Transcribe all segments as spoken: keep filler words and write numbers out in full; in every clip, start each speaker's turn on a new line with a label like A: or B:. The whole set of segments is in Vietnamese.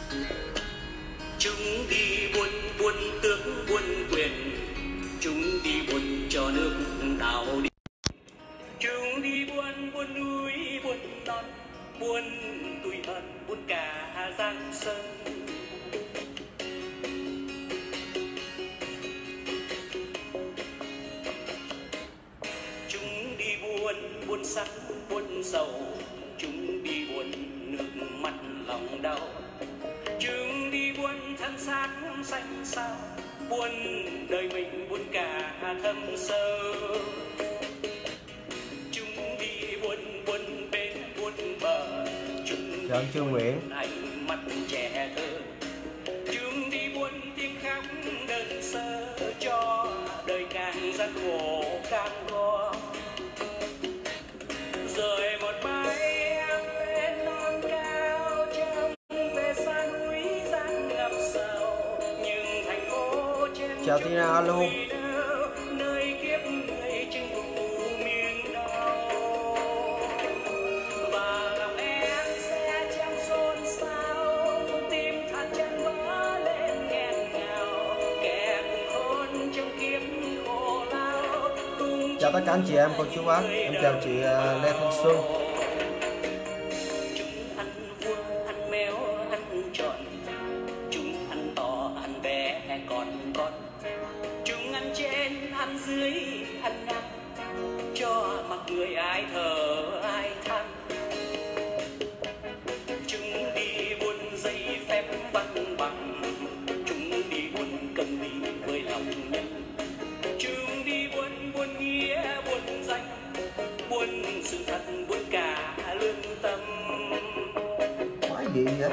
A: Chúng đi buôn buôn tướng buôn quyền, chúng đi buôn cho nước đào đi. Chúng đi buôn buôn núi buôn non, buôn tuổi hận buôn cả giang sơn. Chúng đi buôn buôn sắc buôn sầu, chúng đi buôn nước mắt lòng đau. Chúng đi buôn thân xác xanh sao, buôn đời mình buôn cả thâm sâu. Chúng đi buôn buôn bên buôn bờ, chúng
B: Chào anh Trương Nguyễn.
A: ánh mắt trẻ thơ. Chúng đi buôn tiếng khóc đơn sơ, cho đời càng gian khổ càng lo. Rồi một mai em lên non cao, trông về xa núi giăng ngập sầu. Nhưng thành phố trên
B: Chào Tina, alo.
A: nơi kiếp người chinh phục miền đau. Và lòng em sẽ chẳng xôn xao, tim thắt chân vỡ lên nghẹn ngào. Kẻ cùng khôn trong kiếp khổ lao.
B: Chào tất cả anh chị em, cô chú bác. Em chào chị uh, Lê Thanh Xuân.
A: Chúng ăn vuông, ăn méo, ăn tròn. Chúng ăn to, ăn bé, còn con. Chúng ăn trên, ăn dưới, ăn ngang, cho mặc người ai thở, ai than. Chúng đi buôn giấy phép văn bằng, chúng đi buôn cầm lý với lòng nhân. Chúng đi buôn buôn nghĩa, buôn danh, buôn sự thật, buôn cả lương tâm.
B: Quái gì vậy?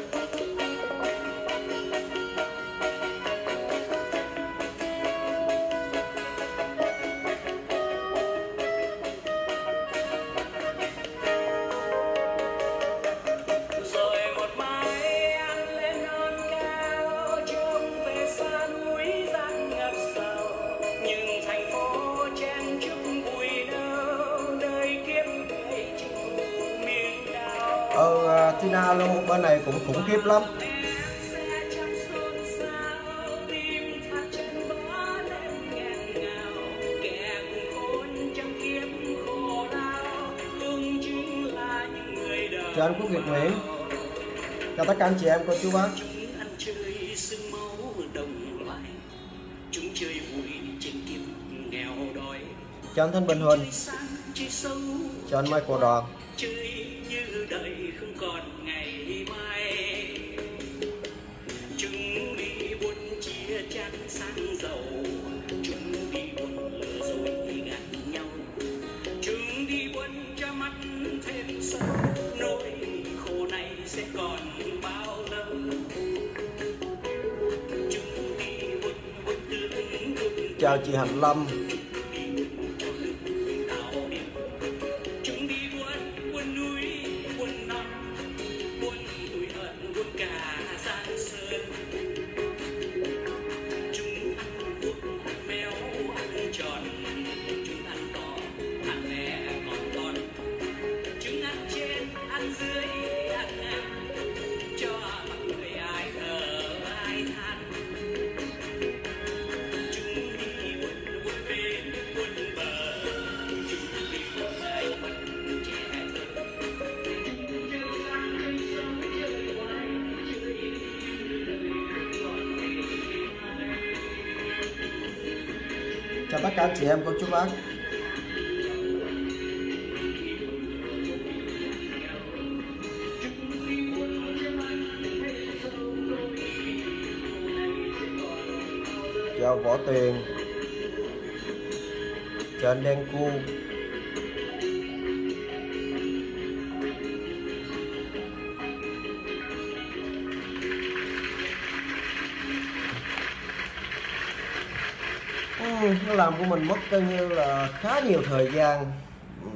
A: Rồi một mai anh lên non cao, trông về xa núi giăng ngập sầu. Nhưng thành phố chen chúc bụi nâu, nơi kiếp người chịu miền đau.
B: Ờ uh, Tina, alo. Bên này cũng khủng khiếp lắm.
A: Sẽ chẳng xôn xao, tim thắt chân vỡ lên nghẹn ngào. Kẻ cùng khôn trong kiếp khổ đau, cũng chính là những người đời.
B: Chào anh Quốc Việt Nguyễn. Chào tất cả anh chị em, cô chú bác.
A: Chúng ăn chơi sương máu đồng loại, chúng chơi vui trên kiếp nghèo đói.
B: Chào anh Thanh Bình Huỳnh.
A: Chơi sáng chơi sâu,
B: Chào anh Michael Đoàn.
A: chơi như đời không còn ngày mai. Chúng đi buôn chia chăn sang giàu, chúng đi buôn lừa dối gạt nhau. Chúng đi buôn cho mắt thêm sâu, nỗi khổ này sẽ còn bao lâu. Chúng đi buôn buôn tướng buôn.
B: Chào chị Hạnh Lâm.
A: Chúng đi buôn buôn núi buôn non, buôn tuổi hận buôn cả giang sơn. Chúng ăn vuông ăn méo ăn tròn, chúng ăn to ăn bé còn con. Chúng ăn trên ăn dưới ăn ngang, cho mặc người ai thở ai than. Chúng đi buôn buôn bên buôn bờ, chúng đi buôn ánh mắt trẻ thơ.
B: Chào tất cả anh chị em, cô chú bác. Chào Võ Tuyền. Chào anh Đen Cu. Ừ, nó làm của mình mất coi như là khá nhiều thời gian. Ừ.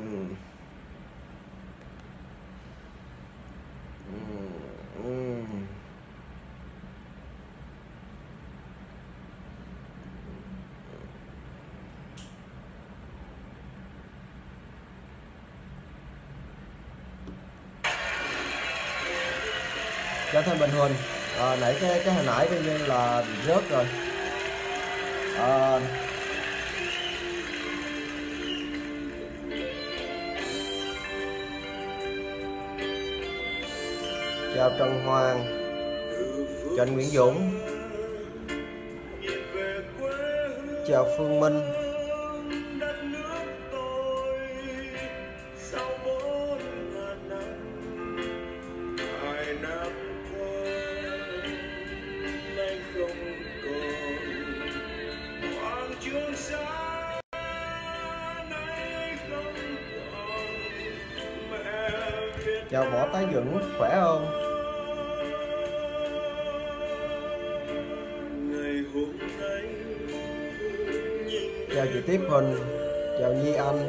B: Ừ. Ừ. cho thêm bình luận. À, nãy cái cái hồi nãy coi như là bị rớt rồi. À, chào Trần Hoàng, Trần Nguyễn Dũng, chào Phương Minh. Chào Võ Tái Dũng, khỏe không? Chào chị Tiếp Huỳnh, chào Nhi Anh.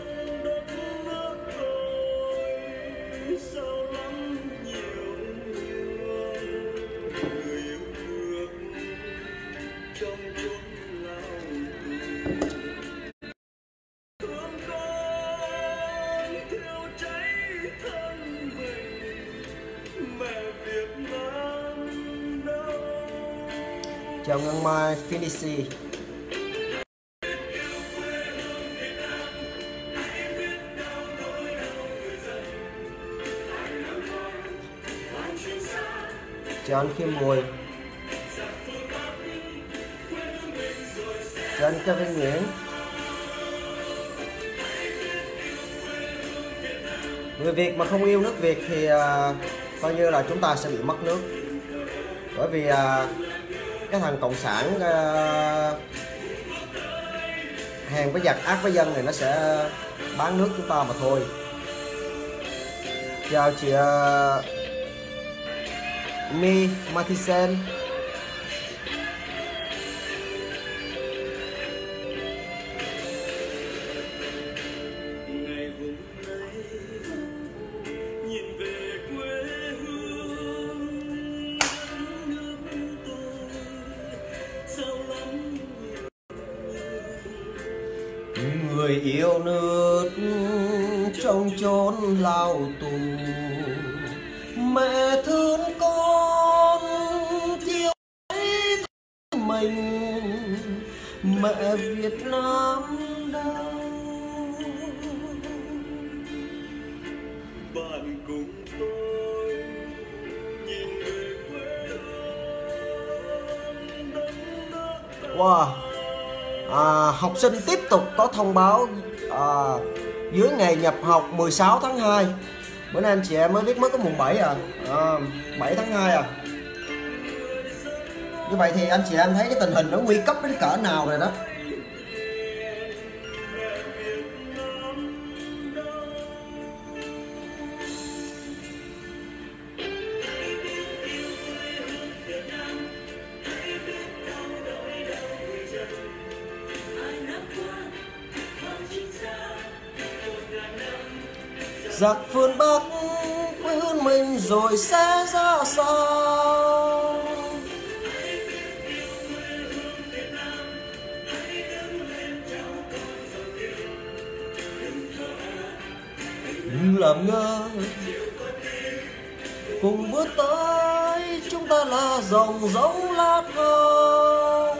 B: Chào Ngân Mai, Finishy. Chào anh Khiêm Mùi. Chào anh Kevin Nguyễn. Người Việt mà không yêu nước Việt thì uh, coi như là chúng ta sẽ bị mất nước. Bởi vì uh, cái thằng cộng sản uh, hèn với giặc ác với dân này nó sẽ bán nước chúng ta mà thôi. Chào chị uh, Mi Mathisen. Người yêu nước trong chốn lao tù, mẹ thương con thiếu mình, mẹ Việt Nam đâu. Bạn cùng tôi nhìn về quê hương. Wow. À, học sinh tiếp tục có thông báo à, dưới ngày nhập học mười sáu tháng hai. Bữa nay anh chị em mới viết mới có mùng bảy à, à bảy tháng hai à. Như vậy thì anh chị em thấy cái tình hình nó nguy cấp đến cỡ nào rồi đó. Giặc phương Bắc quê hương mình rồi sẽ ra sao? Đừng làm ngơ, cùng bước tới, chúng ta là dòng giống lát hồng.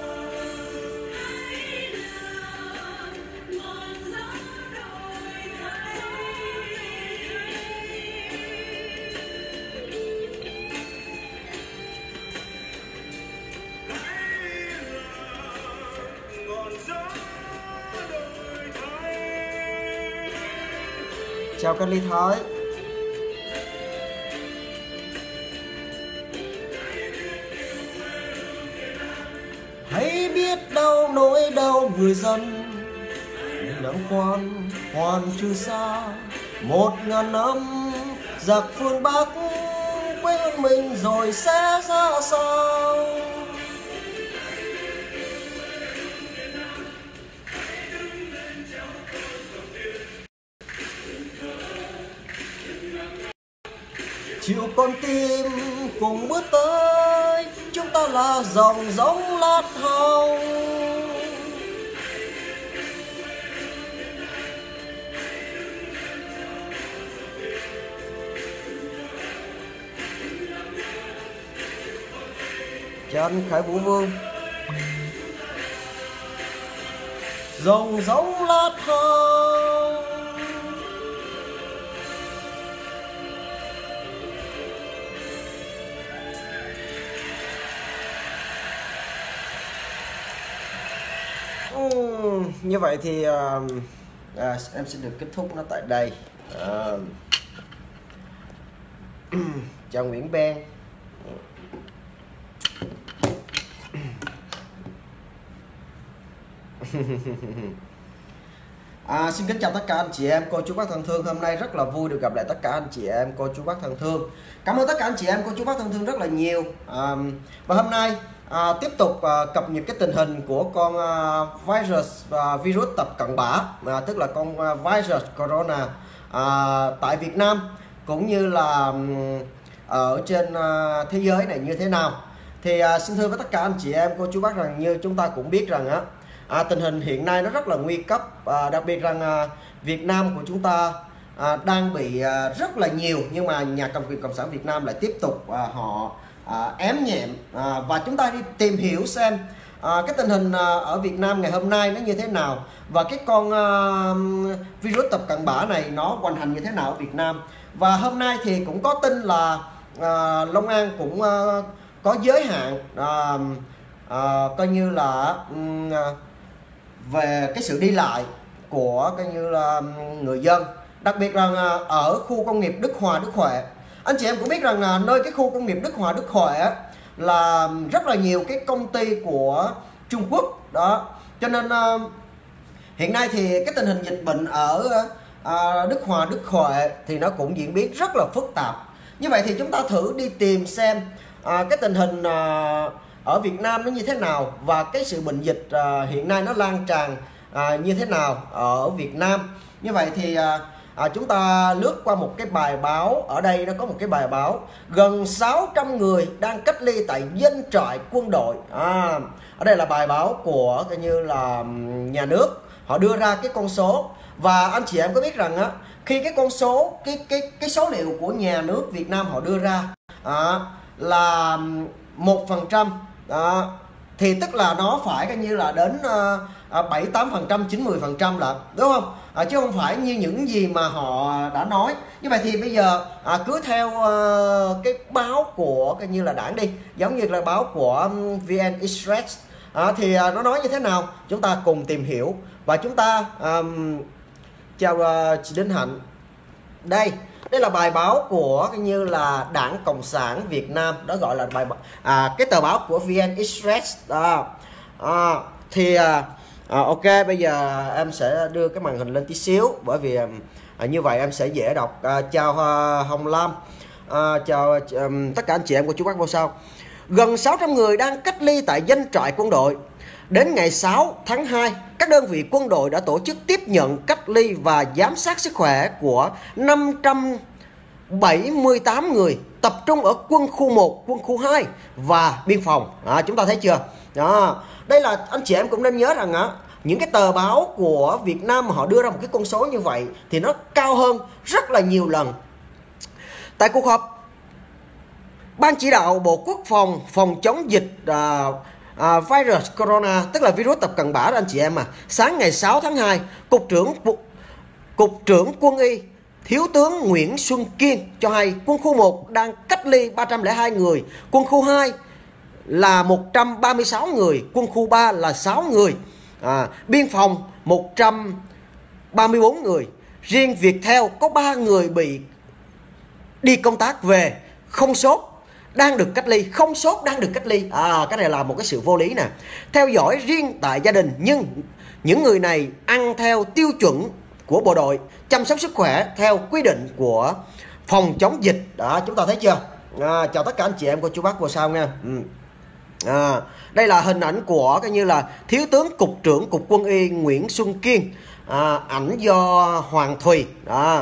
B: Chào Cát Ly Thái. Hãy biết đâu nỗi đau người dân nắng quan hoàn Trường Sa. Một ngàn năm giặc phương Bắc quê hương mình rồi sẽ ra sao? Chịu con tim cùng bước tới, chúng ta là dòng giống lát hồng. cho anh Khải Vũ Vương. Rồng giống lát hồng, uhm, như vậy thì uh, à, em sẽ được kết thúc nó tại đây. À, chào Nguyễn Ben. À, xin kính chào tất cả anh chị em, cô chú bác thân thương. Hôm nay rất là vui được gặp lại tất cả anh chị em, cô chú bác thân thương. Cảm ơn tất cả anh chị em, cô chú bác thân thương rất là nhiều. à, Và hôm nay à, tiếp tục à, cập nhật cái tình hình của con à, virus và virus tập cận bã, à, tức là con à, virus corona à, tại Việt Nam cũng như là ở trên à, thế giới này như thế nào. Thì à, xin thưa với tất cả anh chị em, cô chú bác rằng như chúng ta cũng biết rằng á, À, tình hình hiện nay nó rất là nguy cấp, à, đặc biệt rằng à, Việt Nam của chúng ta à, đang bị à, rất là nhiều, nhưng mà nhà cầm quyền Cộng sản Việt Nam lại tiếp tục à, họ à, ém nhẹm, à, và chúng ta đi tìm hiểu xem à, cái tình hình à, ở Việt Nam ngày hôm nay nó như thế nào, và cái con à, virus tập cận bã này nó hoành hành như thế nào ở Việt Nam. Và hôm nay thì cũng có tin là à, Long An cũng à, có giới hạn à, à, coi như là um, về cái sự đi lại của coi như là người dân, đặc biệt là ở khu công nghiệp Đức Hòa, Đức Huệ. Anh chị em cũng biết rằng là nơi cái khu công nghiệp Đức Hòa, Đức Huệ là rất là nhiều cái công ty của Trung Quốc đó, cho nên uh, hiện nay thì cái tình hình dịch bệnh ở uh, Đức Hòa, Đức Huệ thì nó cũng diễn biến rất là phức tạp. Như vậy thì chúng ta thử đi tìm xem uh, cái tình hình uh, ở Việt Nam nó như thế nào, và cái sự bệnh dịch uh, hiện nay nó lan tràn uh, như thế nào ở Việt Nam. Như vậy thì uh, uh, chúng ta lướt qua một cái bài báo. Ở đây nó có một cái bài báo gần sáu trăm người đang cách ly tại doanh trại quân đội. à, Ở đây là bài báo của coi như là nhà nước, họ đưa ra cái con số. Và anh chị em có biết rằng á, khi cái con số cái cái cái số liệu của nhà nước Việt Nam họ đưa ra à, là một phần trăm, đó, thì tức là nó phải coi như là đến uh, bảy tám phần trăm, chín mươi phần trăm là đúng không, à, chứ không phải như những gì mà họ đã nói. Như vậy thì bây giờ à, cứ theo uh, cái báo của coi như là đảng đi, giống như là báo của um, vê en Express à, thì uh, nó nói như thế nào, chúng ta cùng tìm hiểu. Và chúng ta um, chào uh, chị Đinh Hạnh. Đây, đây là bài báo của như là Đảng Cộng sản Việt Nam, đó gọi là bài à, cái tờ báo của vê en Express đó. À, thì à, à, ok, bây giờ em sẽ đưa cái màn hình lên tí xíu, bởi vì à, như vậy em sẽ dễ đọc. À, chào à, Hồng Lam, à, chào à, tất cả anh chị em của chú bác vô sau. Gần sáu trăm người đang cách ly tại doanh trại quân đội. Đến ngày sáu tháng hai, các đơn vị quân đội đã tổ chức tiếp nhận, cách ly và giám sát sức khỏe của năm trăm bảy mươi tám người, tập trung ở quân khu một, quân khu hai và biên phòng. À, chúng ta thấy chưa? Đó. Đây là anh chị em cũng nên nhớ rằng á, những cái tờ báo của Việt Nam mà họ đưa ra một cái con số như vậy thì nó cao hơn rất là nhiều lần. Tại cuộc họp Ban chỉ đạo Bộ Quốc phòng phòng chống dịch à, À, virus corona, tức là virus tập cận bã đó anh chị em à. Sáng ngày sáu tháng hai, Cục trưởng Cục trưởng Quân y Thiếu tướng Nguyễn Xuân Kiên cho hay quân khu một đang cách ly ba trăm lẻ hai người, quân khu hai là một trăm ba mươi sáu người, quân khu ba là sáu người, à, biên phòng một trăm ba mươi bốn người. Riêng Viettel có ba người bị đi công tác về, không sốt, đang được cách ly, không sốt đang được cách ly. À, cái này là một cái sự vô lý nè. Theo dõi riêng tại gia đình, nhưng những người này ăn theo tiêu chuẩn của bộ đội, chăm sóc sức khỏe theo quy định của phòng chống dịch. Đó, chúng ta thấy chưa? À, chào tất cả anh chị em của chú bác vô sau nha. Ừ. À, đây là hình ảnh của coi như là Thiếu tướng Cục trưởng Cục Quân y Nguyễn Xuân Kiên, à, ảnh do Hoàng Thùy. Đó.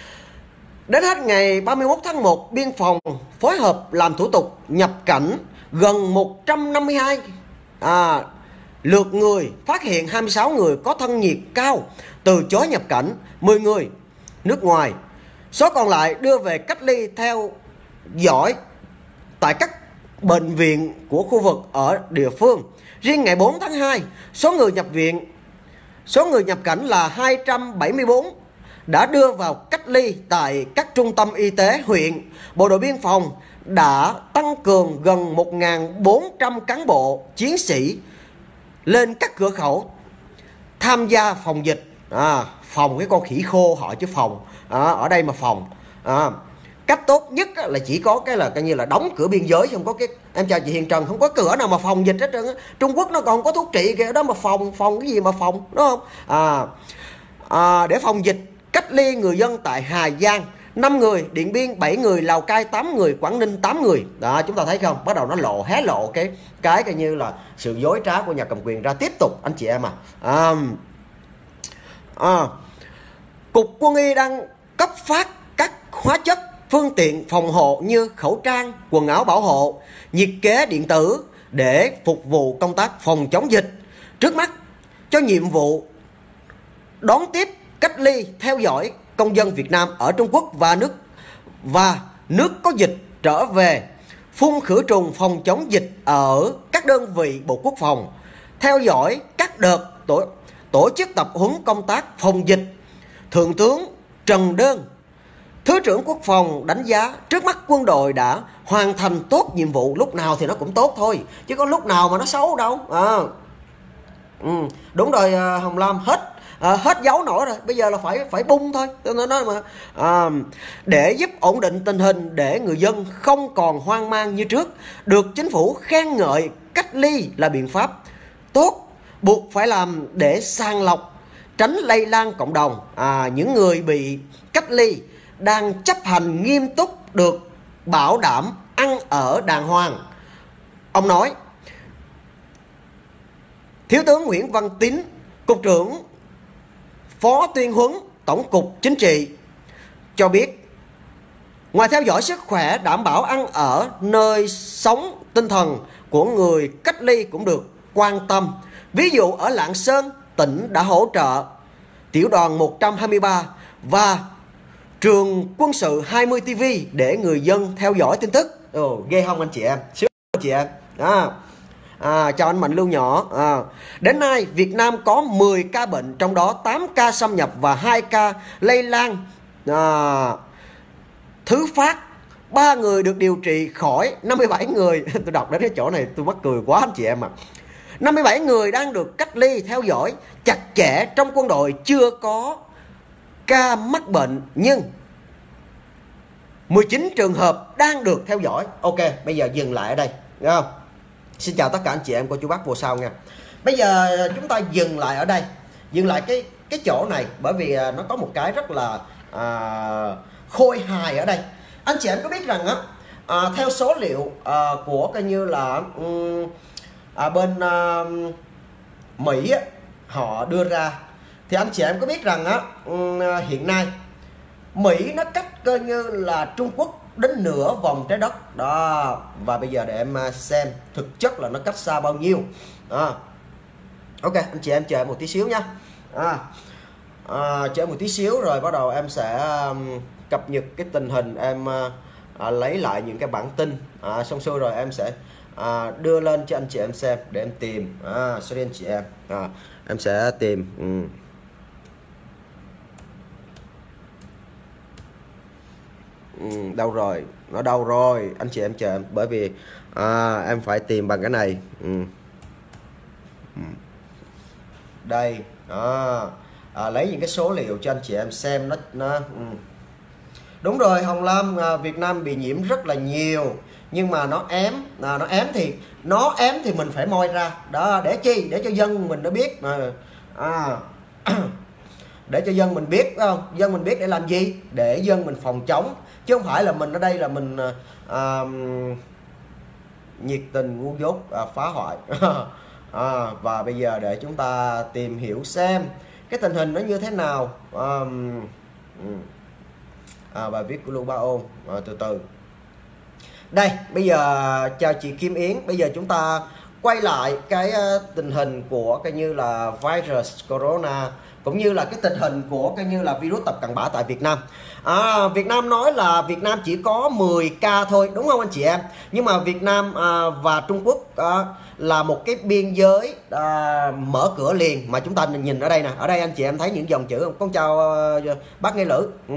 B: Đến hết ngày ba mươi mốt tháng một, biên phòng phối hợp làm thủ tục nhập cảnh gần một trăm năm mươi hai à, lượt người, phát hiện hai mươi sáu người có thân nhiệt cao, từ chối nhập cảnh, mười người nước ngoài. Số còn lại đưa về cách ly theo dõi tại các bệnh viện của khu vực ở địa phương. Riêng ngày bốn tháng hai, số người nhập viện, số người nhập cảnh là hai trăm bảy mươi tư, đã đưa vào cách ly tại các trung tâm y tế huyện. Bộ đội biên phòng đã tăng cường gần một nghìn bốn trăm cán bộ chiến sĩ lên các cửa khẩu tham gia phòng dịch. À, phòng cái con khỉ khô họ chứ phòng, à, ở đây mà phòng. À, cách tốt nhất là chỉ có cái là coi như là đóng cửa biên giới, không có cái, em chào chị Hiền Trần, không có cửa nào mà phòng dịch hết trơn á. Trung Quốc nó còn không có thuốc trị kìa, đó mà phòng phòng cái gì mà phòng, đúng không? À, à, để phòng dịch cách ly người dân tại Hà Giang năm người, Điện Biên bảy người, Lào Cai tám người, Quảng Ninh tám người. Đó, chúng ta thấy không? Bắt đầu nó lộ hé lộ cái cái coi như là sự dối trá của nhà cầm quyền ra tiếp tục anh chị em à. À, à Cục Quân y đang cấp phát các hóa chất, phương tiện phòng hộ như khẩu trang, quần áo bảo hộ, nhiệt kế điện tử để phục vụ công tác phòng chống dịch. Trước mắt cho nhiệm vụ đón tiếp, cách ly, theo dõi công dân Việt Nam ở Trung Quốc và nước và nước có dịch trở về, phun khử trùng phòng chống dịch ở các đơn vị Bộ Quốc phòng, theo dõi các đợt tổ, tổ chức tập huấn công tác phòng dịch. Thượng tướng Trần Đơn, Thứ trưởng Quốc phòng đánh giá trước mắt quân đội đã hoàn thành tốt nhiệm vụ. Lúc nào thì nó cũng tốt thôi, chứ có lúc nào mà nó xấu đâu. À, ừ, đúng rồi Hồng Lam, hết à, hết dấu nổi rồi, bây giờ là phải phải bung thôi. Tôi nói mà à, để giúp ổn định tình hình, để người dân không còn hoang mang như trước, được chính phủ khen ngợi cách ly là biện pháp tốt, buộc phải làm để sàng lọc, tránh lây lan cộng đồng. À, những người bị cách ly đang chấp hành nghiêm túc, được bảo đảm ăn ở đàng hoàng. Ông nói. Thiếu tướng Nguyễn Văn Tín, Cục trưởng Phó Tuyên huấn Tổng cục Chính trị cho biết, ngoài theo dõi sức khỏe, đảm bảo ăn ở, nơi sống tinh thần của người cách ly cũng được quan tâm. Ví dụ ở Lạng Sơn, tỉnh đã hỗ trợ tiểu đoàn một trăm hai mươi ba và trường quân sự hai mươi ti vi để người dân theo dõi tin tức. Ồ, ghê không anh chị em? Sướng anh chị em. À, à, chào anh Mạnh Lưu Nhỏ. À, đến nay Việt Nam có mười ca bệnh, trong đó tám ca xâm nhập và hai ca lây lan à, thứ phát. Ba người được điều trị khỏi, năm mươi bảy người tôi đọc đến cái chỗ này tôi mắc cười quá anh chị em ạ. À. năm mươi bảy người đang được cách ly theo dõi chặt chẽ. Trong quân đội chưa có ca mắc bệnh, nhưng mười chín trường hợp đang được theo dõi. Ok, bây giờ dừng lại ở đây, nghe không? Xin chào tất cả anh chị em, cô chú bác vô sau nha. Bây giờ chúng ta dừng lại ở đây, dừng lại cái cái chỗ này, bởi vì nó có một cái rất là à, khôi hài ở đây. Anh chị em có biết rằng á, à, theo số liệu à, của coi như là um, à, bên à, Mỹ á, họ đưa ra, thì anh chị em có biết rằng á, um, hiện nay Mỹ nó cách coi như là Trung Quốc đến nửa vòng trái đất đó. Và bây giờ để em xem thực chất là nó cách xa bao nhiêu. À, ok, anh chị em chờ một tí xíu nha. À, à, chờ một tí xíu rồi bắt đầu em sẽ um, cập nhật cái tình hình, em uh, à, lấy lại những cái bản tin à, xong xuôi rồi em sẽ à, đưa lên cho anh chị em xem để em tìm. À, sorry anh chị em, à, em sẽ tìm. Ừ. Ừ, đâu rồi, nó đâu rồi anh chị em chờ em, bởi vì à, em phải tìm bằng cái này. Ừ. Ừ. Đây đó. À, lấy những cái số liệu cho anh chị em xem nó, nó ừ. Đúng rồi Hồng Lam, à, Việt Nam bị nhiễm rất là nhiều, nhưng mà nó ém, à, nó ém thì nó ém thì mình phải moi ra đó, để chi, để cho dân mình nó biết mà. À, để cho dân mình biết, phải không? Dân mình biết để làm gì? Để dân mình phòng chống, chứ không phải là mình ở đây là mình à, nhiệt tình ngu dốt à, phá hoại. À, và bây giờ để chúng ta tìm hiểu xem cái tình hình nó như thế nào. À, à, bài viết của Lưu Ba Ôn. À, từ từ đây, bây giờ chào chị Kim Yến, bây giờ chúng ta quay lại cái tình hình của coi như là virus corona, cũng như là cái tình hình của coi như là virus tập cận bã tại Việt Nam. À, Việt Nam nói là Việt Nam chỉ có mười ca thôi, đúng không anh chị em? Nhưng mà Việt Nam à, và Trung Quốc à, là một cái biên giới à, mở cửa liền, mà chúng ta nhìn ở đây nè, ở đây anh chị em thấy những dòng chữ không? Con chào uh, bác Nghĩa Lữ. Ừ.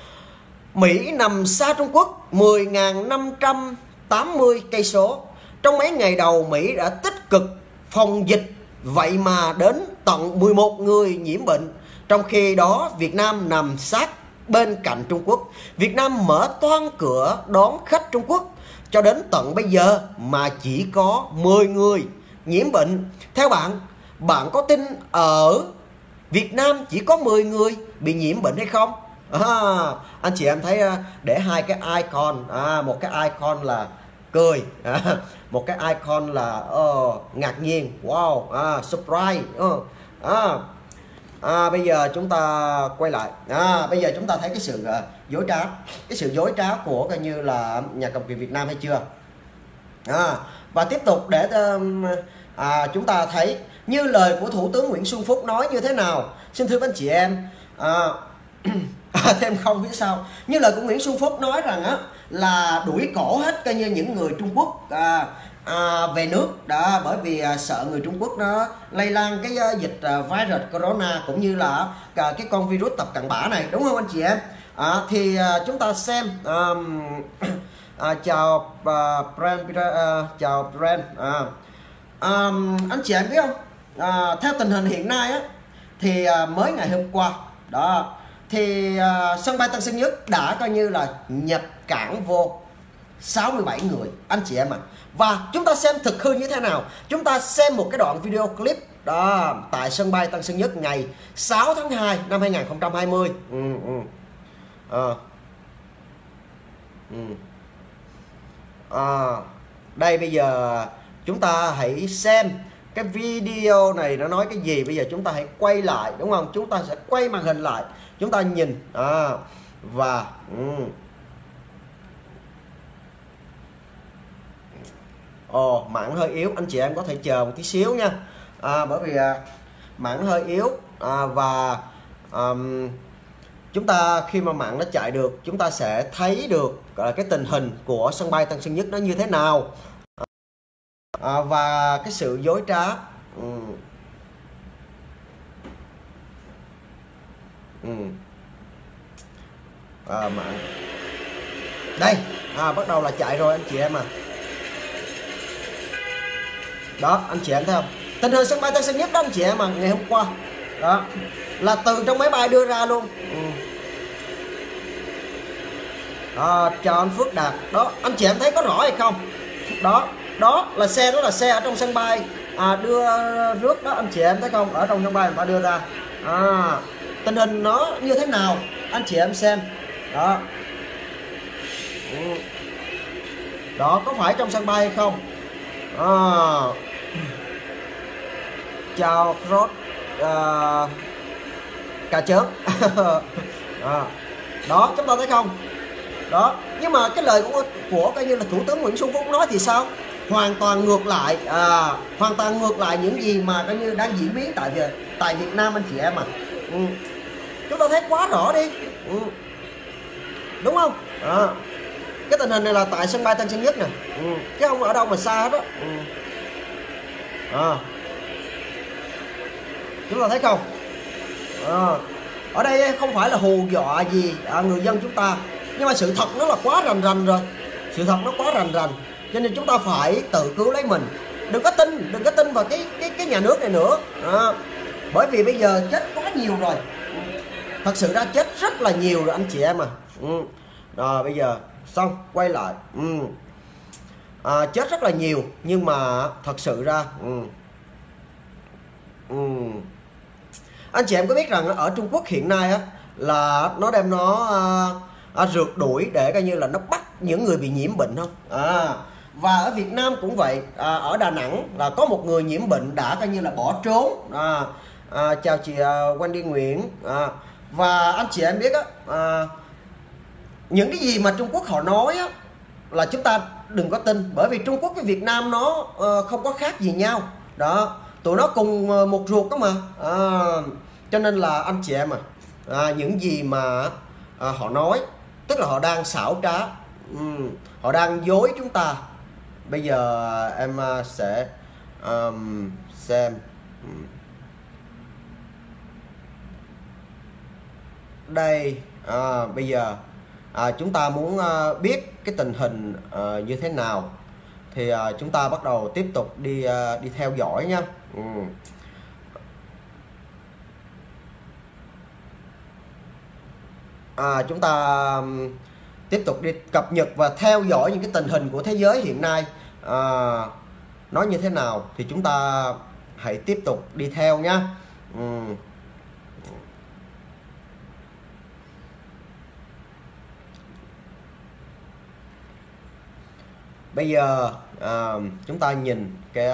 B: Mỹ nằm xa Trung Quốc mười nghìn năm trăm tám mươi cây số. Trong mấy ngày đầu Mỹ đã tích cực phòng dịch, vậy mà đến tận mười một người nhiễm bệnh. Trong khi đó Việt Nam nằm sát bên cạnh Trung Quốc. Việt Nam mở toang cửa đón khách Trung Quốc. Cho đến tận bây giờ mà chỉ có mười người nhiễm bệnh. Theo bạn, bạn có tin ở Việt Nam chỉ có mười người bị nhiễm bệnh hay không? À, anh chị em thấy để hai cái icon, à, một cái icon là cười, à, một cái icon là uh, ngạc nhiên, wow, à, surprise. Uh, à, à, bây giờ chúng ta quay lại, à, bây giờ chúng ta thấy cái sự uh, dối trá, cái sự dối trá của coi như là nhà cầm quyền Việt Nam hay chưa? À, và tiếp tục để um, à, chúng ta thấy như lời của Thủ tướng Nguyễn Xuân Phúc nói như thế nào. Xin thưa anh chị em, à, à, thêm không phía sau, như lời của Nguyễn Xuân Phúc nói rằng á là đuổi cổ hết coi như những người Trung Quốc à, à, về nước đó, bởi vì à, sợ người Trung Quốc nó lây lan cái uh, dịch uh, virus corona, cũng như là uh, cái con virus tập cận bã này, đúng không anh chị em? À, thì uh, chúng ta xem um, à, chào uh, Brand, uh, chào Brand. À, um, anh chị em biết không? À, theo tình hình hiện nay á thì uh, mới ngày hôm qua đó thì uh, sân bay Tân Sơn Nhất đã coi như là nhập cảng vô sáu mươi bảy người anh chị em ạ. À. Và chúng ta xem thực hư như thế nào. Chúng ta xem một cái đoạn video clip đó tại sân bay Tân Sơn Nhất ngày sáu tháng hai năm hai nghìn không trăm hai mươi. Ừ, ừ. À. Ừ. À. Đây bây giờ chúng ta hãy xem cái video này nó nói cái gì. Bây giờ chúng ta hãy quay lại, đúng không? Chúng ta sẽ quay màn hình lại, chúng ta nhìn à, và ừ. Ồ, mạng hơi yếu, anh chị em có thể chờ một tí xíu nha. À, bởi vì à, mạng hơi yếu à, và um, chúng ta khi mà mạng nó chạy được, chúng ta sẽ thấy được gọi là cái tình hình của sân bay Tân Sơn Nhất nó như thế nào. À, và cái sự dối trá. Ừ. Ừ. À, mạng đây à, bắt đầu là chạy rồi anh chị em à. Đó anh chị em thấy không, tình hình sân bay Tân Sơn Nhất đó anh chị em mà ngày hôm qua đó là từ trong máy bay đưa ra luôn. Ừ. À, chào anh Phước Đạt đó, anh chị em thấy có rõ hay không? Đó đó là xe, đó là xe ở trong sân bay à, đưa rước đó anh chị em thấy không, ở trong sân bay người ta đưa ra. À, tình hình nó như thế nào anh chị em xem đó. Ừ. Đó có phải trong sân bay hay không? À, chào Rod uh, cà chớp. À, đó chúng ta thấy không đó, nhưng mà cái lời của của coi như là Thủ tướng Nguyễn Xuân Phúc nói thì sao, hoàn toàn ngược lại, à, hoàn toàn ngược lại những gì mà coi như đang diễn biến tại tại Việt Nam anh chị em à. Ừ. Chúng ta thấy quá rõ đi. Ừ. Đúng không? À, cái tình hình này là tại sân bay Tân Sơn Nhất nè. Ừ. Chứ không ở đâu mà xa hết đó. Ừ. À. Chúng ta thấy không? À. Ở đây không phải là hù dọa gì à, người dân chúng ta, nhưng mà sự thật nó là quá rành rành rồi, sự thật nó quá rành rành, cho nên chúng ta phải tự cứu lấy mình. Đừng có tin, đừng có tin vào cái cái cái nhà nước này nữa. À. Bởi vì bây giờ chết quá nhiều rồi, thật sự ra chết rất là nhiều rồi anh chị em à. Ừ. Rồi bây giờ xong quay lại. Ừ. À, chết rất là nhiều, nhưng mà thật sự ra ừ. Ừ. anh chị em có biết rằng ở Trung Quốc hiện nay á là nó đem nó à, à, rượt đuổi để coi như là nó bắt những người bị nhiễm bệnh không? À, và ở Việt Nam cũng vậy. À, ở Đà Nẵng là có một người nhiễm bệnh đã coi như là bỏ trốn. À, à, chào chị uh, Wendy Nguyễn. À, và anh chị em biết á, à, những cái gì mà Trung Quốc họ nói á là chúng ta đừng có tin, bởi vì Trung Quốc với Việt Nam nó uh, không có khác gì nhau đó, tụi nó cùng uh, một ruột đó mà. À, cho nên là anh chị em à, à những gì mà à, họ nói tức là họ đang xảo trá, uhm, họ đang dối chúng ta. Bây giờ em uh, sẽ um, xem đây. À, bây giờ à, chúng ta muốn uh, biết cái tình hình uh, như thế nào thì uh, chúng ta bắt đầu tiếp tục đi uh, đi theo dõi nha. Ừ. À, chúng ta um, tiếp tục đi cập nhật và theo dõi những cái tình hình của thế giới hiện nay à, nó như thế nào thì chúng ta hãy tiếp tục đi theo nhé. Ừ. Bây giờ à, chúng ta nhìn cái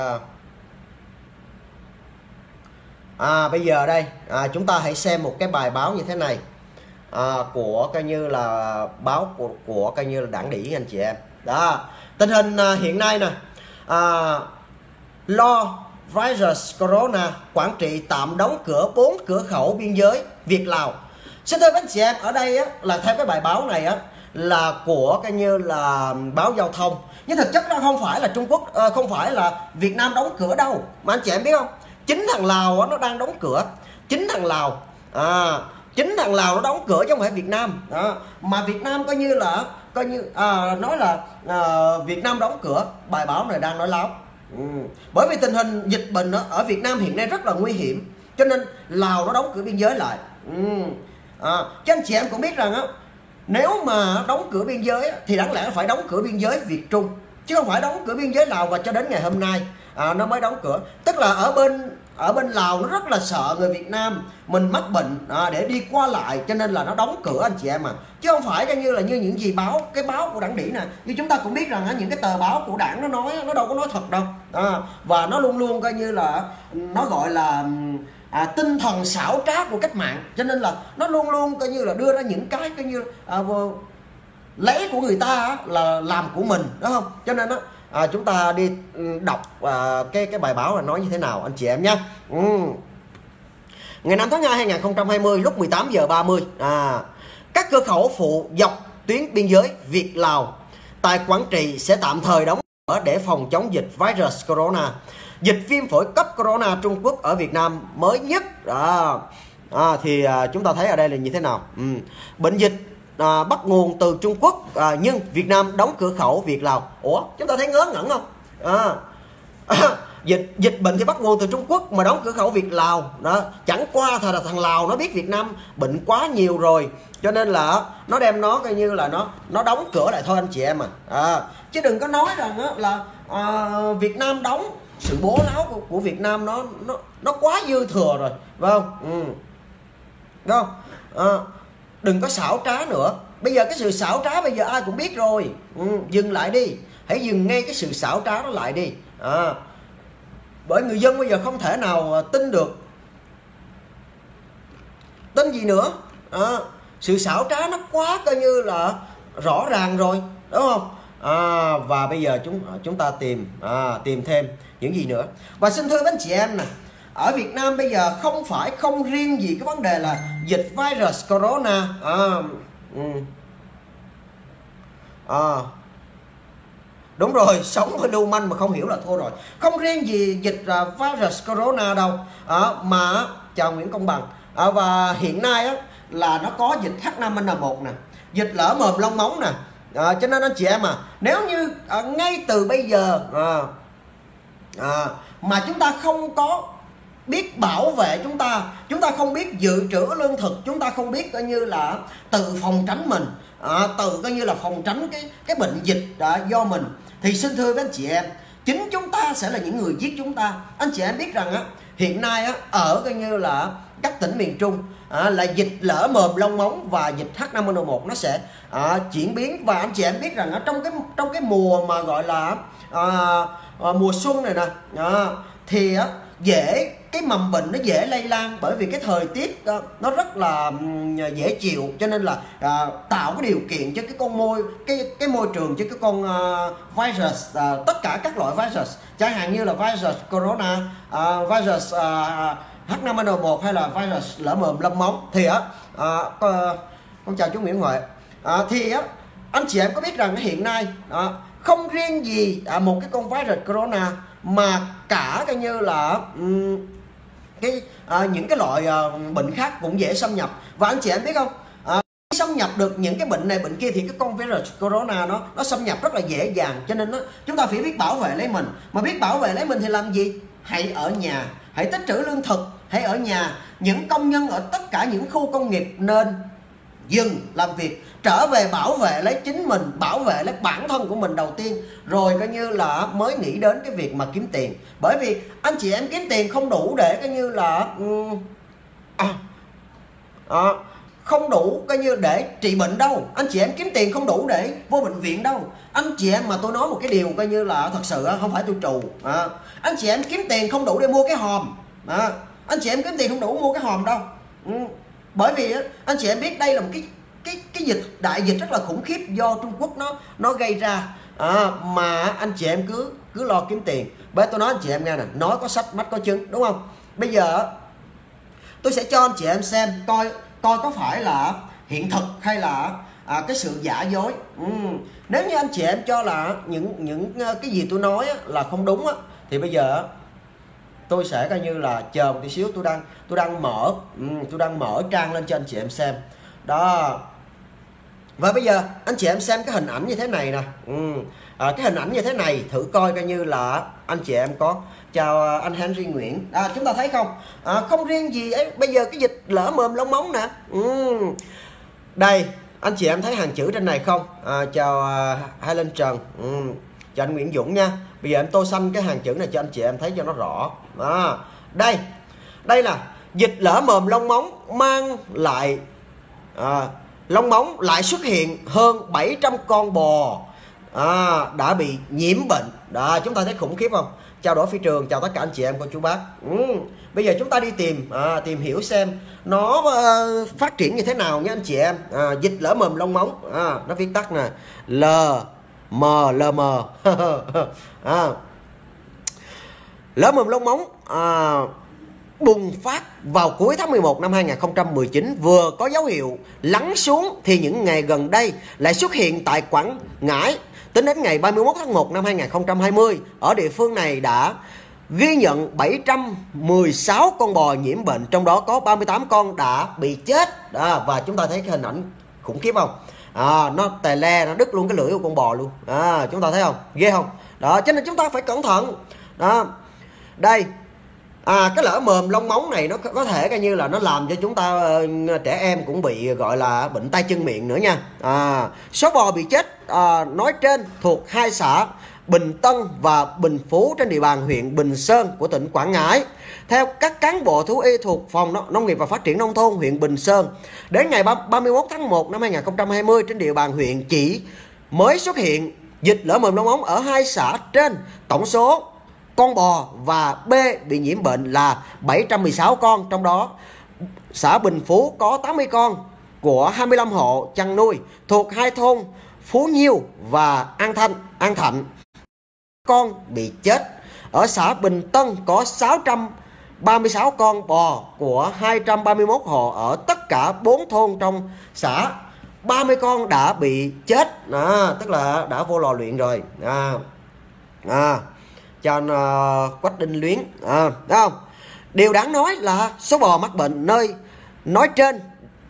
B: à bây giờ đây à, chúng ta hãy xem một cái bài báo như thế này à, của coi như là báo của của coi như là Đảng Đĩ anh chị em. Đó, tình hình à, hiện nay nè, à, lo virus corona, Quảng Trị tạm đóng cửa bốn cửa khẩu biên giới Việt Lào. Xin thưa các anh chị em, ở đây á, là theo cái bài báo này á, là của coi như là báo Giao thông, nhưng thực chất nó không phải là Trung Quốc, à, không phải là Việt Nam đóng cửa đâu, mà anh chị em biết không, chính thằng Lào á, nó đang đóng cửa, chính thằng Lào à, chính thằng Lào nó đóng cửa chứ không phải Việt Nam đó. Mà Việt Nam coi như là coi như à, nói là à, Việt Nam đóng cửa, bài báo này đang nói láo. Ừ. Bởi vì tình hình dịch bệnh ở Việt Nam hiện nay rất là nguy hiểm, cho nên Lào nó đóng cửa biên giới lại. Ừ. À, chứ anh chị em cũng biết rằng á, nếu mà đóng cửa biên giới thì đáng lẽ phải đóng cửa biên giới Việt Trung, chứ không phải đóng cửa biên giới Lào và cho đến ngày hôm nay à, nó mới đóng cửa. Tức là ở bên ở bên Lào nó rất là sợ người Việt Nam mình mắc bệnh à, để đi qua lại, cho nên là nó đóng cửa anh chị em à, chứ không phải coi như là như những gì báo cái báo của Đảng Đĩ nè. Như chúng ta cũng biết rằng những cái tờ báo của đảng nó nói nó đâu có nói thật đâu à, và nó luôn luôn coi như là nó gọi là à, tinh thần xảo trá của cách mạng, cho nên là nó luôn luôn coi như là đưa ra những cái coi như à, lấy của người ta là làm của mình, đúng không? Cho nên đó à, chúng ta đi đọc à, cái cái bài báo là nói như thế nào anh chị em nhé. Ừ. Ngày năm tháng hai năm hai nghìn không trăm hai mươi lúc mười tám giờ ba mươi, à, các cửa khẩu phụ dọc tuyến biên giới Việt Lào tại Quảng Trị sẽ tạm thời đóng cửa để phòng chống dịch virus corona. Dịch viêm phổi cấp corona Trung Quốc ở Việt Nam mới nhất à, à, thì à, chúng ta thấy ở đây là như thế nào. Ừ. Bệnh dịch à, bắt nguồn từ Trung Quốc à, nhưng Việt Nam đóng cửa khẩu Việt Lào. Ủa, chúng ta thấy ngớ ngẩn không? À, à, dịch dịch bệnh thì bắt nguồn từ Trung Quốc mà đóng cửa khẩu Việt Lào đó. Chẳng qua thì là thằng Lào nó biết Việt Nam bệnh quá nhiều rồi, cho nên là nó đem nó coi như là nó nó đóng cửa lại thôi anh chị em à, à chứ đừng có nói rằng á, là à, Việt Nam đóng, sự bố láo của, của Việt Nam nó nó nó quá dư thừa rồi, phải không? Ừ. Đúng không? À, đừng có xảo trá nữa. Bây giờ cái sự xảo trá bây giờ ai cũng biết rồi. Ừ, dừng lại đi, hãy dừng ngay cái sự xảo trá đó lại đi. À, bởi người dân bây giờ không thể nào tin được. Tin gì nữa? À, sự xảo trá nó quá coi như là rõ ràng rồi, đúng không? À, và bây giờ chúng chúng ta tìm à, tìm thêm những gì nữa. Và xin thưa các anh chị em nè, ở Việt Nam bây giờ không phải không riêng gì cái vấn đề là dịch virus corona à, ừ. à, đúng rồi, sống với lưu manh mà không hiểu là thua rồi. Không riêng gì dịch uh, virus corona đâu à, mà chào Nguyễn Công Bằng à, và hiện nay á, là nó có dịch H năm N một nè, dịch lở mồm long móng nè. À, cho nên anh chị em à, nếu như à, ngay từ bây giờ à, à, mà chúng ta không có biết bảo vệ chúng ta, chúng ta không biết dự trữ lương thực, chúng ta không biết coi như là tự phòng tránh mình, à, tự coi như là phòng tránh cái cái bệnh dịch à, do mình, thì xin thưa các anh chị em, chính chúng ta sẽ là những người giết chúng ta. Anh chị em biết rằng á, hiện nay á, ở coi như là các tỉnh miền Trung à, là dịch lở mồm long móng và dịch H năm N một nó sẽ à, chuyển biến. Và anh chị em biết rằng ở trong cái trong cái mùa mà gọi là à, à, mùa xuân này nè à, thì á, dễ, cái mầm bệnh nó dễ lây lan, bởi vì cái thời tiết uh, nó rất là dễ chịu, cho nên là uh, tạo cái điều kiện cho cái con môi cái cái môi trường cho cái con uh, virus, uh, tất cả các loại virus, chẳng hạn như là virus corona, uh, virus uh, H năm N một hay là virus lở mồm long móng thì á uh, con, con chào chú Nguyễn Huệ, uh, thì á anh chị em có biết rằng hiện nay uh, không riêng gì uh, một cái con virus corona mà cả coi như là um, cái à, những cái loại à, bệnh khác cũng dễ xâm nhập. Và anh chị em biết không, à, xâm nhập được những cái bệnh này bệnh kia thì cái con virus corona nó nó xâm nhập rất là dễ dàng, cho nên nó, chúng ta phải biết bảo vệ lấy mình. Mà biết bảo vệ lấy mình thì làm gì? Hãy ở nhà, hãy tích trữ lương thực, hãy ở nhà. Những công nhân ở tất cả những khu công nghiệp nên dừng làm việc, trở về bảo vệ lấy chính mình, bảo vệ lấy bản thân của mình đầu tiên, rồi coi như là mới nghĩ đến cái việc mà kiếm tiền. Bởi vì anh chị em kiếm tiền không đủ để coi như là à, à, không đủ coi như để trị bệnh đâu. Anh chị em kiếm tiền không đủ để vô bệnh viện đâu. Anh chị em mà tôi nói một cái điều coi như là thật sự không phải tôi trù, à, anh chị em kiếm tiền không đủ để mua cái hòm, à, anh chị em kiếm tiền không đủ mua cái hòm đâu. ừ. Bởi vì anh chị em biết đây là một cái cái cái dịch đại dịch rất là khủng khiếp do Trung Quốc nó nó gây ra, à, mà anh chị em cứ cứ lo kiếm tiền. Bởi tôi nói anh chị em nghe nè, nói có sách mắt có chứng, đúng không? Bây giờ tôi sẽ cho anh chị em xem coi coi có phải là hiện thực hay là à, cái sự giả dối. ừ. Nếu như anh chị em cho là những những cái gì tôi nói á, là không đúng á, thì bây giờ tôi sẽ coi như là chờ một tí xíu, tôi đang tôi đang mở ừ, tôi đang mở trang lên cho anh chị em xem đó. Và bây giờ anh chị em xem cái hình ảnh như thế này nè, ừ. à, cái hình ảnh như thế này thử coi coi như là anh chị em có. Chào anh Henry Nguyễn, à, chúng ta thấy không, à, không riêng gì ấy, bây giờ cái dịch lở mồm long móng nè, ừ. Đây anh chị em thấy hàng chữ trên này không? À, chào uh, Helen Trần, ừ. Chào anh Nguyễn Dũng nha. Bây giờ em tô xanh cái hàng chữ này cho anh chị em thấy cho nó rõ. À, đây đây là dịch lở mồm long móng mang lại à, long móng lại xuất hiện hơn bảy trăm con bò à, đã bị nhiễm bệnh đó. Chúng ta thấy khủng khiếp không? Chào Đỗ Phi Trường, chào tất cả anh chị em cô chú bác. ừ. Bây giờ chúng ta đi tìm à, tìm hiểu xem nó uh, phát triển như thế nào nha anh chị em. à, Dịch lở mồm long móng, à, nó viết tắt nè, L M L M à, lở mồm long móng à, bùng phát vào cuối tháng mười một năm hai nghìn không trăm mười chín, vừa có dấu hiệu lắng xuống thì những ngày gần đây lại xuất hiện tại Quảng Ngãi. Tính đến ngày ba mươi mốt tháng một năm hai nghìn không trăm hai mươi, ở địa phương này đã ghi nhận bảy trăm mười sáu con bò nhiễm bệnh, trong đó có ba mươi tám con đã bị chết. Đó, và chúng ta thấy cái hình ảnh khủng khiếp không? À, nó tè le, nó đứt luôn cái lưỡi của con bò luôn. À, chúng ta thấy không? Ghê không? Đó, cho nên chúng ta phải cẩn thận. Đó. Đây. À, cái lở mồm long móng này nó có thể coi như là nó làm cho chúng ta uh, trẻ em cũng bị gọi là bệnh tay chân miệng nữa nha. À, số bò bị chết à, nói trên thuộc hai xã Bình Tân và Bình Phú trên địa bàn huyện Bình Sơn của tỉnh Quảng Ngãi. Theo các cán bộ thú y thuộc Phòng Nông nghiệp và Phát triển Nông thôn huyện Bình Sơn, đến ngày ba mươi mốt tháng một năm hai nghìn không trăm hai mươi trên địa bàn huyện chỉ mới xuất hiện dịch lở mồm long móng ở hai xã trên. Tổng số con bò và bê bị nhiễm bệnh là bảy trăm mười sáu con, trong đó xã Bình Phú có tám mươi con của hai mươi lăm hộ chăn nuôi thuộc hai thôn Phú Nhiêu và An Thanh, An Thạnh. Con bị chết. Ở xã Bình Tân có sáu trăm ba mươi sáu con bò của hai trăm ba mươi mốt hộ ở tất cả bốn thôn trong xã. ba mươi con đã bị chết, à, tức là đã vô lò luyện rồi. À, à, cho anh uh, Quách Đinh Luyến, à, thấy không? Điều đáng nói là số bò mắc bệnh nơi nói trên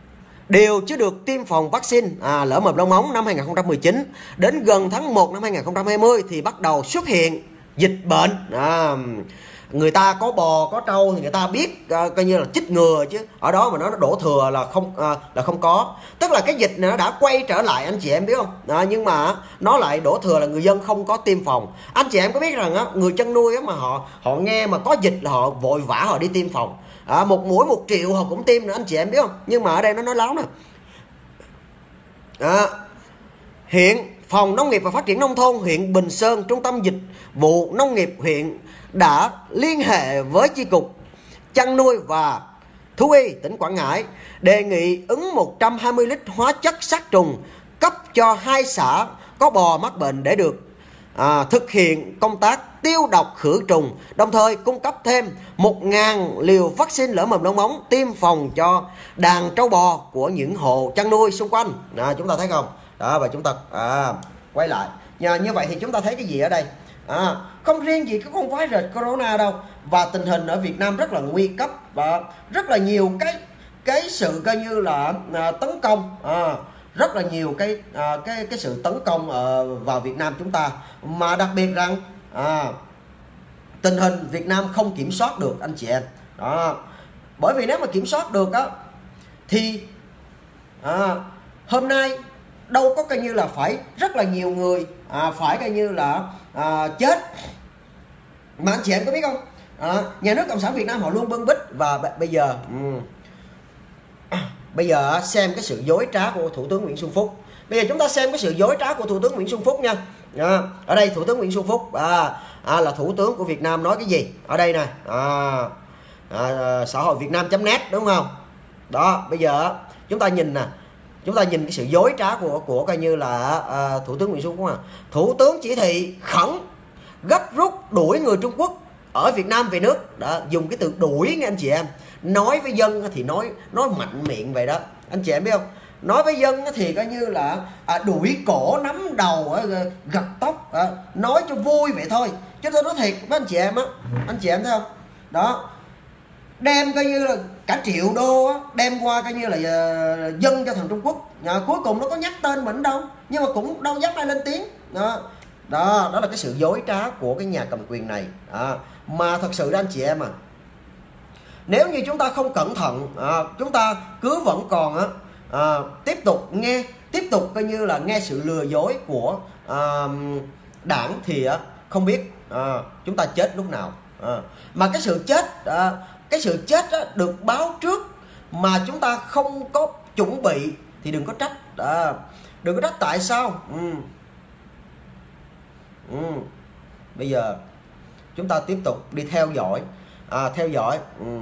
B: đều chưa được tiêm phòng vaccine à, lở mồm long móng năm hai nghìn không trăm mười chín. Đến gần tháng một năm hai nghìn không trăm hai mươi thì bắt đầu xuất hiện dịch bệnh. À, người ta có bò có trâu thì người ta biết uh, coi như là chích ngừa, chứ ở đó mà nó đổ thừa là không uh, là không có. Tức là cái dịch này nó đã quay trở lại, anh chị em biết không? À, nhưng mà nó lại đổ thừa là người dân không có tiêm phòng. Anh chị em có biết rằng á, người chăn nuôi á, mà họ họ nghe mà có dịch là họ vội vã họ đi tiêm phòng. À, một mũi một triệu họ cũng tiêm nữa, anh chị em biết không? Nhưng mà ở đây nó nói láo nè. À, hiện Phòng Nông nghiệp và Phát triển Nông thôn huyện Bình Sơn, Trung tâm Dịch vụ Nông nghiệp huyện đã liên hệ với Chi cục Chăn nuôi và Thú y tỉnh Quảng Ngãi đề nghị ứng một trăm hai mươi lít hóa chất sát trùng cấp cho hai xã có bò mắc bệnh để được à, thực hiện công tác tiêu độc khử trùng, đồng thời cung cấp thêm một nghìn liều vaccine lở mồm long móng tiêm phòng cho đàn trâu bò của những hộ chăn nuôi xung quanh. À, chúng ta thấy không? Đó, và chúng ta à, quay lại. Nhờ, như vậy thì chúng ta thấy cái gì ở đây? À, không riêng gì cái con virus corona đâu, và tình hình ở Việt Nam rất là nguy cấp và rất là nhiều cái cái sự coi như là à, tấn công, à, rất là nhiều cái à, cái cái sự tấn công ở vào Việt Nam chúng ta, mà đặc biệt rằng à, tình hình Việt Nam không kiểm soát được anh chị em. Đó, bởi vì nếu mà kiểm soát được á thì à, hôm nay đâu có coi như là phải rất là nhiều người à, phải coi như là à, chết, mà anh chị em có biết không? À, nhà nước Cộng sản Việt Nam họ luôn bưng bít, và bây giờ um, bây giờ xem cái sự dối trá của Thủ tướng Nguyễn Xuân Phúc. Bây giờ chúng ta xem cái sự dối trá của Thủ tướng Nguyễn Xuân Phúc nha. À, ở đây Thủ tướng Nguyễn Xuân Phúc à, à, là Thủ tướng của Việt Nam nói cái gì? Ở đây nè, à, à, xã hội Việt Nam chấm net đúng không? Đó, bây giờ chúng ta nhìn nè, chúng ta nhìn cái sự dối trá của của coi như là à, Thủ tướng Nguyễn Xuân Phúc. À. Thủ tướng chỉ thị khẩn gấp rút đuổi người Trung Quốc ở Việt Nam về nước. Đó, dùng cái từ đuổi nghe anh chị em. Nói với dân thì nói nói mạnh miệng vậy đó, anh chị em biết không? Nói với dân thì coi như là à, đuổi cổ nắm đầu, gật tóc, à, nói cho vui vậy thôi. Chứ tôi nói thiệt với anh chị em á, anh chị em thấy không? Đó, đem coi như là cả triệu đô á, đem qua coi như là uh, dân cho thằng Trung Quốc. À, cuối cùng nó có nhắc tên mình đâu, nhưng mà cũng đâu dám ai lên tiếng. Đó, đó, đó là cái sự dối trá của cái nhà cầm quyền này. À, mà thật sự anh chị em à, nếu như chúng ta không cẩn thận, à, chúng ta cứ vẫn còn á, à, tiếp tục nghe, tiếp tục coi như là nghe sự lừa dối của à, đảng thì á, không biết à, chúng ta chết lúc nào. À, mà cái sự chết, à, cái sự chết á, được báo trước mà chúng ta không có chuẩn bị thì đừng có trách. À, đừng có trách tại sao. Ừ. Ừ. Bây giờ chúng ta tiếp tục đi theo dõi, à, theo dõi. Ừ.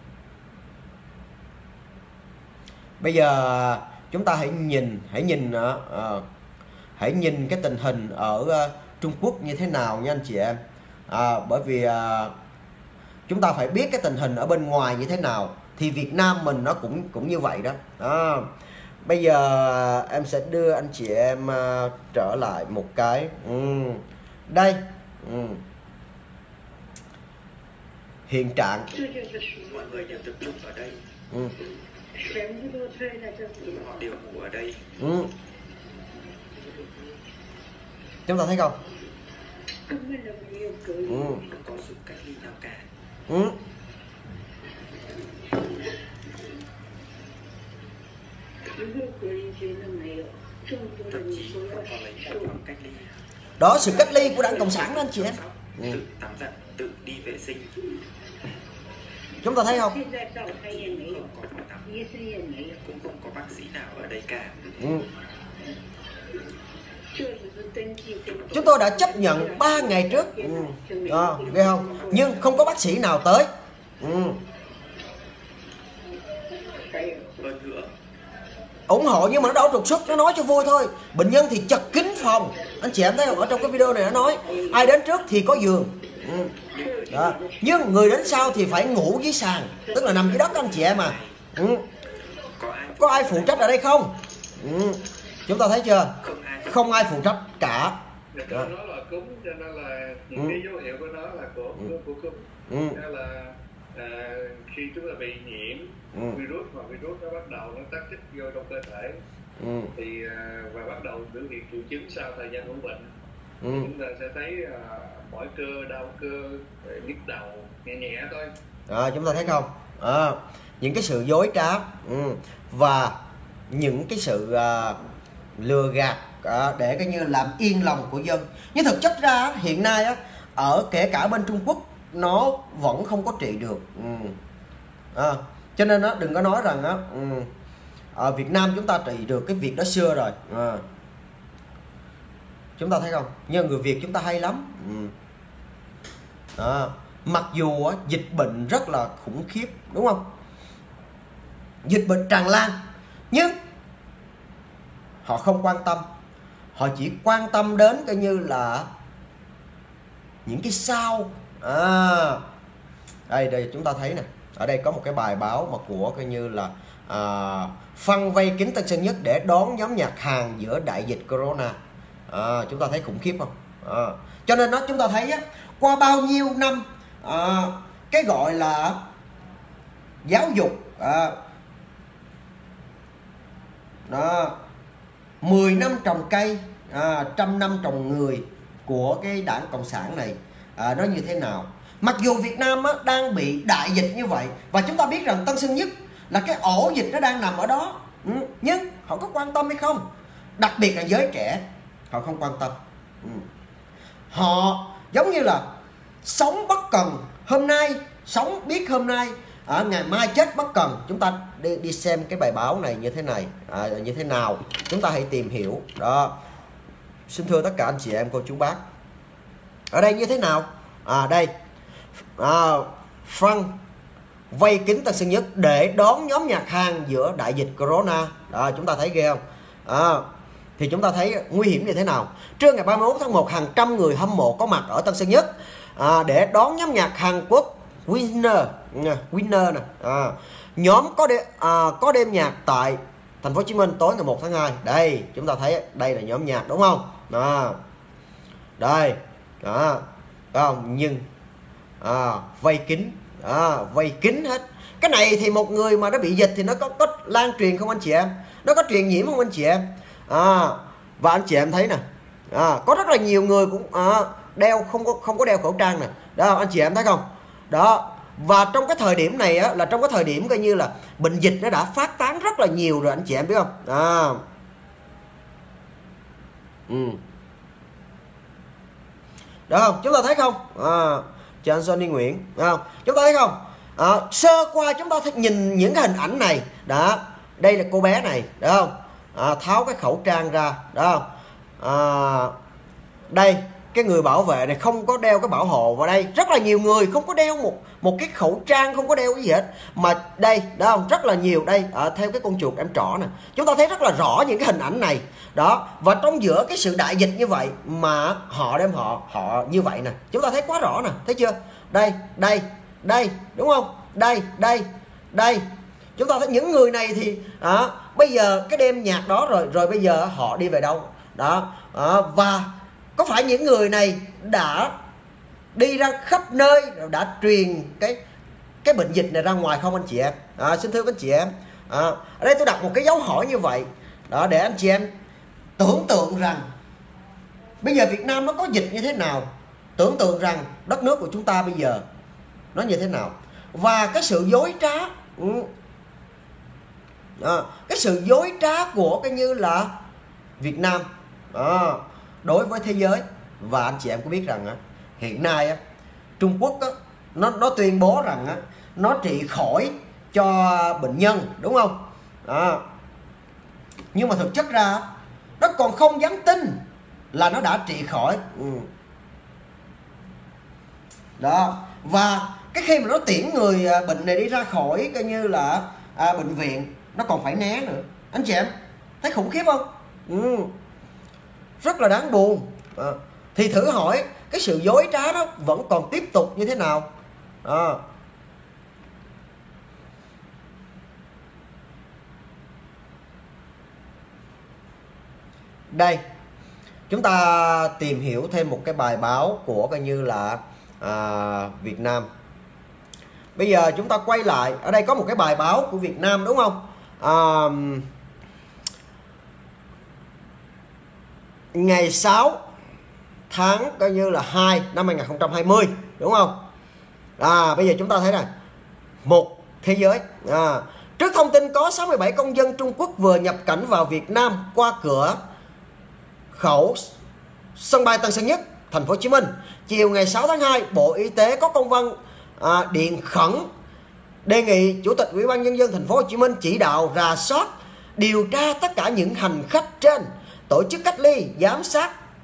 B: Bây giờ chúng ta hãy nhìn, hãy nhìn, uh, hãy nhìn cái tình hình ở uh, Trung Quốc như thế nào nha anh chị em. À, bởi vì uh, chúng ta phải biết cái tình hình ở bên ngoài như thế nào thì Việt Nam mình nó cũng cũng như vậy đó. À, bây giờ uh, em sẽ đưa anh chị em uh, trở lại một cái. Ừ. Đây. Ừ. Hiện trạng.
A: Mọi người đều tập trung ở đây.
B: Ừ.
A: Họ đều ngủ ở đây.
B: Ừ. Chúng ta thấy không? Ừ.
A: Không có sự cách ly nào cả.
B: Ừ.
A: Thậm chí không có lấy một phòng cách ly.
B: Đó, sự cách ly của Đảng Cộng sản đó anh chị em. Ừ.
A: Tự tắm giặt, tự đi vệ sinh.
B: Chúng ta thấy không?
A: Không có phòng tắm, cũng không có bác sĩ nào ở đây cả.
B: Ừ. Chúng tôi đã chấp nhận ba ngày trước. Ừ. À, ghê không? Nhưng không có bác sĩ nào tới. Ừ.
A: Hơn nữa,
B: ủng hộ nhưng mà nó đâu trục xuất, nó nói cho vui thôi. Bệnh nhân thì chật kín phòng. Anh chị em thấy không? Ở trong cái video này nó nói ai đến trước thì có giường. Ừ. Đó. Nhưng người đến sau thì phải ngủ dưới sàn, tức là nằm dưới đất anh chị em à. Ừ. Có ai phụ trách ở đây không? Ừ. Chúng ta thấy chưa? Không ai phụ trách cả.
C: Nó là cúm cho nên là những ừ. cái dấu hiệu của nó là của ừ. của cúm. Ừ. Nên là à, khi chúng ta bị nhiễm ừ. virus mà virus nó bắt đầu nó tác tích vô trong cơ thể ừ. thì à, và bắt đầu biểu hiện triệu chứng sau thời gian ủ bệnh ừ. chúng ta sẽ thấy à, mỏi cơ, đau cơ, nhức đầu nhẹ nhẹ thôi.
B: À, chúng ta thấy không? À, những cái sự dối trá ừ. và những cái sự à, lừa gạt à, để coi như làm yên lòng của dân. Nhưng thực chất ra hiện nay á, ở kể cả bên Trung Quốc nó vẫn không có trị được. Ừ. À, cho nên á, đừng có nói rằng á, ừ, ở Việt Nam chúng ta trị được cái việc đó xưa rồi. À. Chúng ta thấy không? Nhưng người Việt chúng ta hay lắm. Ừ. Đó. Mặc dù á, dịch bệnh rất là khủng khiếp, đúng không? Dịch bệnh tràn lan, nhưng họ không quan tâm. Họ chỉ quan tâm đến coi như là những cái sao. À, đây đây chúng ta thấy nè, ở đây có một cái bài báo mà của coi như là à, Phân vây kín Tân Sơn Nhất để đón nhóm nhạc Hàn giữa đại dịch corona. À, chúng ta thấy khủng khiếp không? À, cho nên đó chúng ta thấy á, qua bao nhiêu năm à, cái gọi là giáo dục à, đó, mười năm trồng cây, à, trăm năm trồng người của cái đảng Cộng sản này à, nó như thế nào. Mặc dù Việt Nam á, đang bị đại dịch như vậy, và chúng ta biết rằng Tân Sơn Nhất là cái ổ dịch nó đang nằm ở đó, ừ, nhưng họ có quan tâm hay không? Đặc biệt là giới trẻ, họ không quan tâm. Ừ. Họ giống như là sống bất cần, hôm nay sống biết hôm nay, à, ngày mai chết bất cần. Chúng ta đi, đi xem cái bài báo này như thế này, à, như thế nào, chúng ta hãy tìm hiểu. Đó, xin thưa tất cả anh chị em cô chú bác, ở đây như thế nào? À đây, à, Phân vây kín Tân Sơn Nhất để đón nhóm nhạc Hàn giữa đại dịch corona. Đó, chúng ta thấy ghê không? À, thì chúng ta thấy nguy hiểm như thế nào. Trưa ngày ba mươi mốt tháng một, hàng trăm người hâm mộ có mặt ở Tân Sơn Nhất à, để đón nhóm nhạc Hàn Quốc Winner, Winner nè. À, nhóm có đêm, à, có đêm nhạc tại thành phố Hồ Chí Minh tối ngày một tháng hai. Đây, chúng ta thấy đây là nhóm nhạc đúng không? Đó. Đây, đó, không? Nhưng à, vây kín, à, vây kín hết. Cái này thì một người mà nó bị dịch thì nó có có lan truyền không anh chị em? Nó có truyền nhiễm không anh chị em? À, và anh chị em thấy nè, à, có rất là nhiều người cũng à, đeo không có không có đeo khẩu trang nè. Đó, anh chị em thấy không? Đó. Và trong cái thời điểm này á, là trong cái thời điểm coi như là bệnh dịch nó đã phát tán rất là nhiều rồi anh chị em biết không? À. Ừ. Đó không? Chúng ta thấy không? À, cho anh Johnny Nguyễn, không? Chúng ta thấy không? À, sơ qua chúng ta thấy nhìn những cái hình ảnh này. Đó, đây là cô bé này, đúng không? À, tháo cái khẩu trang ra, đúng không? À, đây, cái người bảo vệ này không có đeo cái bảo hộ vào đây. Rất là nhiều người không có đeo một một cái khẩu trang, không có đeo cái gì hết. Mà đây, đó không? Rất là nhiều đây, à, theo cái con chuột em trỏ nè. Chúng ta thấy rất là rõ những cái hình ảnh này. Đó, và trong giữa cái sự đại dịch như vậy mà họ đem họ họ như vậy nè. Chúng ta thấy quá rõ nè, thấy chưa? Đây, đây, đây, đúng không? Đây, đây, đây. Chúng ta thấy những người này thì à, bây giờ cái đêm nhạc đó rồi, rồi bây giờ họ đi về đâu? Đó, à, và có phải những người này đã đi ra khắp nơi, đã truyền cái cái bệnh dịch này ra ngoài không anh chị em? À, xin thưa các anh chị em, à, ở đây tôi đặt một cái dấu hỏi như vậy đó, để anh chị em tưởng tượng rằng bây giờ Việt Nam nó có dịch như thế nào, tưởng tượng rằng đất nước của chúng ta bây giờ nó như thế nào, và cái sự dối trá, ừ, à, cái sự dối trá của cái như là Việt Nam à, đối với thế giới. Và anh chị em có biết rằng á, hiện nay á, Trung Quốc á, nó nó tuyên bố rằng á, nó trị khỏi cho bệnh nhân, đúng không? À, nhưng mà thực chất ra nó còn không dám tin là nó đã trị khỏi. Ừ. Đó, và cái khi mà nó tiễn người bệnh này đi ra khỏi coi như là à, bệnh viện, nó còn phải né nữa. Anh chị em thấy khủng khiếp không? Ừ. Rất là đáng buồn. À, thì thử hỏi cái sự dối trá đó vẫn còn tiếp tục như thế nào? À. Đây, chúng ta tìm hiểu thêm một cái bài báo của coi như là à, Việt Nam. Bây giờ chúng ta quay lại, ở đây có một cái bài báo của Việt Nam đúng không? À, ngày sáu tháng coi như là hai năm hai nghìn không trăm hai mươi, đúng không? À, bây giờ chúng ta thấy này, một thế giới. À, trước thông tin có sáu mươi bảy công dân Trung Quốc vừa nhập cảnh vào Việt Nam qua cửa khẩu sân bay Tân Sơn Nhất, thành phố Hồ Chí Minh, chiều ngày sáu tháng hai, Bộ Y tế có công văn à, điện khẩn đề nghị Chủ tịch Ủy ban Nhân dân thành phố Hồ Chí Minh chỉ đạo rà soát, điều tra tất cả những hành khách trên, tổ chức cách ly, giám sát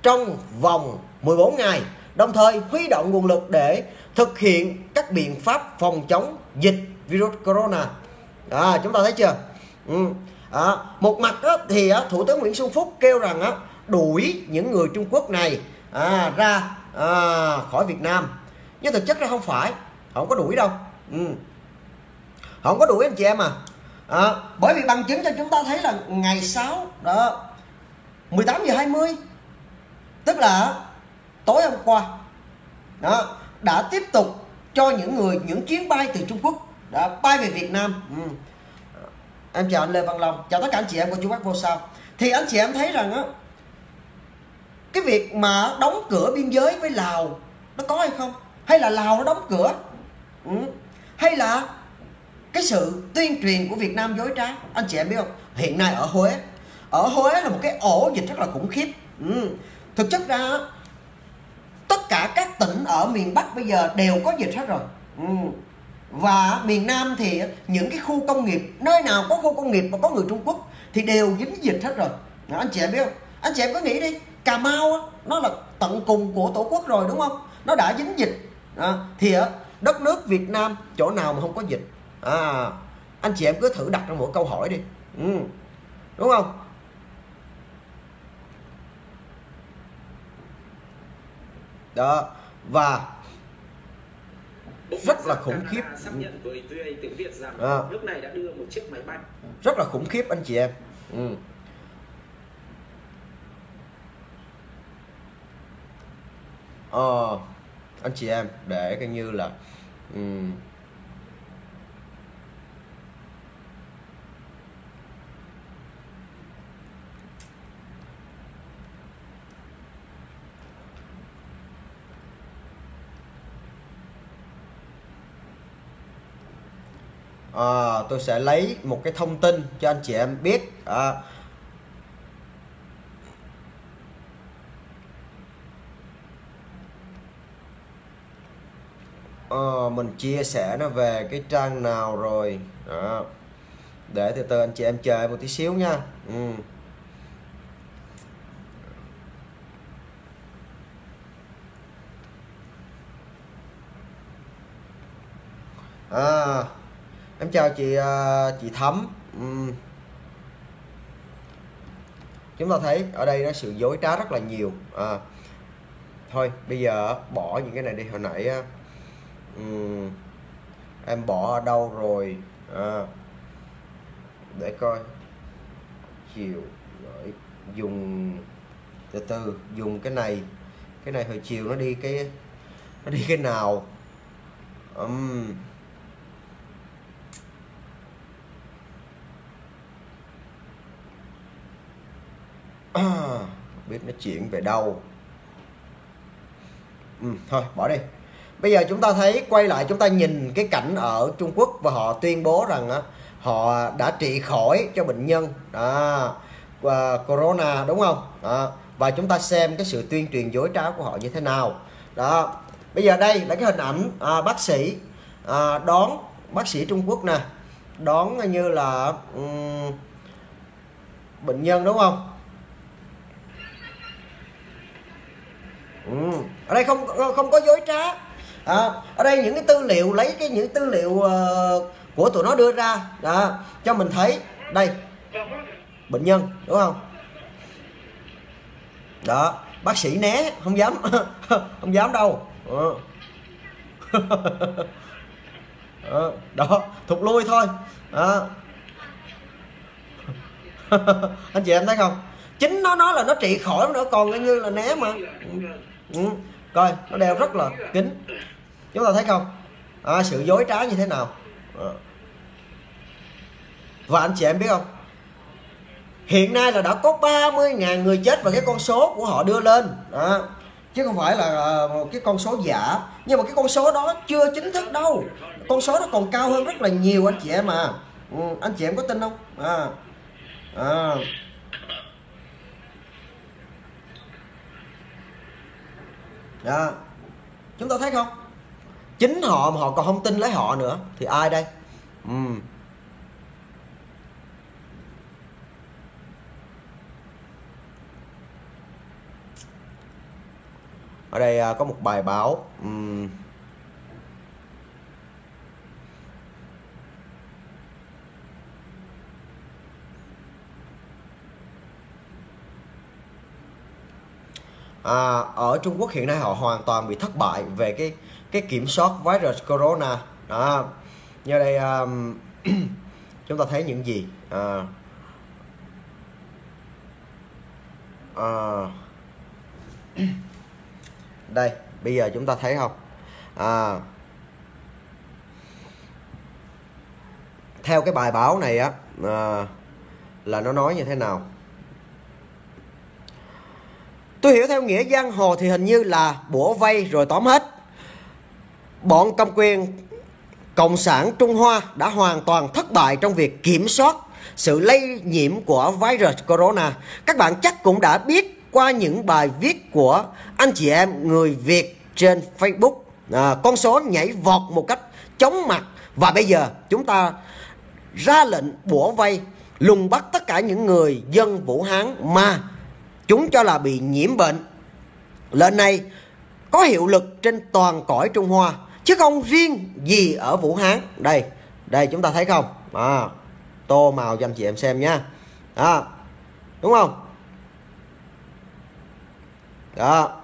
B: trong vòng mười bốn ngày, đồng thời huy động nguồn lực để thực hiện các biện pháp phòng chống dịch virus corona. À, chúng ta thấy chưa? Ừ. À, một mặt á, thì á, Thủ tướng Nguyễn Xuân Phúc kêu rằng á, đuổi những người Trung Quốc này à, ra à, khỏi Việt Nam, nhưng thực chất ra không phải, họ không có đuổi đâu. Ừ. Họ không có đuổi anh chị em à. À, bởi vì bằng chứng cho chúng ta thấy là ngày sáu đó, mười tám giờ hai mươi, tức là tối hôm qua đó, đã tiếp tục cho những người những chuyến bay từ Trung Quốc đã bay về Việt Nam. Ừ. Em chào anh Lê Văn Long, chào tất cả anh chị em của chú Bác Vô Sao. Thì anh chị em thấy rằng á, cái việc mà đóng cửa biên giới với Lào nó có hay không, hay là Lào nó đóng cửa, ừ. hay là cái sự tuyên truyền của Việt Nam dối trá. Anh chị em biết không, hiện nay ở Huế, ở Huế là một cái ổ dịch rất là khủng khiếp. Ừ. Thực chất ra tất cả các tỉnh ở miền Bắc bây giờ đều có dịch hết rồi. Ừ. Và miền Nam thì những cái khu công nghiệp, nơi nào có khu công nghiệp mà có người Trung Quốc thì đều dính dịch hết rồi. Anh chị em biết không? Anh chị em có nghĩ đi, Cà Mau á, nó là tận cùng của Tổ quốc rồi đúng không? Nó đã dính dịch. À, thì đất nước Việt Nam chỗ nào mà không có dịch? À, anh chị em cứ thử đặt ra một câu hỏi đi. Ừ. Đúng không? Đó. Và rất là khủng khiếp.
A: Xác nhận với vê a tiếng Việt rằng
B: à.
A: nước này đã đưa một chiếc máy bay.
B: Rất là khủng khiếp anh chị em. Ừ. Ờ, anh chị em để coi như là um, À, tôi sẽ lấy một cái thông tin cho anh chị em biết. À, à, mình chia sẻ nó về cái trang nào rồi. À, để từ từ anh chị em chờ một tí xíu nha. Ừ. À, em chào chị chị Thắm. uhm. Chúng ta thấy ở đây nó sự dối trá rất là nhiều. À, thôi bây giờ bỏ những cái này đi. Hồi nãy um, em bỏ ở đâu rồi? À, để coi chiều rồi dùng từ từ dùng cái này, cái này hồi chiều nó đi cái nó đi cái nào? Um, À, biết nó chuyển về đâu. Ừ, thôi bỏ đi. Bây giờ chúng ta thấy quay lại, chúng ta nhìn cái cảnh ở Trung Quốc và họ tuyên bố rằng á, họ đã trị khỏi cho bệnh nhân à, corona đúng không? À, và chúng ta xem cái sự tuyên truyền dối trá của họ như thế nào. Đó. Bây giờ đây là cái hình ảnh à, bác sĩ à, đón bác sĩ Trung Quốc nè, đón như là um, bệnh nhân đúng không? Ừ. Ở đây không không có dối trá. À, ở đây những cái tư liệu, lấy cái những tư liệu uh, của tụi nó đưa ra đó, cho mình thấy đây bệnh nhân đúng không? Đó, bác sĩ né không dám không dám đâu. Ừ. Đó, thụt lui thôi. Đó. Anh chị em thấy không? Chính nó nói là nó trị khỏi nữa, còn coi như là né mà. Ừ. Ừ. Coi nó đeo rất là kín, chúng ta thấy không? À, sự dối trá như thế nào. À. Và anh chị em biết không, hiện nay là đã có ba mươi nghìn người chết và cái con số của họ đưa lên à, chứ không phải là một cái con số giả. Nhưng mà cái con số đó chưa chính thức đâu, con số nó còn cao hơn rất là nhiều anh chị em à. Ừ. Anh chị em có tin không? À. À. Đó. Chúng ta thấy không? Chính họ mà họ còn không tin lấy họ nữa thì ai đây? Ừ. Ở đây à, có một bài báo uhm, À, ở Trung Quốc hiện nay họ hoàn toàn bị thất bại về cái cái kiểm soát virus corona. Đó. Như đây um, chúng ta thấy những gì? À, à, đây bây giờ chúng ta thấy không? À, theo cái bài báo này á à, là nó nói như thế nào? Tôi hiểu theo nghĩa giang hồ thì hình như là bủa vây rồi tóm hết. Bọn cầm quyền Cộng sản Trung Hoa đã hoàn toàn thất bại trong việc kiểm soát sự lây nhiễm của virus corona. Các bạn chắc cũng đã biết qua những bài viết của anh chị em người Việt trên Facebook. À, con số nhảy vọt một cách chóng mặt. Và bây giờ chúng ta ra lệnh bủa vây lùng bắt tất cả những người dân Vũ Hán mà chúng cho là bị nhiễm bệnh. Lệnh này có hiệu lực trên toàn cõi Trung Hoa chứ không riêng gì ở Vũ Hán. Đây, đây chúng ta thấy không? À, tô màu cho anh chị em xem nha. Đó, đúng không? Đó,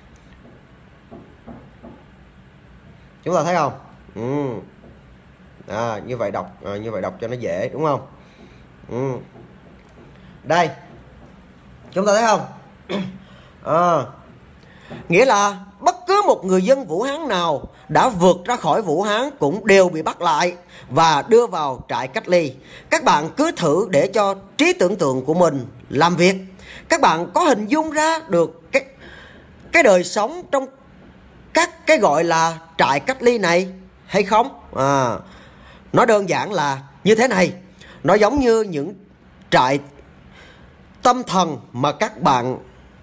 B: chúng ta thấy không? Ừ. À, như vậy đọc à, như vậy đọc cho nó dễ, đúng không? Ừ. Đây, chúng ta thấy không? À, nghĩa là bất cứ một người dân Vũ Hán nào đã vượt ra khỏi Vũ Hán cũng đều bị bắt lại và đưa vào trại cách ly. Các bạn cứ thử để cho trí tưởng tượng của mình làm việc. Các bạn có hình dung ra được cái, cái đời sống trong các cái gọi là trại cách ly này hay không? À, nó đơn giản là như thế này. Nó giống như những trại tâm thần mà các bạn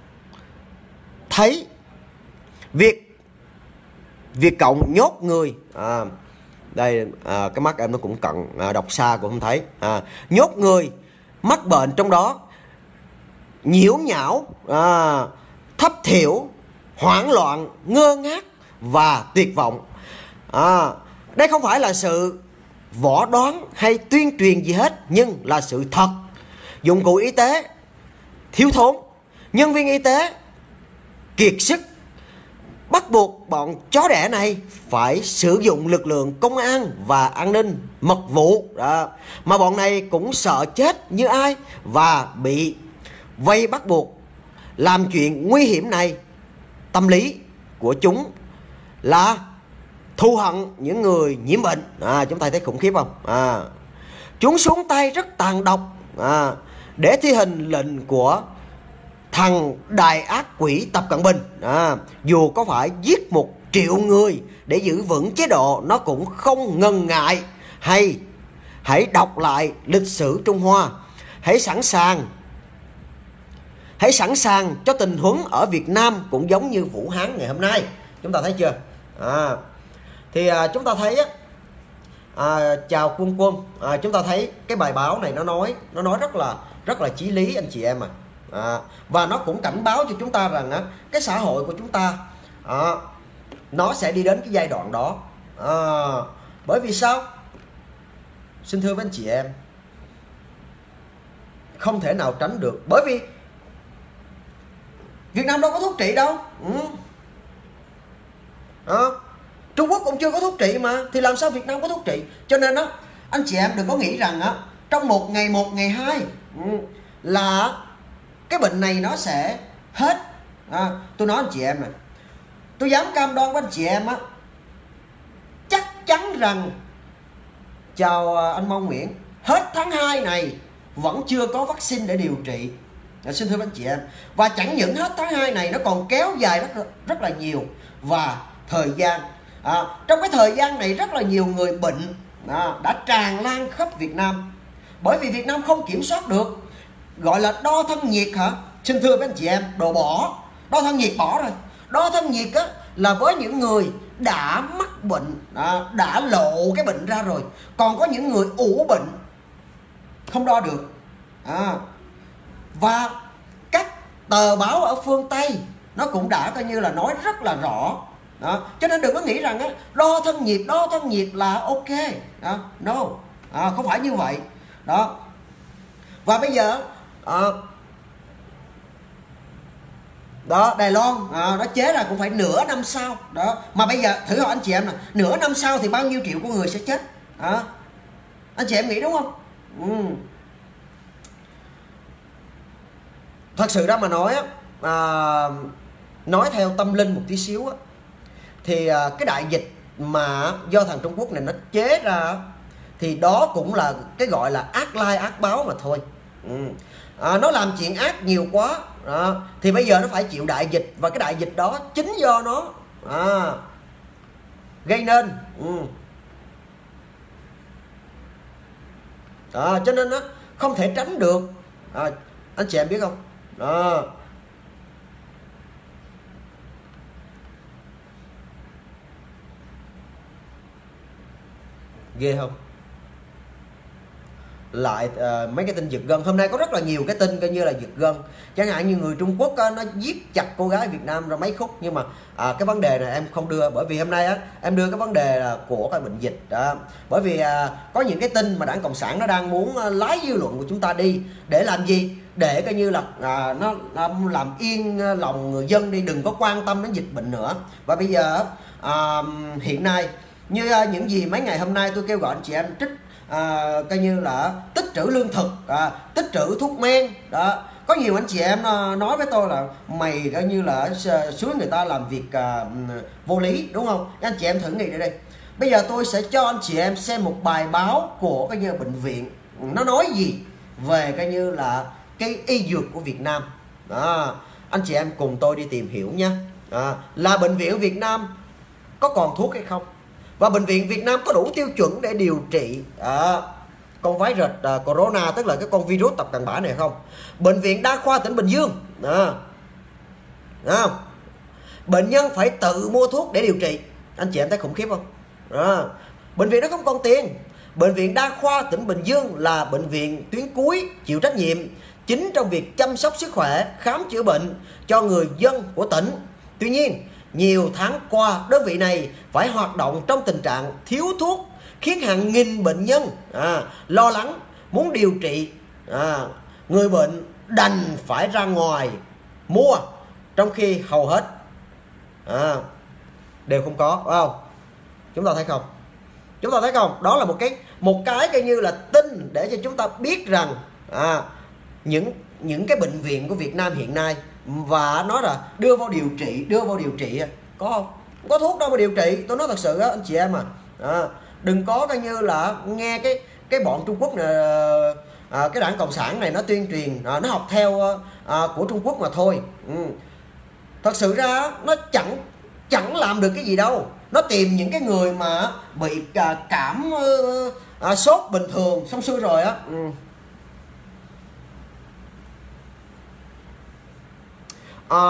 B: thấy Việc Việt Cộng nhốt người. À, đây à, cái mắt em nó cũng cận, à, đọc xa cũng không thấy. À, nhốt người mắc bệnh trong đó, nhiễu nhão, à, thấp thiểu, hoảng loạn, ngơ ngác và tuyệt vọng. À, đây không phải là sự võ đoán hay tuyên truyền gì hết, nhưng là sự thật. Dụng cụ y tế thiếu thốn, nhân viên y tế kiệt sức, bắt buộc bọn chó đẻ này phải sử dụng lực lượng công an và an ninh mật vụ. Đó. Mà bọn này cũng sợ chết như ai và bị vây bắt buộc làm chuyện nguy hiểm này. Tâm lý của chúng là thù hận những người nhiễm bệnh. À, chúng ta thấy khủng khiếp không? À, chúng xuống tay rất tàn độc à, để thi hành lệnh của thằng đại ác quỷ Tập Cận Bình. À, dù có phải giết một triệu người để giữ vững chế độ, nó cũng không ngần ngại. Hay hãy đọc lại lịch sử Trung Hoa. Hãy sẵn sàng Hãy sẵn sàng cho tình huống ở Việt Nam cũng giống như Vũ Hán ngày hôm nay. Chúng ta thấy chưa? À, thì à, chúng ta thấy á, à, chào quân quân, à, chúng ta thấy cái bài báo này nó nói nó nói rất là rất là chí lý anh chị em à. À, và nó cũng cảnh báo cho chúng ta rằng á, cái xã hội của chúng ta à, nó sẽ đi đến cái giai đoạn đó. À, bởi vì sao? Xin thưa với anh chị em, không thể nào tránh được. Bởi vì Việt Nam đâu có thuốc trị đâu. Ừ. À, Trung Quốc cũng chưa có thuốc trị mà, thì làm sao Việt Nam có thuốc trị? Cho nên đó, anh chị em đừng có nghĩ rằng á, trong một ngày một ngày hai ừ, là cái bệnh này nó sẽ hết. À, tôi nói anh chị em này, tôi dám cam đoan với anh chị em á, chắc chắn rằng, chào anh Mong Nguyễn, hết tháng hai này vẫn chưa có vaccine để điều trị. À, xin thưa với anh chị em, và chẳng những hết tháng hai này, nó còn kéo dài rất rất là nhiều và thời gian. À, trong cái thời gian này rất là nhiều người bệnh à, đã tràn lan khắp Việt Nam, bởi vì Việt Nam không kiểm soát được. Gọi là đo thân nhiệt hả? Xin thưa với anh chị em, đồ bỏ. Đo thân nhiệt bỏ rồi. Đo thân nhiệt á, là với những người đã mắc bệnh, à, đã lộ cái bệnh ra rồi. Còn có những người ủ bệnh không đo được. À, và các tờ báo ở phương Tây nó cũng đã coi như là nói rất là rõ đó. Cho nên đừng có nghĩ rằng á, đo thân nhiệt đo thân nhiệt là ok đó. No, à, không phải như vậy đó. Và bây giờ à, đó Đài Loan à, nó chế ra cũng phải nửa năm sau đó. Mà bây giờ thử hỏi anh chị em nè, nửa năm sau thì bao nhiêu triệu con người sẽ chết à? Anh chị em nghĩ đúng không? Ừ. Thật sự ra mà nói á, à, nói theo tâm linh một tí xíu á, thì à, cái đại dịch mà do thằng Trung Quốc này nó chế ra thì đó cũng là cái gọi là ác lai ác báo mà thôi. Ừ. À, nó làm chuyện ác nhiều quá à, thì bây giờ nó phải chịu đại dịch, và cái đại dịch đó chính do nó à, gây nên. Ừ. À, cho nên nó không thể tránh được à, anh chị em biết không à. Ghê không? Lại uh, mấy cái tin giật gân hôm nay có rất là nhiều cái tin coi như là giật gân, chẳng hạn như người Trung Quốc á, nó giết chặt cô gái Việt Nam ra mấy khúc. Nhưng mà à, cái vấn đề này em không đưa, bởi vì hôm nay á em đưa cái vấn đề là của cái bệnh dịch đó. Bởi vì à, có những cái tin mà Đảng Cộng sản nó đang muốn à, lái dư luận của chúng ta đi để làm gì, để coi như là à, nó làm, làm yên lòng người dân đi, đừng có quan tâm đến dịch bệnh nữa. Và bây giờ à, hiện nay như à, những gì mấy ngày hôm nay tôi kêu gọi anh chị em trích à, coi như là tích trữ lương thực, à, tích trữ thuốc men đó. Có nhiều anh chị em nói với tôi là mày coi như là suối người ta làm việc à, vô lý, đúng không? Anh chị em thử nghĩ đây, bây giờ tôi sẽ cho anh chị em xem một bài báo của coi như bệnh viện nó nói gì về coi như là cái y dược của Việt Nam đó. Anh chị em cùng tôi đi tìm hiểu nha. À, là bệnh viện Việt Nam có còn thuốc hay không, và bệnh viện Việt Nam có đủ tiêu chuẩn để điều trị à, con virus à, corona, tức là cái con virus tập cận bã này không? Bệnh viện Đa khoa tỉnh Bình Dương à, à, bệnh nhân phải tự mua thuốc để điều trị. Anh chị em thấy khủng khiếp không? À, bệnh viện nó không còn tiền. Bệnh viện Đa khoa tỉnh Bình Dương là bệnh viện tuyến cuối chịu trách nhiệm chính trong việc chăm sóc sức khỏe, khám chữa bệnh cho người dân của tỉnh. Tuy nhiên, nhiều tháng qua đơn vị này phải hoạt động trong tình trạng thiếu thuốc, khiến hàng nghìn bệnh nhân à, lo lắng muốn điều trị. À, người bệnh đành phải ra ngoài mua, trong khi hầu hết à, đều không có, phải không? Chúng ta thấy không? Chúng ta thấy không? Đó là một cái một cái coi như là tin để cho chúng ta biết rằng à, những những cái bệnh viện của Việt Nam hiện nay, và nói là đưa vào điều trị, đưa vào điều trị có không? Không có thuốc đâu mà điều trị. Tôi nói thật sự á anh chị em à, à đừng có coi như là nghe cái cái bọn Trung Quốc này, à, cái Đảng Cộng sản này nó tuyên truyền, à, nó học theo à, của Trung Quốc mà thôi. Ừ. Thật sự ra nó chẳng chẳng làm được cái gì đâu. Nó tìm những cái người mà bị à, cảm à, sốt bình thường xong xuôi rồi á. Ừ. À,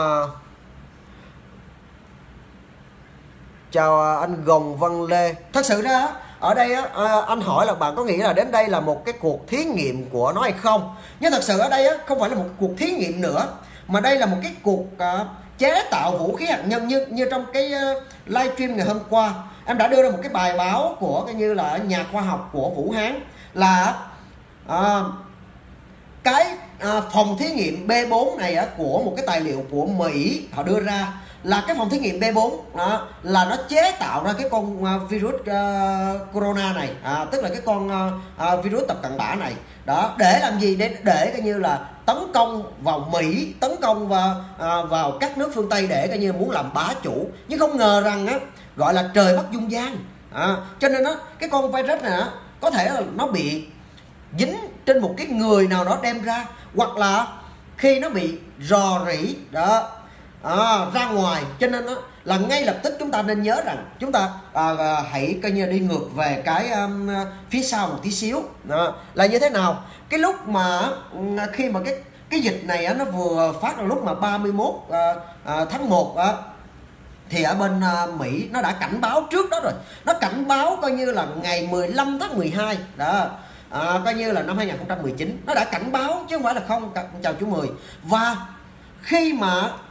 B: chào anh Gồng Văn Lê. Thật sự ra ở đây á, anh hỏi là bạn có nghĩ là đến đây là một cái cuộc thí nghiệm của nó hay không? Nhưng thật sự ở đây á, không phải là một cuộc thí nghiệm nữa, mà đây là một cái cuộc uh, chế tạo vũ khí hạt nhân. Như như trong cái uh, livestream ngày hôm qua, em đã đưa ra một cái bài báo của cái như là nhà khoa học của Vũ Hán là uh, cái à, phòng thí nghiệm B bốn này á, của một cái tài liệu của Mỹ họ đưa ra là cái phòng thí nghiệm B bốn đó, là nó chế tạo ra cái con uh, virus uh, corona này, à, tức là cái con uh, uh, virus tập cận bã này đó, để làm gì? Để để coi như là tấn công vào Mỹ, tấn công vào uh, vào các nước phương Tây để coi như muốn làm bá chủ. Nhưng không ngờ rằng á, gọi là trời Bắc dung gian, à, cho nên á, cái con virus này á, có thể là nó bị dính trên một cái người nào đó đem ra, hoặc là khi nó bị rò rỉ đó à, ra ngoài. Cho nên đó, là ngay lập tức chúng ta nên nhớ rằng chúng ta à, à, hãy coi như đi ngược về cái um, phía sau một tí xíu đó. Là như thế nào? Cái lúc mà khi mà cái cái dịch này á, nó vừa phát ra lúc mà ba mươi mốt à, à, tháng một á, thì ở bên uh, Mỹ nó đã cảnh báo trước đó rồi. Nó cảnh báo coi như là ngày mười lăm tháng mười hai đó, à, coi như là năm hai nghìn không trăm mười chín. Nó đã cảnh báo chứ không phải là không. Chào chú Mười. Và khi mà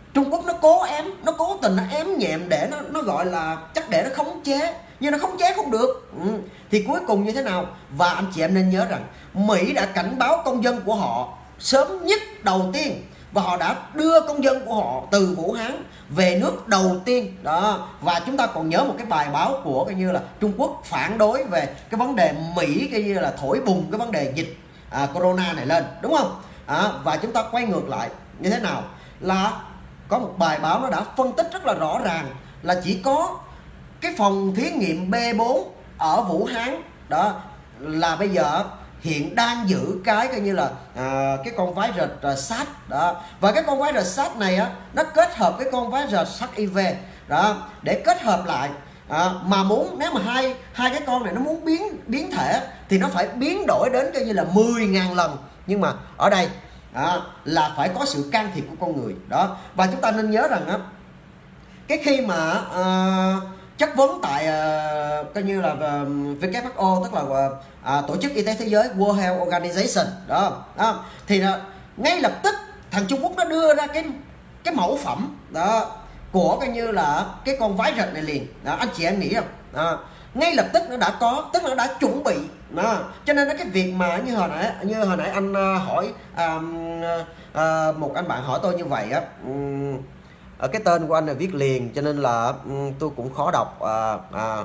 B: Trung Quốc nó cố ém, nó cố tình nó ém nhẹm để nó nó gọi là chắc để nó khống chế, nhưng nó khống chế không được. Ừ. Thì cuối cùng như thế nào? Và anh chị em nên nhớ rằng Mỹ đã cảnh báo công dân của họ sớm nhất đầu tiên, và họ đã đưa công dân của họ từ Vũ Hán về nước đầu tiên đó. Và chúng ta còn nhớ một cái bài báo của coi như là Trung Quốc phản đối về cái vấn đề Mỹ coi như là thổi bùng cái vấn đề dịch à, corona này lên, đúng không? À, và chúng ta quay ngược lại như thế nào, là có một bài báo nó đã phân tích rất là rõ ràng là chỉ có cái phòng thí nghiệm B bốn ở Vũ Hán đó là bây giờ hiện đang giữ cái coi như là à, cái con virus uh, SARS đó, và cái con virus SARS này á, nó kết hợp với con virus hát i vê đó để kết hợp lại. À, mà muốn nếu mà hai hai cái con này nó muốn biến biến thể thì nó phải biến đổi đến coi như là mười ngàn lần, nhưng mà ở đây à, là phải có sự can thiệp của con người đó. Và chúng ta nên nhớ rằng á, cái khi mà à, chất vấn tại uh, coi như là uh, W H O, tức là uh, tổ chức y tế thế giới, World Health Organization đó, đó thì uh, ngay lập tức thằng Trung Quốc nó đưa ra cái cái mẫu phẩm đó của coi như là cái con virus này liền đó. Anh chị em nghĩ không? Đó. Ngay lập tức nó đã có, tức là nó đã chuẩn bị đó. Cho nên cái việc mà như hồi nãy như hồi nãy anh uh, hỏi um, uh, một anh bạn hỏi tôi như vậy á, um, ở cái tên của anh là viết liền cho nên là um, tôi cũng khó đọc. uh, uh,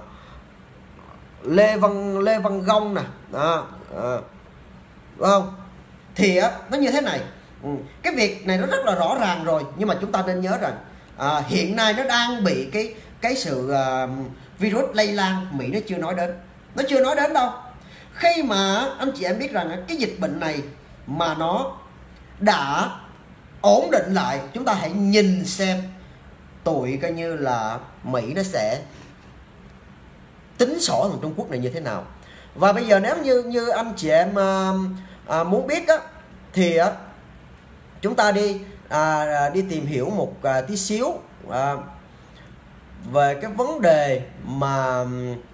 B: Lê Văn Lê Văn Gông nè đó, uh, đúng không? Thì uh, nó như thế này, um, cái việc này nó rất là rõ ràng rồi, nhưng mà chúng ta nên nhớ rằng uh, hiện nay nó đang bị cái cái sự uh, virus lây lan. Mỹ nó chưa nói đến, nó chưa nói đến đâu. Khi mà anh chị em biết rằng cái dịch bệnh này mà nó đã ổn định lại, chúng ta hãy nhìn xem tụi coi như là Mỹ nó sẽ tính sổ thằng Trung Quốc này như thế nào. Và bây giờ nếu như như anh chị em à, à, muốn biết á, thì á, chúng ta đi à, đi tìm hiểu một à, tí xíu à, về cái vấn đề mà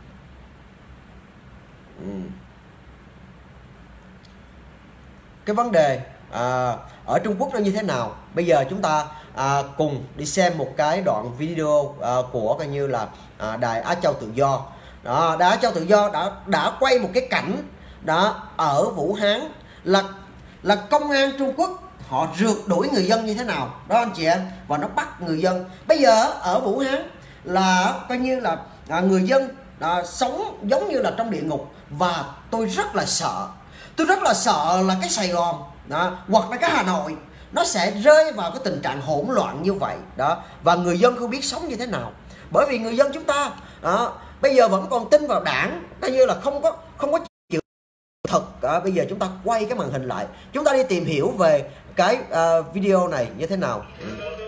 B: cái vấn đề à, ở Trung Quốc nó như thế nào. Bây giờ chúng ta à, cùng đi xem một cái đoạn video à, của coi như là à, Đài Á Châu Tự Do đó. Đài Á Châu Tự Do đã đã quay một cái cảnh đó ở Vũ Hán, là là công an Trung Quốc họ rượt đuổi người dân như thế nào đó anh chị em, và nó bắt người dân. Bây giờ ở Vũ Hán là coi như là à, người dân à, sống giống như là trong địa ngục, và tôi rất là sợ, tôi rất là sợ là cái Sài Gòn đó, hoặc là cái Hà Nội nó sẽ rơi vào cái tình trạng hỗn loạn như vậy đó, và người dân không biết sống như thế nào. Bởi vì người dân chúng ta đó, bây giờ vẫn còn tin vào đảng, coi như là không có không có chịu thật. À, bây giờ chúng ta quay cái màn hình lại, chúng ta đi tìm hiểu về cái uh, video này như thế nào. Ừ.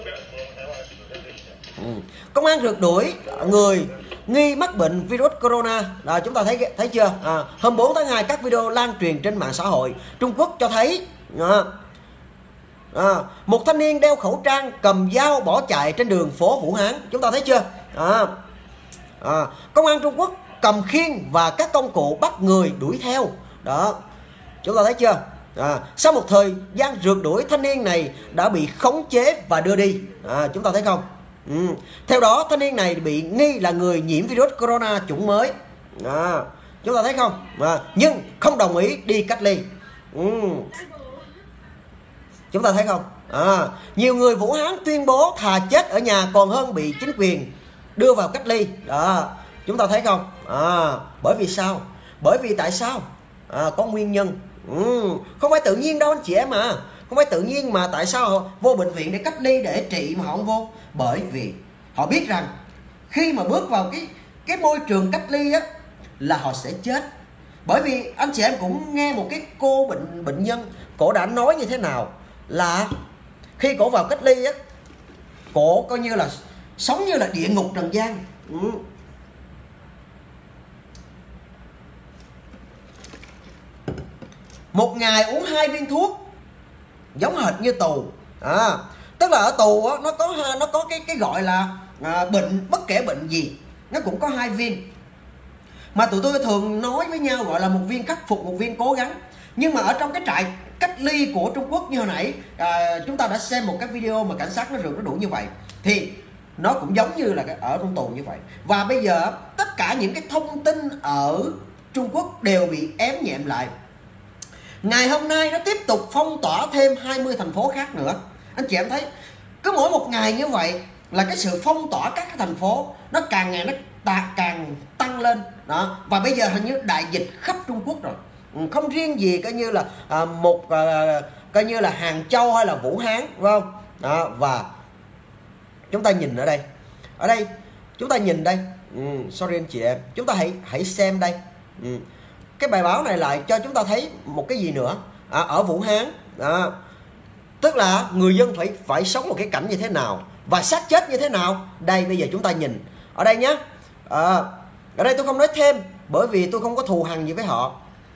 B: Ừ. Công an rượt đuổi người nghi mắc bệnh virus corona. Đó, chúng ta thấy thấy chưa? À, hôm bốn tháng hai các video lan truyền trên mạng xã hội Trung Quốc cho thấy à, à, một thanh niên đeo khẩu trang cầm dao bỏ chạy trên đường phố Vũ Hán. Chúng ta thấy chưa? À, à, công an Trung Quốc cầm khiên và các công cụ bắt người đuổi theo. Đó, chúng ta thấy chưa? À, sau một thời gian rượt đuổi, thanh niên này đã bị khống chế và đưa đi. À, chúng ta thấy không? Ừ. Theo đó, thanh niên này bị nghi là người nhiễm virus corona chủng mới. À, chúng ta thấy không? À, nhưng không đồng ý đi cách ly. Ừ. Chúng ta thấy không? À, nhiều người Vũ Hán tuyên bố thà chết ở nhà còn hơn bị chính quyền đưa vào cách ly. Đó, chúng ta thấy không? À, bởi vì sao? Bởi vì tại sao? À, có nguyên nhân. Ừ. Không phải tự nhiên đâu anh chị em à. Không phải tự nhiên mà tại sao họ vô bệnh viện để cách ly để trị mà họ không vô? Bởi vì họ biết rằng khi mà bước vào cái cái môi trường cách ly á là họ sẽ chết. Bởi vì anh chị em cũng nghe một cái cô bệnh bệnh nhân, cổ đã nói như thế nào, là khi cổ vào cách ly á, cổ coi như là sống như là địa ngục trần gian. Ừ. Một ngày uống hai viên thuốc giống hệt như tù. À, tức là ở tù á, nó có nó có cái cái gọi là à, bệnh, bất kể bệnh gì nó cũng có hai viên. Mà tụi tôi thường nói với nhau gọi là một viên khắc phục, một viên cố gắng. Nhưng mà ở trong cái trại cách ly của Trung Quốc như hồi nãy à, chúng ta đã xem một cái video mà cảnh sát nó rượt nó đủ như vậy, thì nó cũng giống như là ở trong tù như vậy. Và bây giờ tất cả những cái thông tin ở Trung Quốc đều bị ém nhẹm lại. Ngày hôm nay nó tiếp tục phong tỏa thêm hai mươi thành phố khác nữa. Anh chị em thấy cứ mỗi một ngày như vậy là cái sự phong tỏa các cái thành phố nó càng ngày nó càng tăng lên đó. Và bây giờ hình như đại dịch khắp Trung Quốc rồi, không riêng gì coi như là à, một à, coi như là Hàng Châu hay là Vũ Hán, phải không đó. Và chúng ta nhìn ở đây, ở đây chúng ta nhìn đây, ừ, sorry anh chị em, chúng ta hãy hãy xem đây, ừ. Cái bài báo này lại cho chúng ta thấy một cái gì nữa à, ở Vũ Hán đó. Tức là người dân phải phải sống một cái cảnh như thế nào và xác chết như thế nào. Đây bây giờ chúng ta nhìn ở đây nhé. À, ở đây tôi không nói thêm bởi vì tôi không có thù hằn gì với họ.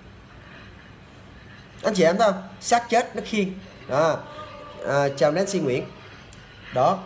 B: Anh chị em thấy không? Xác chết nó khiêng đó. À, chào Nancy Nguyễn đó.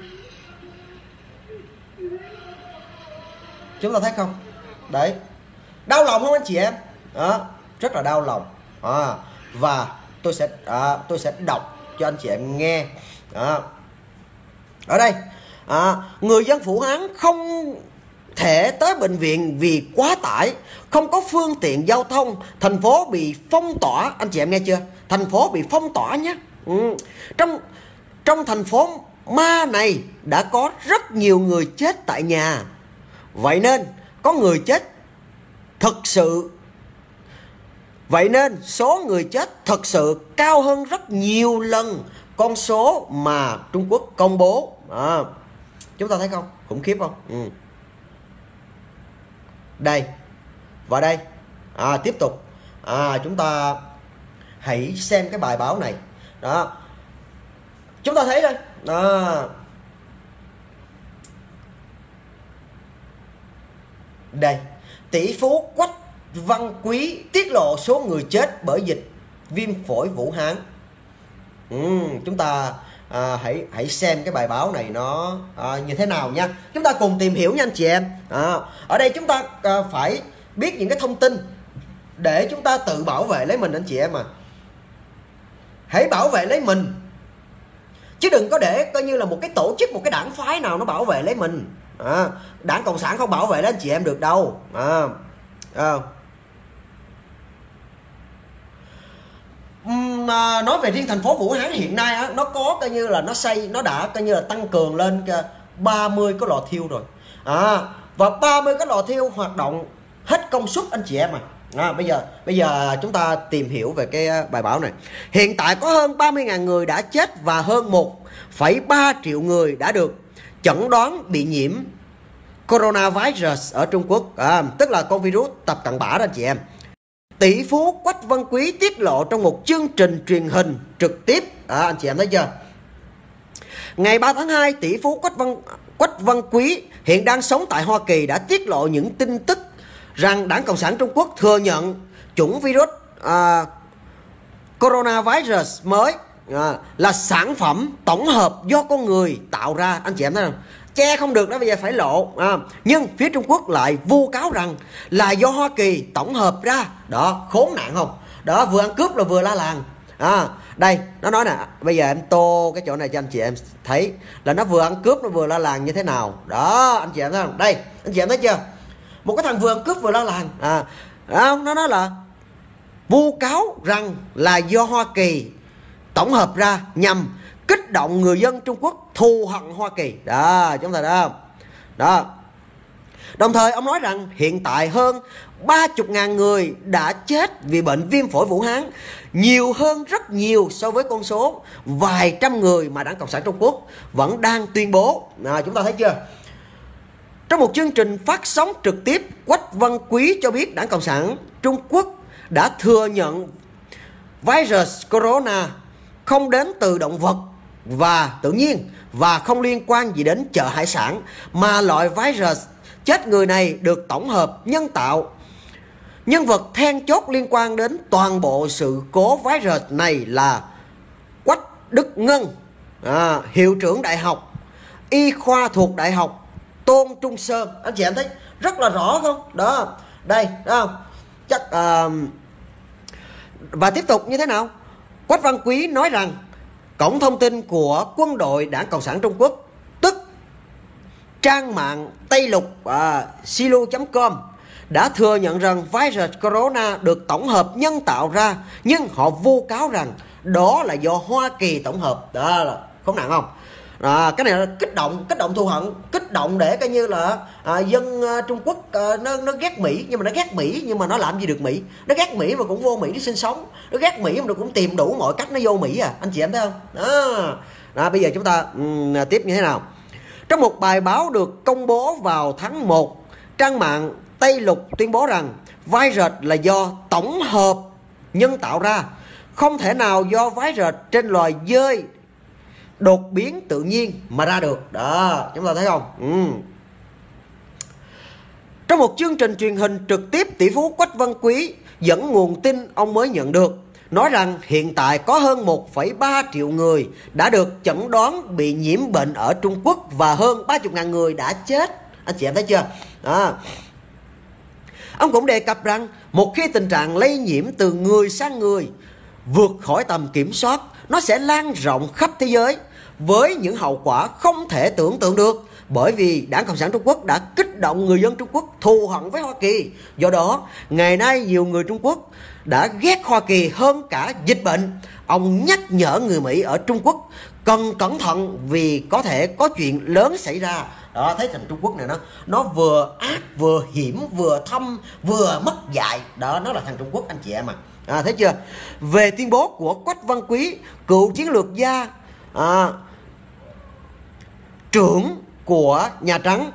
B: Chúng ta thấy không? Đấy, đau lòng không anh chị em? Đó, rất là đau lòng. À, và tôi sẽ à, tôi sẽ đọc cho anh chị em nghe. Đó. Ở đây, à, người dân Vũ Hán không thể tới bệnh viện vì quá tải, không có phương tiện giao thông, thành phố bị phong tỏa. Anh chị em nghe chưa? Thành phố bị phong tỏa nhé. Ừ. Trong trong thành phố ma này đã có rất nhiều người chết tại nhà. Vậy nên có người chết thực sự Vậy nên số người chết thực sự cao hơn rất nhiều lần con số mà Trung Quốc công bố. À, chúng ta thấy không? Khủng khiếp không? Ừ. Đây và đây, à, tiếp tục, à, chúng ta hãy xem cái bài báo này. Đó, chúng ta thấy đây. À, đây, tỷ phú Quách Văn Quý tiết lộ số người chết bởi dịch viêm phổi Vũ Hán. Ừ, chúng ta à, hãy hãy xem cái bài báo này nó à, như thế nào nha. Chúng ta cùng tìm hiểu nha anh chị em. À, ở đây chúng ta à, phải biết những cái thông tin để chúng ta tự bảo vệ lấy mình anh chị em. À, hãy bảo vệ lấy mình chứ đừng có để coi như là một cái tổ chức, một cái đảng phái nào nó bảo vệ lấy mình. À, Đảng Cộng sản không bảo vệ lấy anh chị em được đâu. À, à. Uhm, à, nói về riêng thành phố Vũ Hán hiện nay á, nó có coi như là nó xây, nó đã coi như là tăng cường lên ba mươi cái lò thiêu rồi. À, và ba mươi cái lò thiêu hoạt động hết công suất anh chị em. À, à bây giờ bây giờ chúng ta tìm hiểu về cái bài báo này. Hiện tại có hơn ba mươi nghìn người đã chết và hơn một phẩy ba triệu người đã được chẩn đoán bị nhiễm coronavirus ở Trung Quốc. À, tức là con virus tập cận bã đó anh chị em. Tỷ phú Quách Văn Quý tiết lộ trong một chương trình truyền hình trực tiếp. À, anh chị em thấy chưa? Ngày ba tháng hai, tỷ phú Quách Văn, Quách Văn Quý hiện đang sống tại Hoa Kỳ đã tiết lộ những tin tức rằng Đảng Cộng sản Trung Quốc thừa nhận chủng virus à, coronavirus mới à, là sản phẩm tổng hợp do con người tạo ra. Anh chị em thấy không? Che không được đó, bây giờ phải lộ. À, nhưng phía Trung Quốc lại vu cáo rằng là do Hoa Kỳ tổng hợp ra. Đó, khốn nạn không? Đó, vừa ăn cướp là vừa la làng. À, đây, nó nói nè, bây giờ em tô cái chỗ này cho anh chị em thấy là nó vừa ăn cướp nó vừa la làng như thế nào. Đó, anh chị em thấy không? Đây, anh chị em thấy chưa? Một cái thằng vừa ăn cướp vừa la làng. À, không, nó nói là vu cáo rằng là do Hoa Kỳ tổng hợp ra nhằm kích động người dân Trung Quốc thù hận Hoa Kỳ. Đó, chúng ta đó. Đó. Đồng thời ông nói rằng hiện tại hơn ba mươi nghìn người đã chết vì bệnh viêm phổi Vũ Hán, nhiều hơn rất nhiều so với con số vài trăm người mà Đảng Cộng sản Trung Quốc vẫn đang tuyên bố. À, chúng ta thấy chưa? Trong một chương trình phát sóng trực tiếp, Quách Văn Quý cho biết Đảng Cộng sản Trung Quốc đã thừa nhận virus corona không đến từ động vật và tự nhiên và không liên quan gì đến chợ hải sản, mà loại virus chết người này được tổng hợp nhân tạo. Nhân vật then chốt liên quan đến toàn bộ sự cố virus này là Quách Đức Ngân, à, hiệu trưởng đại học y khoa thuộc Đại học Tôn Trung Sơn. Anh chị em thấy rất là rõ không? Đó, đây, đó không? Chắc uh, Và tiếp tục như thế nào? Quách Văn Quý nói rằng cổng thông tin của quân đội Đảng Cộng sản Trung Quốc, tức trang mạng Tây Lục à, silu chấm com, đã thừa nhận rằng virus corona được tổng hợp nhân tạo ra, nhưng họ vu cáo rằng đó là do Hoa Kỳ tổng hợp. Đó là không nặng không? À, cái này là kích động, kích động thù hận, kích động để coi như là à, dân à, Trung Quốc à, nó nó ghét Mỹ, nhưng mà nó ghét Mỹ nhưng mà nó làm gì được Mỹ? Nó ghét Mỹ mà cũng vô Mỹ để sinh sống, nó ghét Mỹ mà nó cũng tìm đủ mọi cách nó vô Mỹ à, anh chị em thấy không? Đó. Đó, bây giờ chúng ta um, tiếp như thế nào? Trong một bài báo được công bố vào tháng một, trang mạng Tây Lục tuyên bố rằng virus là do tổng hợp nhân tạo ra, không thể nào do virus trên loài dơi đột biến tự nhiên mà ra được. Đó, chúng ta thấy không? Ừ. Trong một chương trình truyền hình trực tiếp, tỷ phú Quách Văn Quý dẫn nguồn tin ông mới nhận được, nói rằng hiện tại có hơn một phẩy ba triệu người đã được chẩn đoán bị nhiễm bệnh ở Trung Quốc và hơn ba mươi nghìn người đã chết. Anh chị em thấy chưa? Đó. Ông cũng đề cập rằng một khi tình trạng lây nhiễm từ người sang người vượt khỏi tầm kiểm soát, nó sẽ lan rộng khắp thế giới với những hậu quả không thể tưởng tượng được, bởi vì Đảng Cộng sản Trung Quốc đã kích động người dân Trung Quốc thù hận với Hoa Kỳ. Do đó, ngày nay nhiều người Trung Quốc đã ghét Hoa Kỳ hơn cả dịch bệnh. Ông nhắc nhở người Mỹ ở Trung Quốc cần cẩn thận vì có thể có chuyện lớn xảy ra. Đó, thấy thằng Trung Quốc này nó nó vừa ác, vừa hiểm, vừa thâm, vừa mất dạy. Đó, nó là thằng Trung Quốc anh chị em à. À, thấy chưa? Về tuyên bố của Quách Văn Quý, cựu chiến lược gia à, trưởng của Nhà Trắng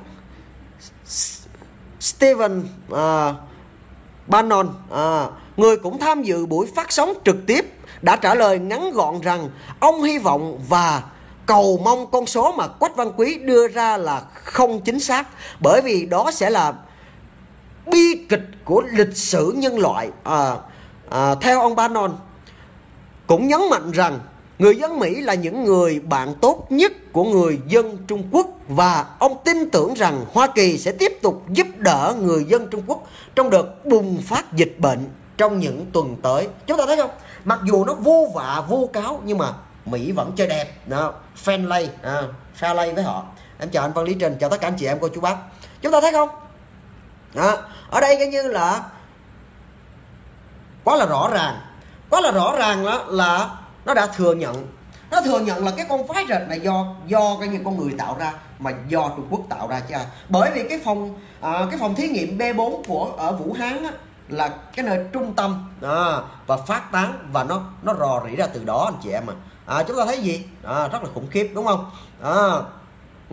B: Stephen à, Bannon, à, người cũng tham dự buổi phát sóng trực tiếp, đã trả lời ngắn gọn rằng ông hy vọng và cầu mong con số mà Quách Văn Quý đưa ra là không chính xác, bởi vì đó sẽ là bi kịch của lịch sử nhân loại. À, à, theo ông Bannon, cũng nhấn mạnh rằng người dân Mỹ là những người bạn tốt nhất của người dân Trung Quốc, và ông tin tưởng rằng Hoa Kỳ sẽ tiếp tục giúp đỡ người dân Trung Quốc trong đợt bùng phát dịch bệnh trong những tuần tới. Chúng ta thấy không? Mặc dù nó vô vạ, vô cáo, nhưng mà Mỹ vẫn chơi đẹp. Đó, friendly, à, friendly với họ. Em chào anh Văn Lý Trình, chào tất cả anh chị em cô chú bác. Chúng ta thấy không? Đó, ở đây coi như là quá là rõ ràng, quá là rõ ràng là, là nó đã thừa nhận, nó thừa nhận là cái con virus này do do cái như con người tạo ra, mà do Trung Quốc tạo ra chứ à. Bởi vì cái phòng à, cái phòng thí nghiệm B bốn của ở Vũ Hán á, là cái nơi trung tâm à, và phát tán, và nó nó rò rỉ ra từ đó anh chị em à. À, chúng ta thấy gì? À, rất là khủng khiếp đúng không? À, ừ.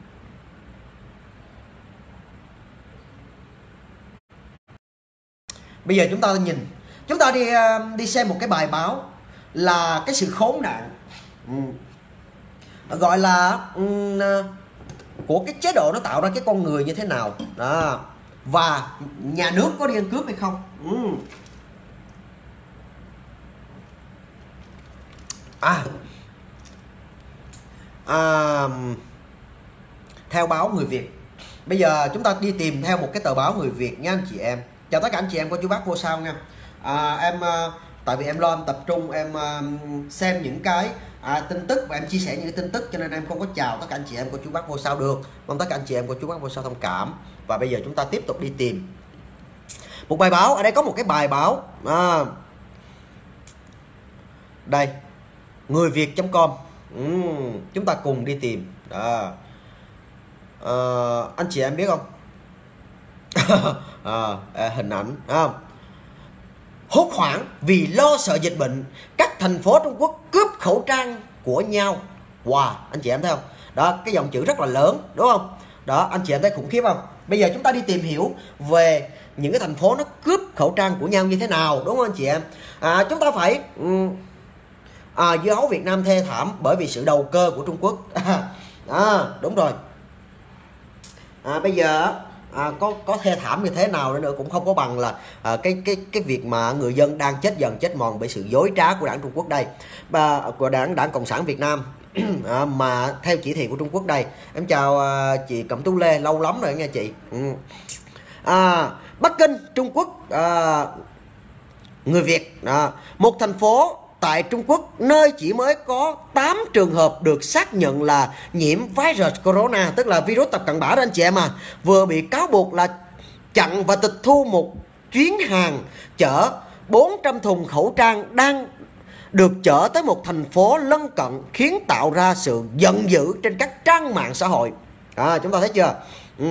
B: Bây giờ chúng ta nhìn, chúng ta đi đi xem một cái bài báo là cái sự khốn nạn, ừ. gọi là um, của cái chế độ nó tạo ra cái con người như thế nào đó, và nhà nước có đi ăn cướp hay không. ừ. à, à theo báo Người Việt, bây giờ chúng ta đi tìm theo một cái tờ báo Người Việt nha anh chị em. Chào tất cả anh chị em cô chú bác vô sao nha. à, em tại vì em lo em tập trung em uh, xem những cái à, tin tức và em chia sẻ những cái tin tức, cho nên em không có chào tất cả anh chị em cô chú bác vô sao được. Mong tất cả anh chị em cô chú bác vô sao thông cảm. Và bây giờ chúng ta tiếp tục đi tìm một bài báo. Ở đây có một cái bài báo à, đây, người việt chấm com. uhm, chúng ta cùng đi tìm đó. À, anh chị em biết không? à, hình ảnh không? Hốt hoảng vì lo sợ dịch bệnh, các thành phố Trung Quốc cướp khẩu trang của nhau. Wow, anh chị em thấy không? Đó, cái dòng chữ rất là lớn đúng không? Đó, anh chị em thấy khủng khiếp không? Bây giờ chúng ta đi tìm hiểu về những cái thành phố nó cướp khẩu trang của nhau như thế nào, đúng không anh chị em? À, chúng ta phải à, dưa hấu Việt Nam thê thảm bởi vì sự đầu cơ của Trung Quốc. À, đúng rồi. À, bây giờ À, có có thê thảm như thế nào nữa cũng không có bằng là à, cái cái cái việc mà người dân đang chết dần chết mòn bởi sự dối trá của đảng Trung Quốc đây, và của đảng đảng Cộng sản Việt Nam à, mà theo chỉ thị của Trung Quốc đây. Em chào à, chị Cẩm Tú Lê, lâu lắm rồi nha chị. ừ. à, Bắc Kinh, Trung Quốc, à, người Việt. Đó. Một thành phố tại Trung Quốc nơi chỉ mới có tám trường hợp được xác nhận là nhiễm virus corona, tức là virus tập cận bã đó anh chị em à, vừa bị cáo buộc là chặn và tịch thu một chuyến hàng chở bốn trăm thùng khẩu trang đang được chở tới một thành phố lân cận, khiến tạo ra sự giận dữ trên các trang mạng xã hội. À, chúng ta thấy chưa? Ừ.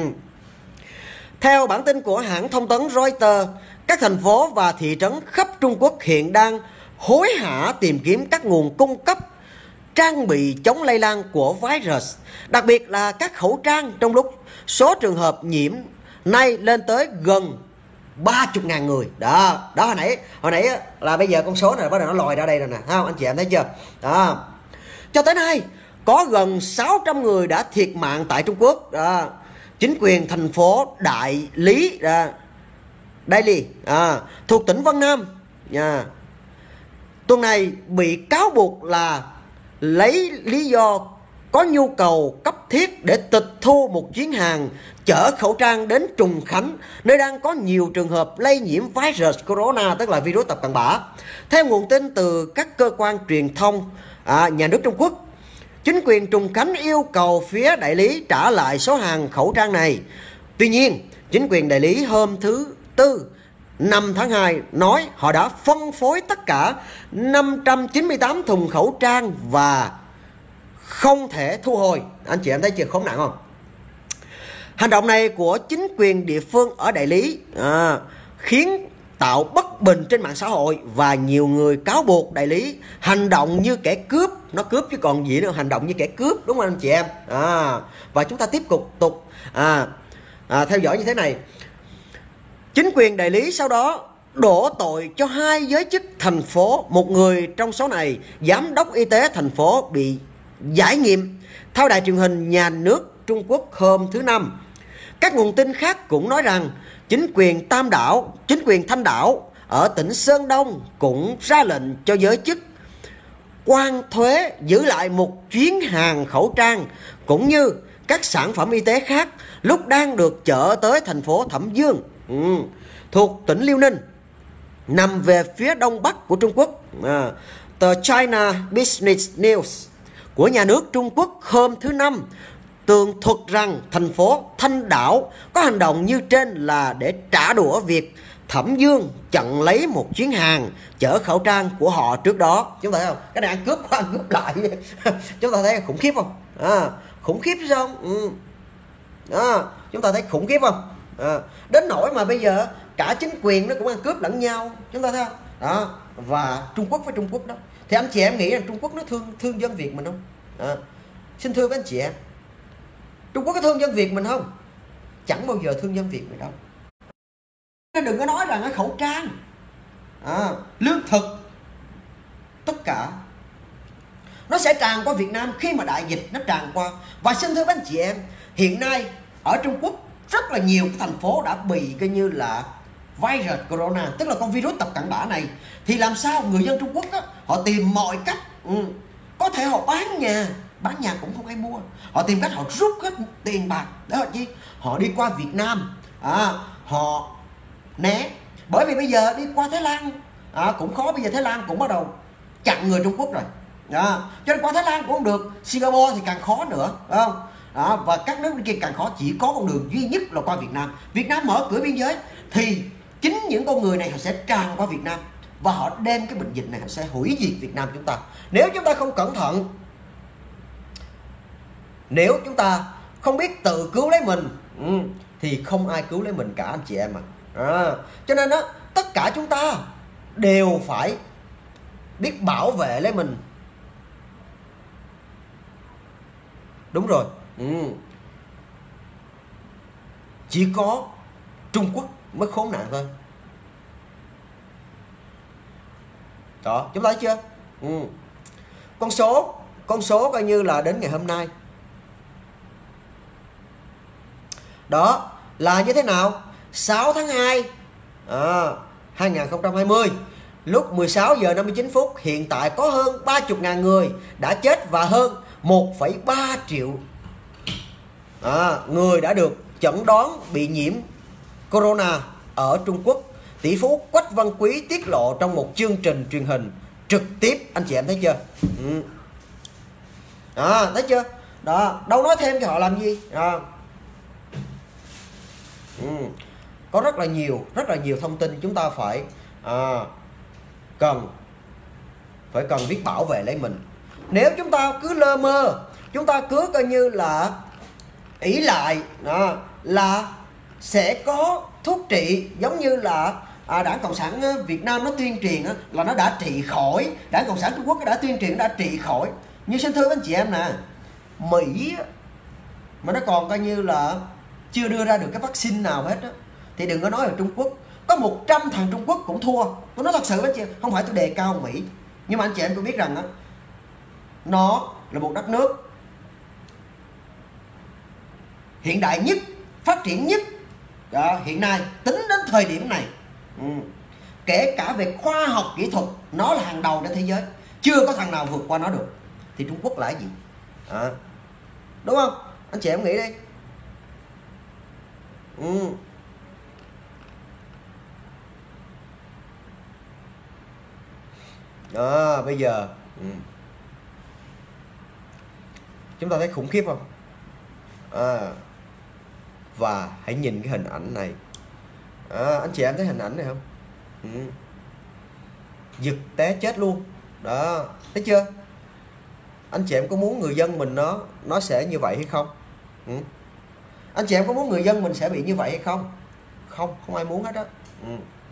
B: Theo bản tin của hãng thông tấn Reuters, các thành phố và thị trấn khắp Trung Quốc hiện đang hối hả tìm kiếm các nguồn cung cấp trang bị chống lây lan của virus, đặc biệt là các khẩu trang, trong lúc số trường hợp nhiễm nay lên tới gần ba mươi ngàn người. Đó, đó hồi nãy hồi nãy là bây giờ con số này bắt đầu nó lòi ra đây rồi nè, thấy không anh chị em thấy chưa? Đó. Cho tới nay có gần sáu trăm người đã thiệt mạng tại Trung Quốc. Đó. Chính quyền thành phố Đại Lý à, Đại Lý à, thuộc tỉnh Vân Nam à, tuần này bị cáo buộc là lấy lý do có nhu cầu cấp thiết để tịch thu một chuyến hàng chở khẩu trang đến Trùng Khánh, nơi đang có nhiều trường hợp lây nhiễm virus corona, tức là virus tập cận bã. Theo nguồn tin từ các cơ quan truyền thông à, nhà nước Trung Quốc, chính quyền Trùng Khánh yêu cầu phía đại lý trả lại số hàng khẩu trang này. Tuy nhiên, chính quyền đại lý hôm thứ Tư năm tháng hai nói họ đã phân phối tất cả năm trăm chín mươi tám thùng khẩu trang và không thể thu hồi. Anh chị em thấy chưa, khốn nạn không? Hành động này của chính quyền địa phương ở Đại Lý à, khiến tạo bất bình trên mạng xã hội, và nhiều người cáo buộc Đại Lý hành động như kẻ cướp. Nó cướp chứ còn gì nữa, hành động như kẻ cướp, đúng không anh chị em? À, và chúng ta tiếp tục tục à, à, theo dõi như thế này. Chính quyền Đại Lý sau đó đổ tội cho hai giới chức thành phố. Một người trong số này, giám đốc y tế thành phố, bị giải nhiệm. Theo đài truyền hình nhà nước Trung Quốc hôm thứ Năm, các nguồn tin khác cũng nói rằng chính quyền Tam Đảo, chính quyền Thanh Đảo ở tỉnh Sơn Đông cũng ra lệnh cho giới chức quan thuế giữ lại một chuyến hàng khẩu trang cũng như các sản phẩm y tế khác lúc đang được chở tới thành phố Thẩm Dương, ừ, thuộc tỉnh Liêu Ninh, nằm về phía đông bắc của Trung Quốc. À, tờ China Business News của nhà nước Trung Quốc hôm thứ Năm tường thuật rằng thành phố Thanh Đảo có hành động như trên là để trả đũa việc Thẩm Dương chặn lấy một chuyến hàng chở khẩu trang của họ trước đó. Chúng ta thấy không? Cái này ăn cướp qua ăn cướp lại. Chúng ta thấy khủng khiếp không? À, khủng khiếp sao không? Ừ. À, chúng ta thấy khủng khiếp không? À, đến nỗi mà bây giờ cả chính quyền nó cũng ăn cướp lẫn nhau. Chúng ta thấy không? Đó. Và Trung Quốc với Trung Quốc đó. Thì anh chị em nghĩ rằng Trung Quốc nó thương thương dân Việt mình không? À, xin thưa với anh chị em, Trung Quốc có thương dân Việt mình không? Chẳng bao giờ thương dân Việt mình đâu. Nên đừng có nói rằng cái khẩu trang, à, lương thực, tất cả nó sẽ tràn qua Việt Nam khi mà đại dịch nó tràn qua. Và xin thưa với anh chị em, hiện nay ở Trung Quốc rất là nhiều thành phố đã bị coi như là virus corona, tức là con virus tập cận bã này. Thì làm sao người dân Trung Quốc á, họ tìm mọi cách, ừ, có thể họ bán nhà, bán nhà cũng không ai mua, họ tìm cách họ rút hết tiền bạc để họ chi, họ đi qua Việt Nam, à, họ né. Bởi vì bây giờ đi qua Thái Lan à, cũng khó, bây giờ Thái Lan cũng bắt đầu chặn người Trung Quốc rồi, à, cho nên qua Thái Lan cũng không được, Singapore thì càng khó nữa, phải không? À, và các nước bên kia càng khó, chỉ có con đường duy nhất là qua Việt Nam. Việt Nam mở cửa biên giới thì chính những con người này họ sẽ tràn qua Việt Nam và họ đem cái bệnh dịch này, họ sẽ hủy diệt Việt Nam chúng ta. Nếu chúng ta không cẩn thận, nếu chúng ta không biết tự cứu lấy mình, ừ, thì không ai cứu lấy mình cả anh chị em mà. À, cho nên đó, tất cả chúng ta đều phải biết bảo vệ lấy mình. Đúng rồi, ừ. Chỉ có Trung Quốc mới khốn nạn thôi. Đó, chúng ta thấy chưa? Ừ. Con số, con số coi như là đến ngày hôm nay. Đó là như thế nào? sáu tháng hai à, hai nghìn không trăm hai mươi, lúc mười sáu giờ năm mươi chín phút, hiện tại có hơn ba mươi ngàn người đã chết và hơn một phẩy ba triệu à, người đã được chẩn đoán bị nhiễm corona ở Trung Quốc. tỷ phú Quách Văn Quý tiết lộ trong một chương trình truyền hình trực tiếp. Anh chị em thấy chưa? Ừ. Đó, thấy chưa? Đó, đâu nói thêm cho họ làm gì? Đó. Ừ. Có rất là nhiều, rất là nhiều thông tin chúng ta phải à, cần phải cần biết bảo vệ lấy mình. Nếu chúng ta cứ lơ mơ, chúng ta cứ coi như là ỷ lại đó, là sẽ có thuốc trị, giống như là à, Đảng Cộng sản Việt Nam nó tuyên truyền á, là nó đã trị khỏi, Đảng Cộng sản Trung Quốc đã tuyên truyền đã trị khỏi. Nhưng xin thưa anh chị em nè, Mỹ mà nó còn coi như là chưa đưa ra được cái vaccine nào hết á, thì đừng có nói là Trung Quốc. Có một trăm thằng Trung Quốc cũng thua. Tôi nói thật sự với anh chị, không phải tôi đề cao Mỹ, nhưng mà anh chị em tôi biết rằng á, nó là một đất nước hiện đại nhất, phát triển nhất đó, hiện nay tính đến thời điểm này. Ừ. Kể cả về khoa học kỹ thuật, nó là hàng đầu trên thế giới, chưa có thằng nào vượt qua nó được. Thì Trung Quốc là cái gì? À, đúng không? Anh chị em nghĩ đi. Ừ. Đó, bây giờ ừ. chúng ta thấy khủng khiếp không? À, và hãy nhìn cái hình ảnh này. À, anh chị em thấy hình ảnh này không? Ừ. Giật té chết luôn. Đó, thấy chưa? Anh chị em có muốn người dân mình nó nó sẽ như vậy hay không? Ừ. Anh chị em có muốn người dân mình sẽ bị như vậy hay không? Không, không ai muốn hết đó. Ừ.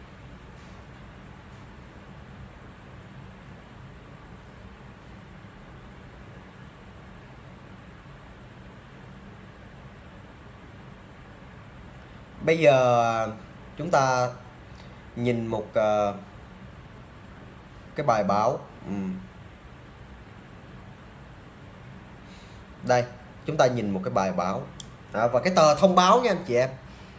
B: Bây giờ chúng ta nhìn một uh, cái bài báo. Ừ. Đây, chúng ta nhìn một cái bài báo à, và cái tờ thông báo nha anh chị em.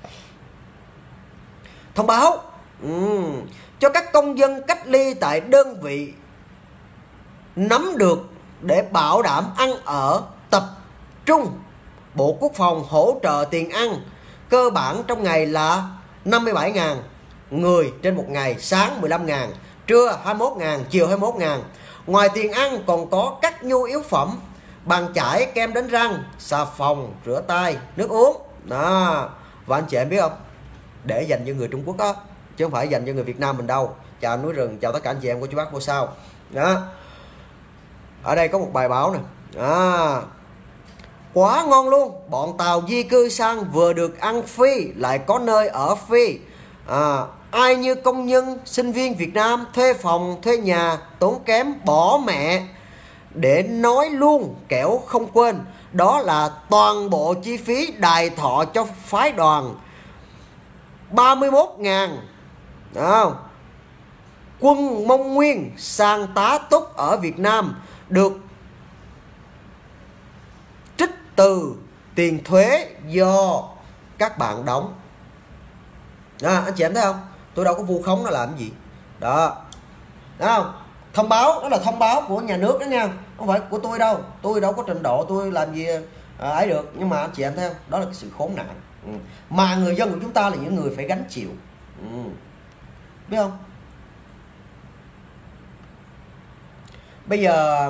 B: Thông báo ừ, cho các công dân cách ly tại đơn vị nắm được để bảo đảm ăn ở tập trung. Bộ Quốc phòng hỗ trợ tiền ăn cơ bản trong ngày là năm mươi bảy nghìn người trên một ngày, sáng mười lăm nghìn, trưa hai mươi mốt nghìn, chiều hai mươi mốt nghìn. Ngoài tiền ăn còn có các nhu yếu phẩm, bàn chải, kem đánh răng, xà phòng, rửa tay, nước uống. Đó. Và anh chị em biết không? Để dành cho người Trung Quốc đó, chứ không phải dành cho người Việt Nam mình đâu. Chào núi rừng, chào tất cả anh chị em của chú bác vô sao. Đó. Ở đây có một bài báo nè. À, quá ngon luôn, bọn tàu di cư sang vừa được ăn phi lại có nơi ở phi. À, ai như công nhân, sinh viên Việt Nam thuê phòng, thuê nhà tốn kém bỏ mẹ để nói luôn kẻo không quên. Đó là toàn bộ chi phí đài thọ cho phái đoàn ba mươi mốt nghìn. Đó. Quân Mông Nguyên sang tá túc ở Việt Nam được trích từ tiền thuế do các bạn đóng. À, anh chị em thấy không? Tôi đâu có vu khống nó làm cái gì. Đó. Đó không? Thông báo, đó là thông báo của nhà nước đó nha. Không phải của tôi đâu. Tôi đâu có trình độ tôi làm gì à, ấy được. Nhưng mà anh chị em thấy không? Đó là cái sự khốn nạn. Ừ. Mà người dân của chúng ta là những người phải gánh chịu. Ừ. Biết không? Bây giờ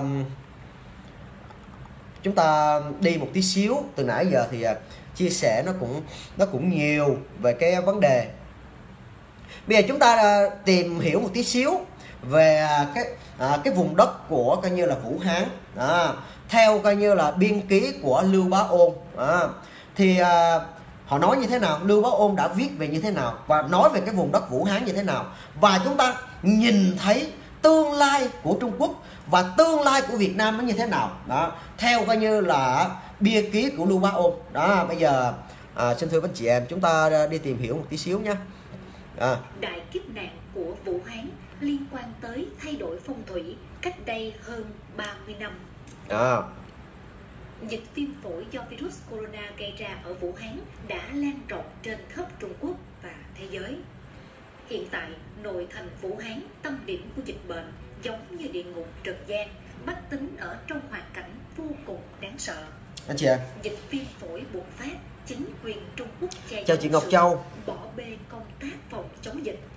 B: chúng ta đi một tí xíu. Từ nãy giờ thì chia sẻ nó cũng nó cũng nhiều về cái vấn đề. Bây giờ chúng ta tìm hiểu một tí xíu về cái à, cái vùng đất của coi như là Vũ Hán. À, theo coi như là biên ký của Lưu Bá Ôn. À, thì à, họ nói như thế nào, Lưu Bá Ôn đã viết về như thế nào và nói về cái vùng đất Vũ Hán như thế nào, và chúng ta nhìn thấy tương lai của Trung Quốc và tương lai của Việt Nam nó như thế nào. Đó, theo coi như là bia ký của Lưu Bá Ôn. Đó, bây giờ à, xin thưa với anh chị em, chúng ta đi tìm hiểu một tí xíu nhé. À.
D: Đại kiếp nạn của Vũ Hán liên quan tới thay đổi phong thủy cách đây hơn ba mươi năm.
B: À.
D: Dịch viêm phổi do virus corona gây ra ở Vũ Hán đã lan rộng trên khắp Trung Quốc và thế giới. Hiện tại, nội thành Vũ Hán, tâm điểm của dịch bệnh, giống như địa ngục trần gian, bách tính ở trong hoàn cảnh vô cùng đáng sợ.
B: Anh chị ạ.
D: Dịch viêm phổi bùng phát, chính quyền Trung Quốc che
B: chào chị Ngọc Châu
D: bỏ bê công tác phòng chống dịch.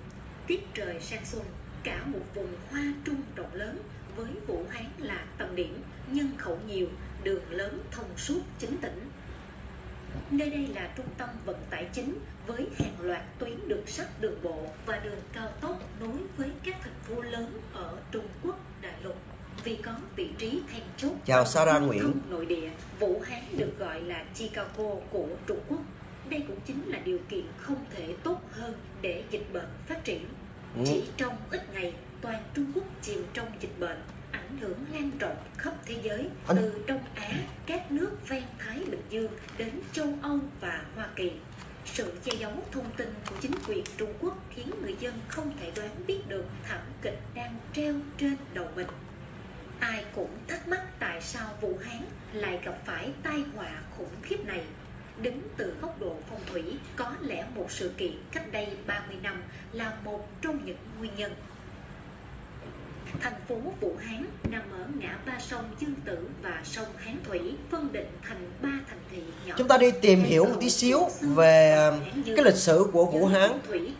D: tiết trời sang xuân, cả một vùng hoa trung rộng lớn với Vũ Hán là tâm điểm, nhân khẩu nhiều, đường lớn thông suốt chính tỉnh. Nơi đây là trung tâm vận tải chính với hàng loạt tuyến đường sắt, đường bộ và đường cao tốc nối với các thành phố lớn ở Trung Quốc đại lục. Vì có vị trí then chốt
B: Chào Sarah Nguyễn.
D: nội địa, Vũ Hán được gọi là Chicago của Trung Quốc. Đây cũng chính là điều kiện không thể tốt hơn để dịch bệnh phát triển.
B: Ừ.
D: Chỉ trong ít ngày, toàn Trung Quốc chìm trong dịch bệnh, ảnh hưởng lan rộng khắp thế giới,
B: Anh...
D: từ Đông Á, các nước ven Thái Bình Dương đến châu Âu và Hoa Kỳ. Sự che giấu thông tin của chính quyền Trung Quốc khiến người dân không thể đoán biết được thảm kịch đang treo trên đầu mình. Ai cũng thắc mắc tại sao Vũ Hán lại gặp phải tai họa khủng khiếp này. Đứng từ góc độ phong thủy, có lẽ một sự kiện cách đây ba mươi năm là một trong những nguyên nhân. Thành phố Vũ Hán nằm ở ngã ba sông Dương Tử và sông Hán Thủy, phân định thành ba thành thị nhỏ.
B: Chúng ta đi tìm hiểu một tí xíu về cái lịch sử của Vũ Hán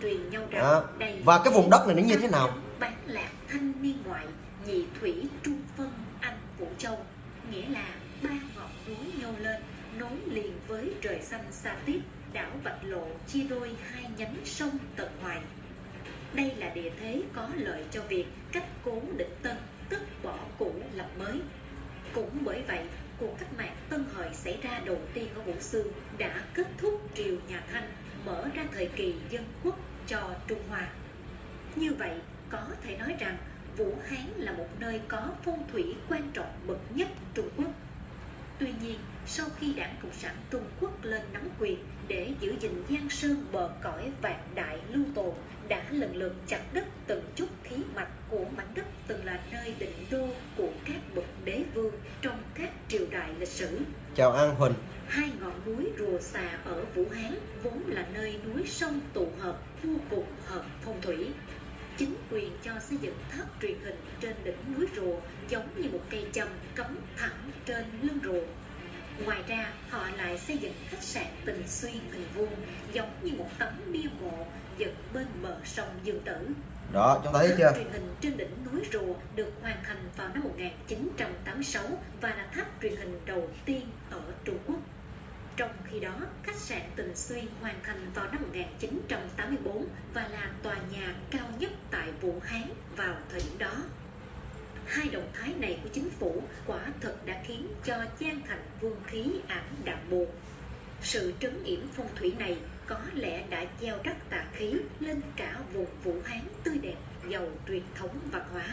B: à, và cái vùng đất này nó như thế nào.
D: Bán lạc thanh niên ngoại, nhị thủy trung phân anh Vũ Châu, nghĩa là ba ngọn núi nhô lên nối liền với trời xanh xa tiếp, đảo Bạch Lộ chia đôi hai nhánh sông tận ngoài. Đây là địa thế có lợi cho việc cách cố định tân, tức bỏ cũ lập mới. Cũng bởi vậy, cuộc cách mạng Tân Hợi xảy ra đầu tiên ở Vũ Xương đã kết thúc triều nhà Thanh, mở ra thời kỳ dân quốc cho Trung Hoa. Như vậy, có thể nói rằng Vũ Hán là một nơi có phong thủy quan trọng bậc nhất Trung Quốc. Tuy nhiên, sau khi Đảng Cộng sản Trung Quốc lên nắm quyền để giữ gìn giang sơn bờ cõi vạn đại lưu tồn, đã lần lượt chặt đứt từng chút khí mạch của mảnh đất từng là nơi định đô của các bậc đế vương trong các triều đại lịch sử.
B: Chào An Huỳnh.
D: Hai ngọn núi Rùa Xà ở Vũ Hán vốn là nơi núi sông tụ hợp, vô cùng hợp phong thủy. Chính quyền cho xây dựng tháp truyền hình trên đỉnh núi Rùa giống như một cây châm cắm thẳng trên lưng rùa. Ngoài ra, họ lại xây dựng khách sạn Tình Xuyên hình vuông giống như một tấm bia mộ dựng bên bờ sông Dương Tử.
B: Đó, chúng ta thấy chưa?
D: Tháp truyền hình trên đỉnh núi Rùa được hoàn thành vào năm một nghìn chín trăm tám mươi sáu và là tháp truyền hình đầu tiên ở Trung Quốc. Trong khi đó, khách sạn Tình Xuyên hoàn thành vào năm một nghìn chín trăm tám mươi tư và là tòa nhà cao nhất tại Vũ Hán vào thời điểm đó. Hai động thái này của chính phủ quả thật đã khiến cho Giang Thành vương khí ảm đạm buồn. Sự trấn yểm phong thủy này có lẽ đã gieo rắc tà khí lên cả vùng Vũ Hán tươi đẹp, giàu truyền thống văn hóa.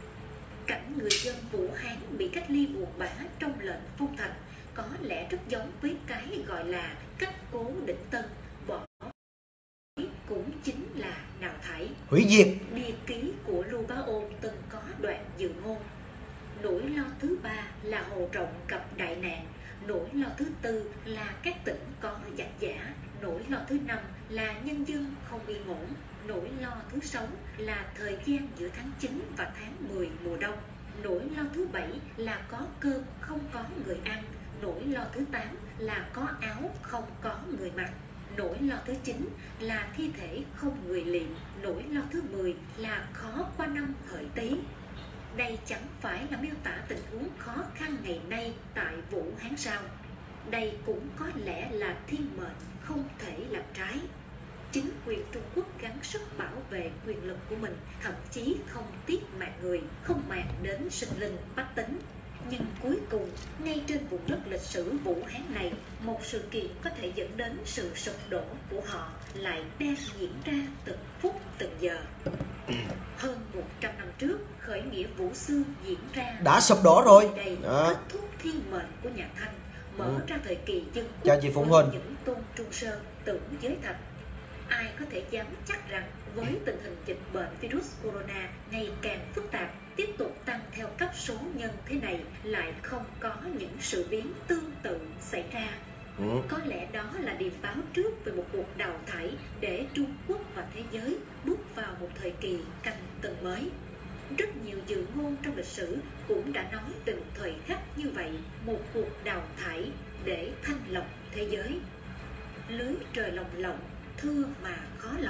D: Cảnh người dân Vũ Hán bị cách ly buồn bã trong lệnh phong thành có lẽ rất giống với cái gọi là cách cố định tân, bỏ cũng chính là đào thải,
B: hủy diệt.
D: Bia ký của Lưu Bá Ôn từng có đoạn dự ngôn: nỗi lo thứ ba là Hồ Rộng gặp đại nạn, nỗi lo thứ tư là các tỉnh có giặc giả, nỗi lo thứ năm là nhân dân không yên ổn, nỗi lo thứ sáu là thời gian giữa tháng chín và tháng mười mùa đông, nỗi lo thứ bảy là có cơm không có người ăn, nỗi lo thứ tám là có áo không có người mặc, nỗi lo thứ chín là thi thể không người liệm, nỗi lo thứ mười là khó qua năm Hợi Tý. Đây chẳng phải là miêu tả tình huống khó khăn ngày nay tại Vũ Hán sao? Đây cũng có lẽ là thiên mệnh không thể làm trái. Chính quyền Trung Quốc gắng sức bảo vệ quyền lực của mình, thậm chí không tiếc mạng người, không màng đến sinh linh bách tính. Nhưng cuối cùng, ngay trên vùng đất lịch sử Vũ Hán này, một sự kiện có thể dẫn đến sự sụp đổ của họ lại đang diễn ra từng phút từng giờ. Hơn một trăm năm trước, khởi nghĩa Vũ Xương diễn ra
B: đã sụp đổ rồi.
D: Đây
B: à.
D: kết thúc thiên mệnh của nhà Thanh, mở ừ. ra thời kỳ dân quốc.
B: Chào chị Phụng Huỳnh.
D: Những tôn trung sơn tưởng giới thạch. Ai có thể dám chắc rằng với tình hình dịch bệnh virus corona ngày càng phức tạp, tiếp tục tăng theo cấp số nhân thế này lại không có những sự biến tương tự xảy ra. Ừ. Có lẽ đó là điềm báo trước về một cuộc đào thải để Trung Quốc và thế giới bước vào một thời kỳ canh tân mới. Rất nhiều dự ngôn trong lịch sử cũng đã nói về một thời khắc như vậy, một cuộc đào thải để thanh lọc thế giới. Lưới trời lồng lộng, thưa mà khó lọt.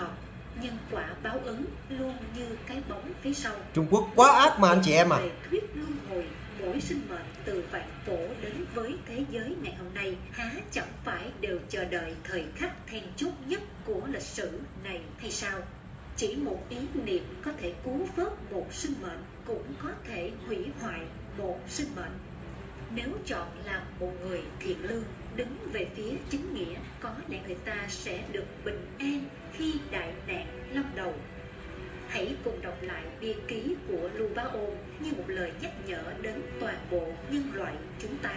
D: nhưng quả báo ứng luôn như cái bóng phía sau.
B: Trung Quốc quá ác mà anh chị em à.
D: Về thuyết luân hồi, mỗi sinh mệnh từ vạn cổ đến với thế giới ngày hôm nay há chẳng phải đều chờ đợi thời khắc then chốt nhất của lịch sử này hay sao? Chỉ một ý niệm có thể cứu vớt một sinh mệnh, cũng có thể hủy hoại một sinh mệnh. Nếu chọn làm một người thiện lương, đứng về phía chính nghĩa, có lẽ người ta sẽ được bình an khi đại nạn lâm đầu. Hãy cùng đọc lại bia ký của Lưu Bá Ôn như một lời nhắc nhở đến toàn bộ nhân loại chúng ta.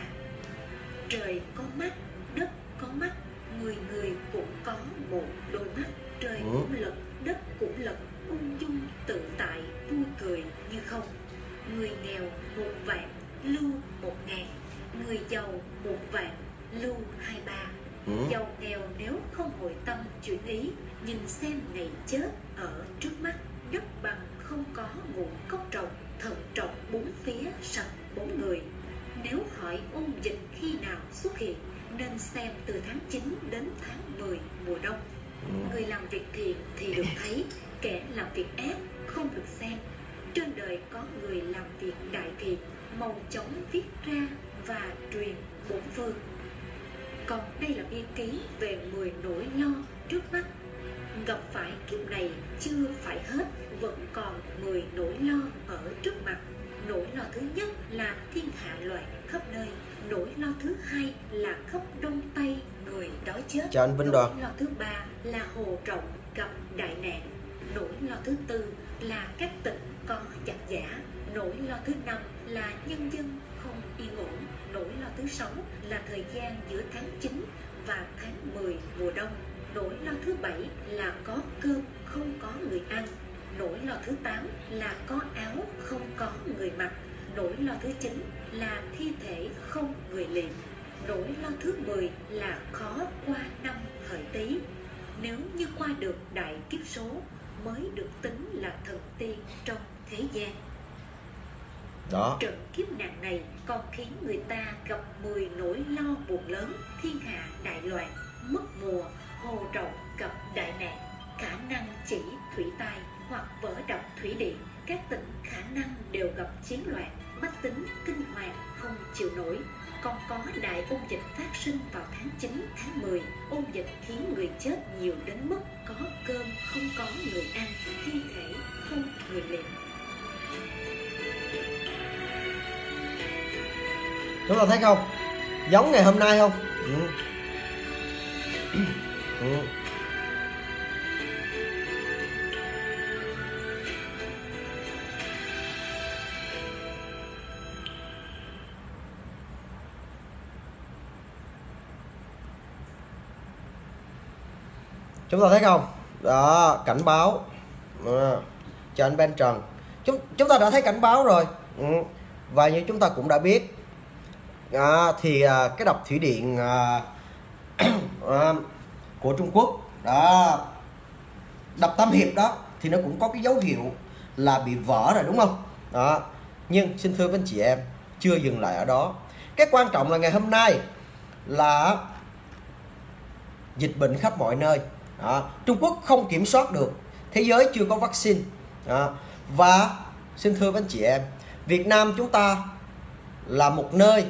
D: Trời có mắt, đất có mắt, người người cũng có một đôi mắt. Trời
B: ừ.
D: cũng lật, đất cũng lật, ung dung tự tại, vui cười như không. Người nghèo một vạn, lưu một ngàn. Người giàu một vạn, lưu hai ba. ừ. Giàu nghèo nếu không hồi tâm chuyển ý, nhìn xem ngày chết ở trước mắt. Đất bằng không có nguồn cốc trồng, thận trọng bốn phía sạch bốn người. Nếu hỏi ôn dịch khi nào xuất hiện, nên xem từ tháng chín đến tháng mười mùa đông. Người làm việc thiện thì được thấy, kẻ làm việc ác không được xem. Trên đời có người làm việc đại thiện, mau chóng viết ra và truyền bốn phương. Còn đây là bia ký về mười nỗi lo trước mắt. Gặp phải kiếp này chưa phải hết, vẫn còn mười nỗi lo ở trước mặt. Nỗi lo thứ nhất là thiên hạ loạn khắp nơi. Nỗi lo thứ hai là khắp Đông Tây người đói chết.
B: Chào anh Vinh Đoàn.
D: Nỗi lo thứ ba là Hồ Trọng gặp đại nạn. Nỗi lo thứ tư là các tỉnh có giặc giả. Nỗi lo thứ năm là nhân dân không yên ổn. Nỗi lo thứ sáu là thời gian giữa tháng chín và tháng mười mùa đông. Nỗi lo thứ bảy là có cơm không có người ăn. Nỗi lo thứ tám là có áo không có người mặc. Nỗi lo thứ chín là thi thể không người liệm. Nỗi lo thứ mười là khó qua năm Hợi Tý. Nếu như qua được đại kiếp số mới được tính là thần tiên trong thế gian.
B: Đó.
D: Trận kiếp nạn này còn khiến người ta gặp mười nỗi lo buồn lớn. Thiên hạ đại loạn, mất mùa, Hồ Trọng gặp đại nạn. Khả năng chỉ thủy tai hoặc vỡ đập thủy điện. Các tỉnh khả năng đều gặp chiến loạn, bách tính kinh hoàng không chịu nổi. Còn có đại ôn dịch phát sinh vào tháng chín, tháng mười. Ôn dịch khiến người chết nhiều đến mức có cơm không có người ăn, thi thể không người liệm.
B: Chúng ta thấy không? Giống ngày hôm nay không? Ừ. Ừ. Chúng ta thấy không? Đó, cảnh báo. À, cho anh Ben Trần. Chúng chúng ta đã thấy cảnh báo rồi. Ừ. Và như chúng ta cũng đã biết, à, thì à, cái đập thủy điện à, à, của Trung Quốc đó, đập Tam Hiệp đó, thì nó cũng có cái dấu hiệu là bị vỡ rồi đúng không? Đó. Nhưng xin thưa với anh chị em, chưa dừng lại ở đó. Cái quan trọng là ngày hôm nay là dịch bệnh khắp mọi nơi. Đó. Trung Quốc không kiểm soát được, thế giới chưa có vaccine. Đó. Và xin thưa với anh chị em, Việt Nam chúng ta là một nơi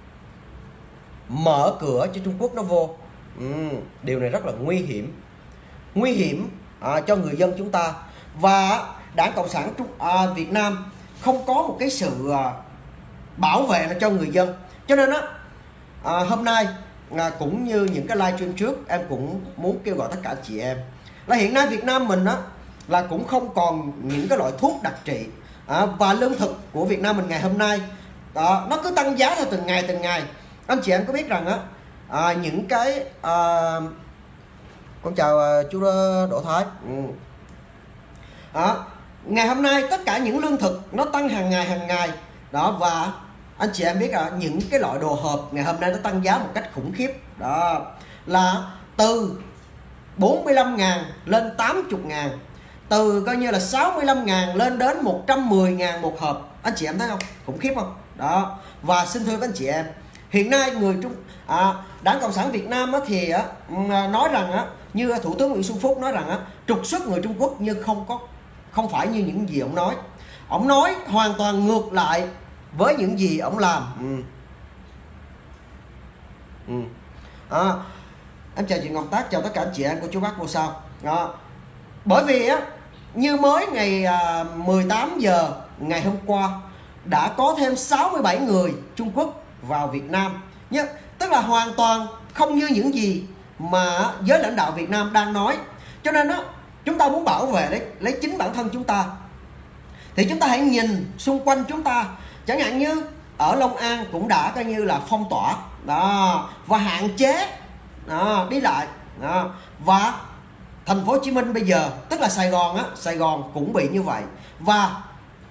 B: mở cửa cho Trung Quốc nó vô. Ừ, điều này rất là nguy hiểm, nguy hiểm à, cho người dân chúng ta. Và Đảng Cộng sản Trung à, Việt Nam không có một cái sự à, bảo vệ cho người dân. Cho nên á, à, hôm nay à, cũng như những cái live stream trước, em cũng muốn kêu gọi tất cả chị em là hiện nay Việt Nam mình á là cũng không còn những cái loại thuốc đặc trị, à, và lương thực của Việt Nam mình ngày hôm nay đó, nó cứ tăng giá theo từng ngày từng ngày. Anh chị em có biết rằng á, à, những cái à, con chào à, chú Đỗ Thái. Ừ. À, ngày hôm nay tất cả những lương thực nó tăng hàng ngày hàng ngày đó, và anh chị em biết à, những cái loại đồ hộp ngày hôm nay nó tăng giá một cách khủng khiếp đó, là từ bốn mươi lăm ngàn lên tám mươi ngàn, từ coi như là sáu mươi lăm ngàn lên đến một trăm mười ngàn một hộp. Anh chị em thấy không? Khủng khiếp không? Đó. Và xin thưa với anh chị em, hiện nay người Trung à, Đảng Cộng sản Việt Nam á, thì á, nói rằng á, như Thủ tướng Nguyễn Xuân Phúc nói rằng á, trục xuất người Trung Quốc, nhưng không có không phải như những gì ông nói. Ông nói hoàn toàn ngược lại với những gì ông làm. Ừ. Ừ. À, em chào chị Ngọc Tác, chào tất cả anh chị em của chú bác vô sao. À, bởi vì á, như mới ngày à, mười tám giờ ngày hôm qua đã có thêm sáu mươi bảy người Trung Quốc vào Việt Nam nhé, tức là hoàn toàn không như những gì mà giới lãnh đạo Việt Nam đang nói. Cho nên á, chúng ta muốn bảo vệ đấy lấy chính bản thân chúng ta thì chúng ta hãy nhìn xung quanh chúng ta. Chẳng hạn như ở Long An cũng đã coi như là phong tỏa đó, và hạn chế đó, đi lại đó. Và thành phố Hồ Chí Minh bây giờ, tức là Sài Gòn á, Sài Gòn cũng bị như vậy. Và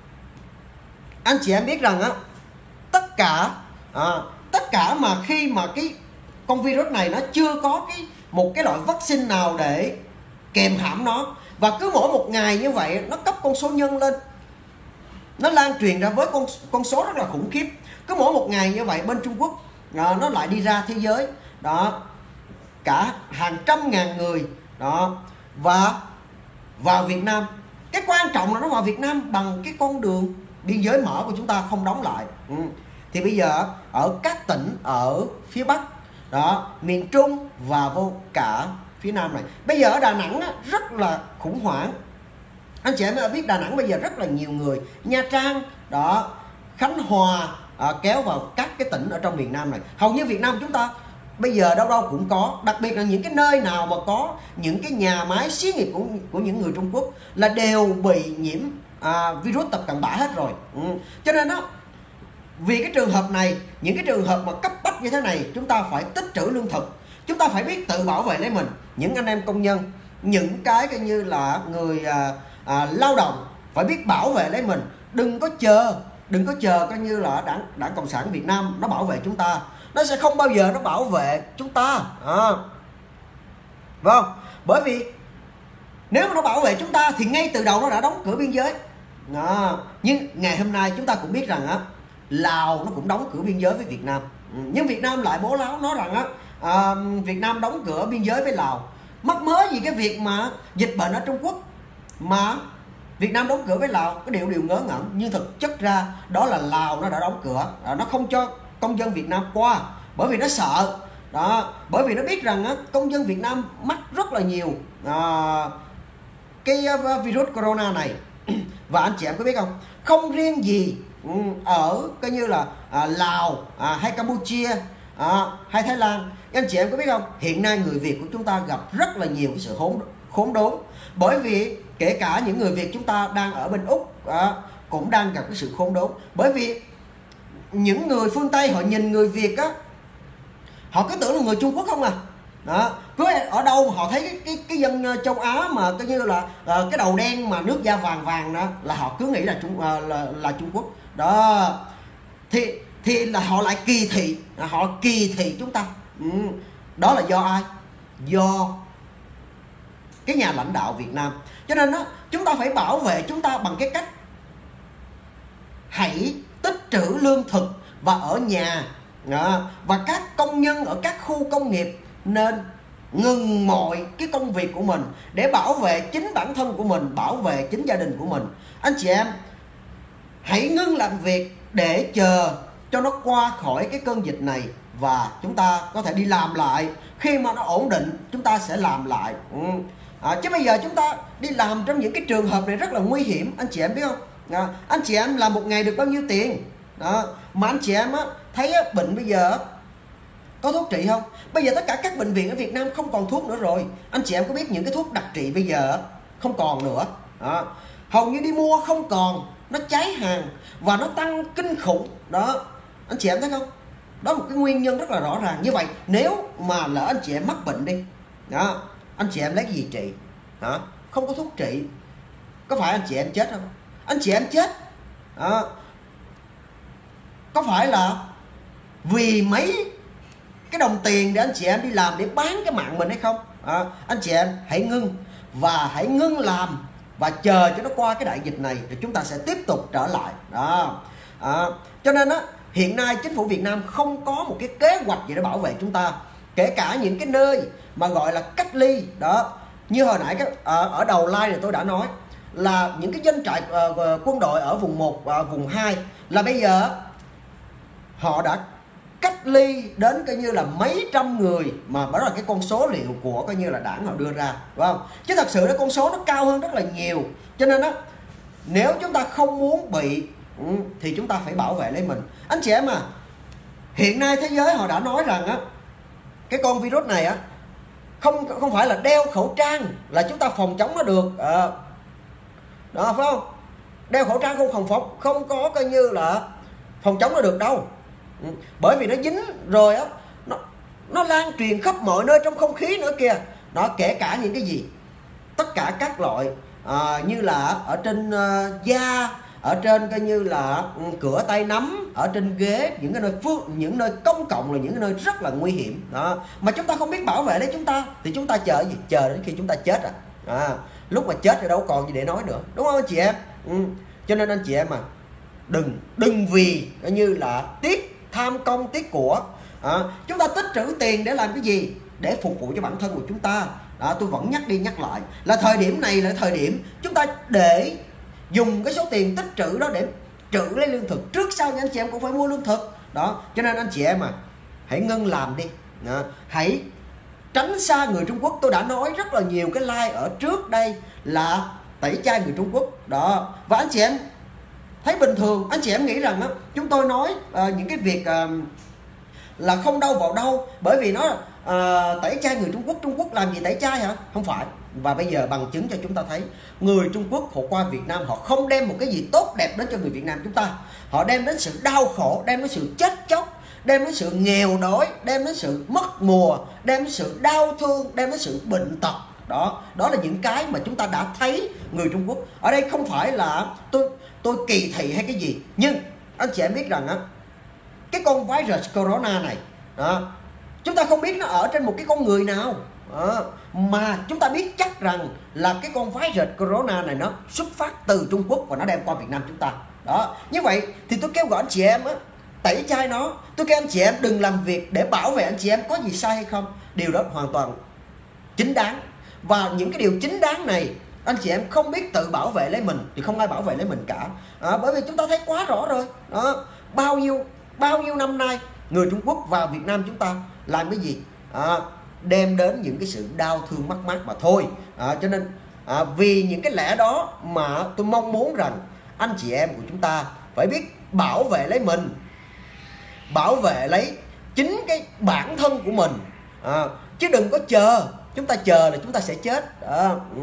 B: anh chị em biết rằng á, tất cả à, tất cả mà khi mà cái con virus này nó chưa có cái một cái loại vaccine nào để kèm hãm nó, và cứ mỗi một ngày như vậy nó cấp con số nhân lên, nó lan truyền ra với con con số rất là khủng khiếp. Cứ mỗi một ngày như vậy bên Trung Quốc à, nó lại đi ra thế giới đó, cả hàng trăm ngàn người đó, và vào Việt Nam. Cái quan trọng là nó vào Việt Nam bằng cái con đường biên giới mở của chúng ta không đóng lại. Ừ. Thì bây giờ ở các tỉnh ở phía Bắc đó, miền Trung và vô cả phía Nam này, bây giờ ở Đà Nẵng á, rất là khủng hoảng. Anh chị em đã biết Đà Nẵng bây giờ rất là nhiều người, Nha Trang đó, Khánh Hòa à, kéo vào các cái tỉnh ở trong miền Nam này. Hầu như Việt Nam chúng ta bây giờ đâu đâu cũng có, đặc biệt là những cái nơi nào mà có những cái nhà máy xí nghiệp của, của những người Trung Quốc là đều bị nhiễm à, virus tập cận bã hết rồi. Ừ. Cho nên đó, vì cái trường hợp này, những cái trường hợp mà cấp bách như thế này, chúng ta phải tích trữ lương thực, chúng ta phải biết tự bảo vệ lấy mình. Những anh em công nhân, những cái coi như là người à, à, lao động phải biết bảo vệ lấy mình. Đừng có chờ, đừng có chờ coi như là đảng đảng Cộng sản Việt Nam nó bảo vệ chúng ta, nó sẽ không bao giờ nó bảo vệ chúng ta. À. Vâng, bởi vì nếu mà nó bảo vệ chúng ta thì ngay từ đầu nó đã đóng cửa biên giới. À. Nhưng ngày hôm nay chúng ta cũng biết rằng á, Lào nó cũng đóng cửa biên giới với Việt Nam. Nhưng Việt Nam lại bố láo nói rằng á, à, Việt Nam đóng cửa biên giới với Lào. Mắc mớ gì cái việc mà dịch bệnh ở Trung Quốc mà Việt Nam đóng cửa với Lào, cái điều điều ngớ ngẩn. Nhưng thực chất ra đó là Lào nó đã đóng cửa, nó không cho công dân Việt Nam qua, bởi vì nó sợ đó, bởi vì nó biết rằng á, công dân Việt Nam mắc rất là nhiều à, cái virus corona này. Và anh chị em có biết không, không riêng gì ở coi như là à, Lào à, hay Campuchia à, hay Thái Lan, anh chị em có biết không, hiện nay người Việt của chúng ta gặp rất là nhiều cái sự khốn khốn đốn. Bởi vì kể cả những người Việt chúng ta đang ở bên Úc à, cũng đang gặp cái sự khốn đốn. Bởi vì những người phương Tây họ nhìn người Việt á, họ cứ tưởng là người Trung Quốc không à. Đó, cứ ở đâu mà họ thấy cái cái, cái dân châu Á mà coi như là uh, cái đầu đen mà nước da vàng vàng đó là họ cứ nghĩ là Trung uh, là, là Trung Quốc. Đó. Thì thì là họ lại kỳ thị, họ kỳ thị chúng ta. Ừ. Đó là do ai? Do cái nhà lãnh đạo Việt Nam. Cho nên đó, chúng ta phải bảo vệ chúng ta bằng cái cách hãy tích trữ lương thực và ở nhà. Đó. Và các công nhân ở các khu công nghiệp nên ngừng mọi cái công việc của mình để bảo vệ chính bản thân của mình, bảo vệ chính gia đình của mình. Anh chị em hãy ngưng làm việc để chờ cho nó qua khỏi cái cơn dịch này, và chúng ta có thể đi làm lại. Khi mà nó ổn định chúng ta sẽ làm lại. Ừ. À, chứ bây giờ chúng ta đi làm trong những cái trường hợp này rất là nguy hiểm. Anh chị em biết không? À, anh chị em làm một ngày được bao nhiêu tiền? Đó. Mà anh chị em á, thấy á, bệnh bây giờ có thuốc trị không? Bây giờ tất cả các bệnh viện ở Việt Nam không còn thuốc nữa rồi. Anh chị em có biết những cái thuốc đặc trị bây giờ không còn nữa. Đó. Hầu như đi mua không còn, nó cháy hàng và nó tăng kinh khủng. Đó. Anh chị em thấy không? Đó là một cái nguyên nhân rất là rõ ràng. Như vậy nếu mà lỡ anh chị em mắc bệnh đi, đó, anh chị em lấy cái gì trị? Đó. Không có thuốc trị, có phải anh chị em chết không? Anh chị em chết đó. Có phải là vì mấy cái đồng tiền để anh chị em đi làm để bán cái mạng mình hay không? À, anh chị em hãy ngưng, và hãy ngưng làm và chờ cho nó qua cái đại dịch này rồi chúng ta sẽ tiếp tục trở lại. Đó. À, cho nên á, hiện nay chính phủ Việt Nam không có một cái kế hoạch gì để bảo vệ chúng ta. kể cả những cái nơi mà gọi là cách ly đó, như hồi nãy cái ở, ở đầu live này tôi đã nói là những cái doanh trại uh, quân đội ở vùng một và uh, vùng hai là bây giờ họ đã cách ly đến coi như là mấy trăm người, mà đó là cái con số liệu của coi như là đảng họ đưa ra, phải không? Chứ thật sự cái con số nó cao hơn rất là nhiều. Cho nên đó, nếu chúng ta không muốn bị thì chúng ta phải bảo vệ lấy mình. Anh chị em à, hiện nay thế giới họ đã nói rằng á, cái con virus này á không không phải là đeo khẩu trang là chúng ta phòng chống nó được à, đó, phải không? Đeo khẩu trang không phòng phòng không có coi như là phòng chống nó được đâu. Bởi vì nó dính rồi á, nó nó lan truyền khắp mọi nơi trong không khí nữa kìa. Nó kể cả những cái gì, tất cả các loại à, như là ở trên uh, da, ở trên coi như là um, cửa tay nắm, ở trên ghế, những cái nơi phương, những nơi công cộng là những cái nơi rất là nguy hiểm đó. Mà chúng ta không biết bảo vệ lấy chúng ta thì chúng ta chờ gì? Chờ đến khi chúng ta chết à. à lúc mà chết thì đâu còn gì để nói nữa, đúng không anh chị em? Ừ. Cho nên anh chị em mà đừng đừng vì coi như là tiếc tham công tiếc của à, chúng ta tích trữ tiền để làm cái gì? Để phục vụ cho bản thân của chúng ta. Đó, tôi vẫn nhắc đi nhắc lại là thời điểm này là thời điểm chúng ta để dùng cái số tiền tích trữ đó để trữ lấy lương thực. Trước sau anh chị em cũng phải mua lương thực đó. Cho nên anh chị em à, hãy ngưng làm đi đó. Hãy tránh xa người Trung Quốc. Tôi đã nói rất là nhiều cái like ở trước đây là tẩy chay người Trung Quốc đó. Và anh chị em thấy bình thường, anh chị em nghĩ rằng đó, chúng tôi nói uh, những cái việc uh, là không đâu vào đâu, bởi vì nó uh, tẩy chay người Trung Quốc. Trung Quốc làm gì tẩy chay hả? Không phải. Và bây giờ bằng chứng cho chúng ta thấy người Trung Quốc họ qua Việt Nam, họ không đem một cái gì tốt đẹp đến cho người Việt Nam chúng ta. Họ đem đến sự đau khổ, đem đến sự chết chóc, đem đến sự nghèo đói, đem đến sự mất mùa, đem đến sự đau thương, đem đến sự bệnh tật. Đó, đó là những cái mà chúng ta đã thấy người Trung Quốc. Ở đây không phải là tôi tôi kỳ thị hay cái gì, nhưng anh chị em biết rằng á, cái con virus corona này đó, chúng ta không biết nó ở trên một cái con người nào đó, mà chúng ta biết chắc rằng là cái con virus corona này nó xuất phát từ Trung Quốc và nó đem qua Việt Nam chúng ta đó. Như vậy thì tôi kêu gọi anh chị em á, tẩy chay nó. Tôi kêu anh chị em đừng làm việc để bảo vệ anh chị em có gì sai hay không. Điều đó hoàn toàn chính đáng. Và những cái điều chính đáng này anh chị em không biết tự bảo vệ lấy mình thì không ai bảo vệ lấy mình cả. À, bởi vì chúng ta thấy quá rõ rồi đó, bao nhiêu bao nhiêu năm nay người Trung Quốc vào Việt Nam chúng ta làm cái gì? À, đem đến những cái sự đau thương mất mát mà thôi. À, cho nên à, vì những cái lẽ đó mà tôi mong muốn rằng anh chị em của chúng ta phải biết bảo vệ lấy mình, bảo vệ lấy chính cái bản thân của mình, à, chứ đừng có chờ. Chúng ta chờ là chúng ta sẽ chết. À, ừ.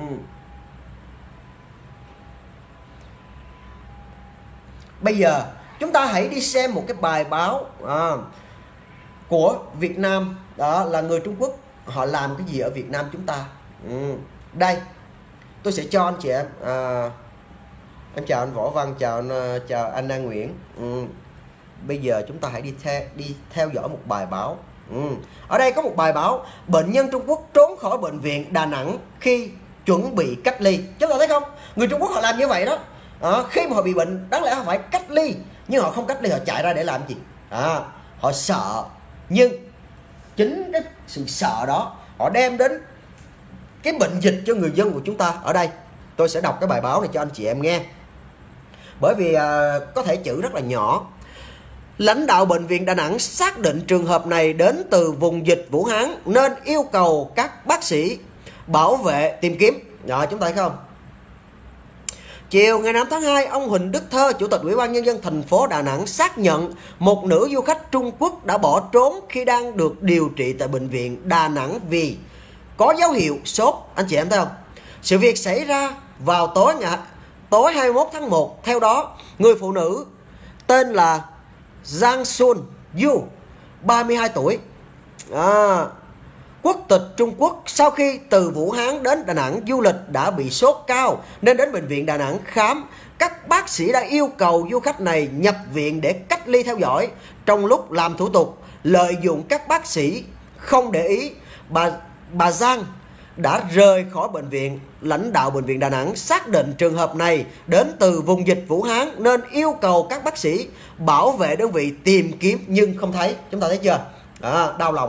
B: Bây giờ chúng ta hãy đi xem một cái bài báo à, của Việt Nam, đó là người Trung Quốc họ làm cái gì ở Việt Nam chúng ta. Ừ. Đây tôi sẽ cho anh chị em. À, em chào anh Võ Văn, chào anh, chào anh Đăng Nguyễn. Ừ. Bây giờ chúng ta hãy đi theo đi theo dõi một bài báo. Ừ. Ở đây có một bài báo bệnh nhân Trung Quốc trốn khỏi bệnh viện Đà Nẵng khi chuẩn bị cách ly. Chúng ta thấy không? Người Trung Quốc họ làm như vậy đó. À, khi mà họ bị bệnh đáng lẽ họ phải cách ly, nhưng họ không cách ly, họ chạy ra để làm gì? À, họ sợ. Nhưng chính cái sự sợ đó họ đem đến cái bệnh dịch cho người dân của chúng ta. Ở đây tôi sẽ đọc cái bài báo này cho anh chị em nghe, bởi vì à, có thể chữ rất là nhỏ. Lãnh đạo bệnh viện Đà Nẵng xác định trường hợp này đến từ vùng dịch Vũ Hán nên yêu cầu các bác sĩ bảo vệ tìm kiếm. Đó, chúng ta thấy không? Chiều ngày năm tháng hai, ông Huỳnh Đức Thơ, Chủ tịch Ủy ban Nhân dân thành phố Đà Nẵng xác nhận một nữ du khách Trung Quốc đã bỏ trốn khi đang được điều trị tại bệnh viện Đà Nẵng vì có dấu hiệu sốt. Anh chị em thấy không? Sự việc xảy ra vào tối ngày tối hai mươi mốt tháng một. Theo đó, người phụ nữ tên là Giang Xuân Du, ba mươi hai tuổi, à, quốc tịch Trung Quốc, sau khi từ Vũ Hán đến Đà Nẵng du lịch đã bị sốt cao nên đến bệnh viện Đà Nẵng khám. Các bác sĩ đã yêu cầu du khách này nhập viện để cách ly theo dõi. Trong lúc làm thủ tục, lợi dụng các bác sĩ không để ý, bà bà Giang đã rời khỏi bệnh viện. Lãnh đạo bệnh viện Đà Nẵng xác định trường hợp này đến từ vùng dịch Vũ Hán nên yêu cầu các bác sĩ bảo vệ đơn vị tìm kiếm nhưng không thấy. Chúng ta thấy chưa? À, đau lòng không?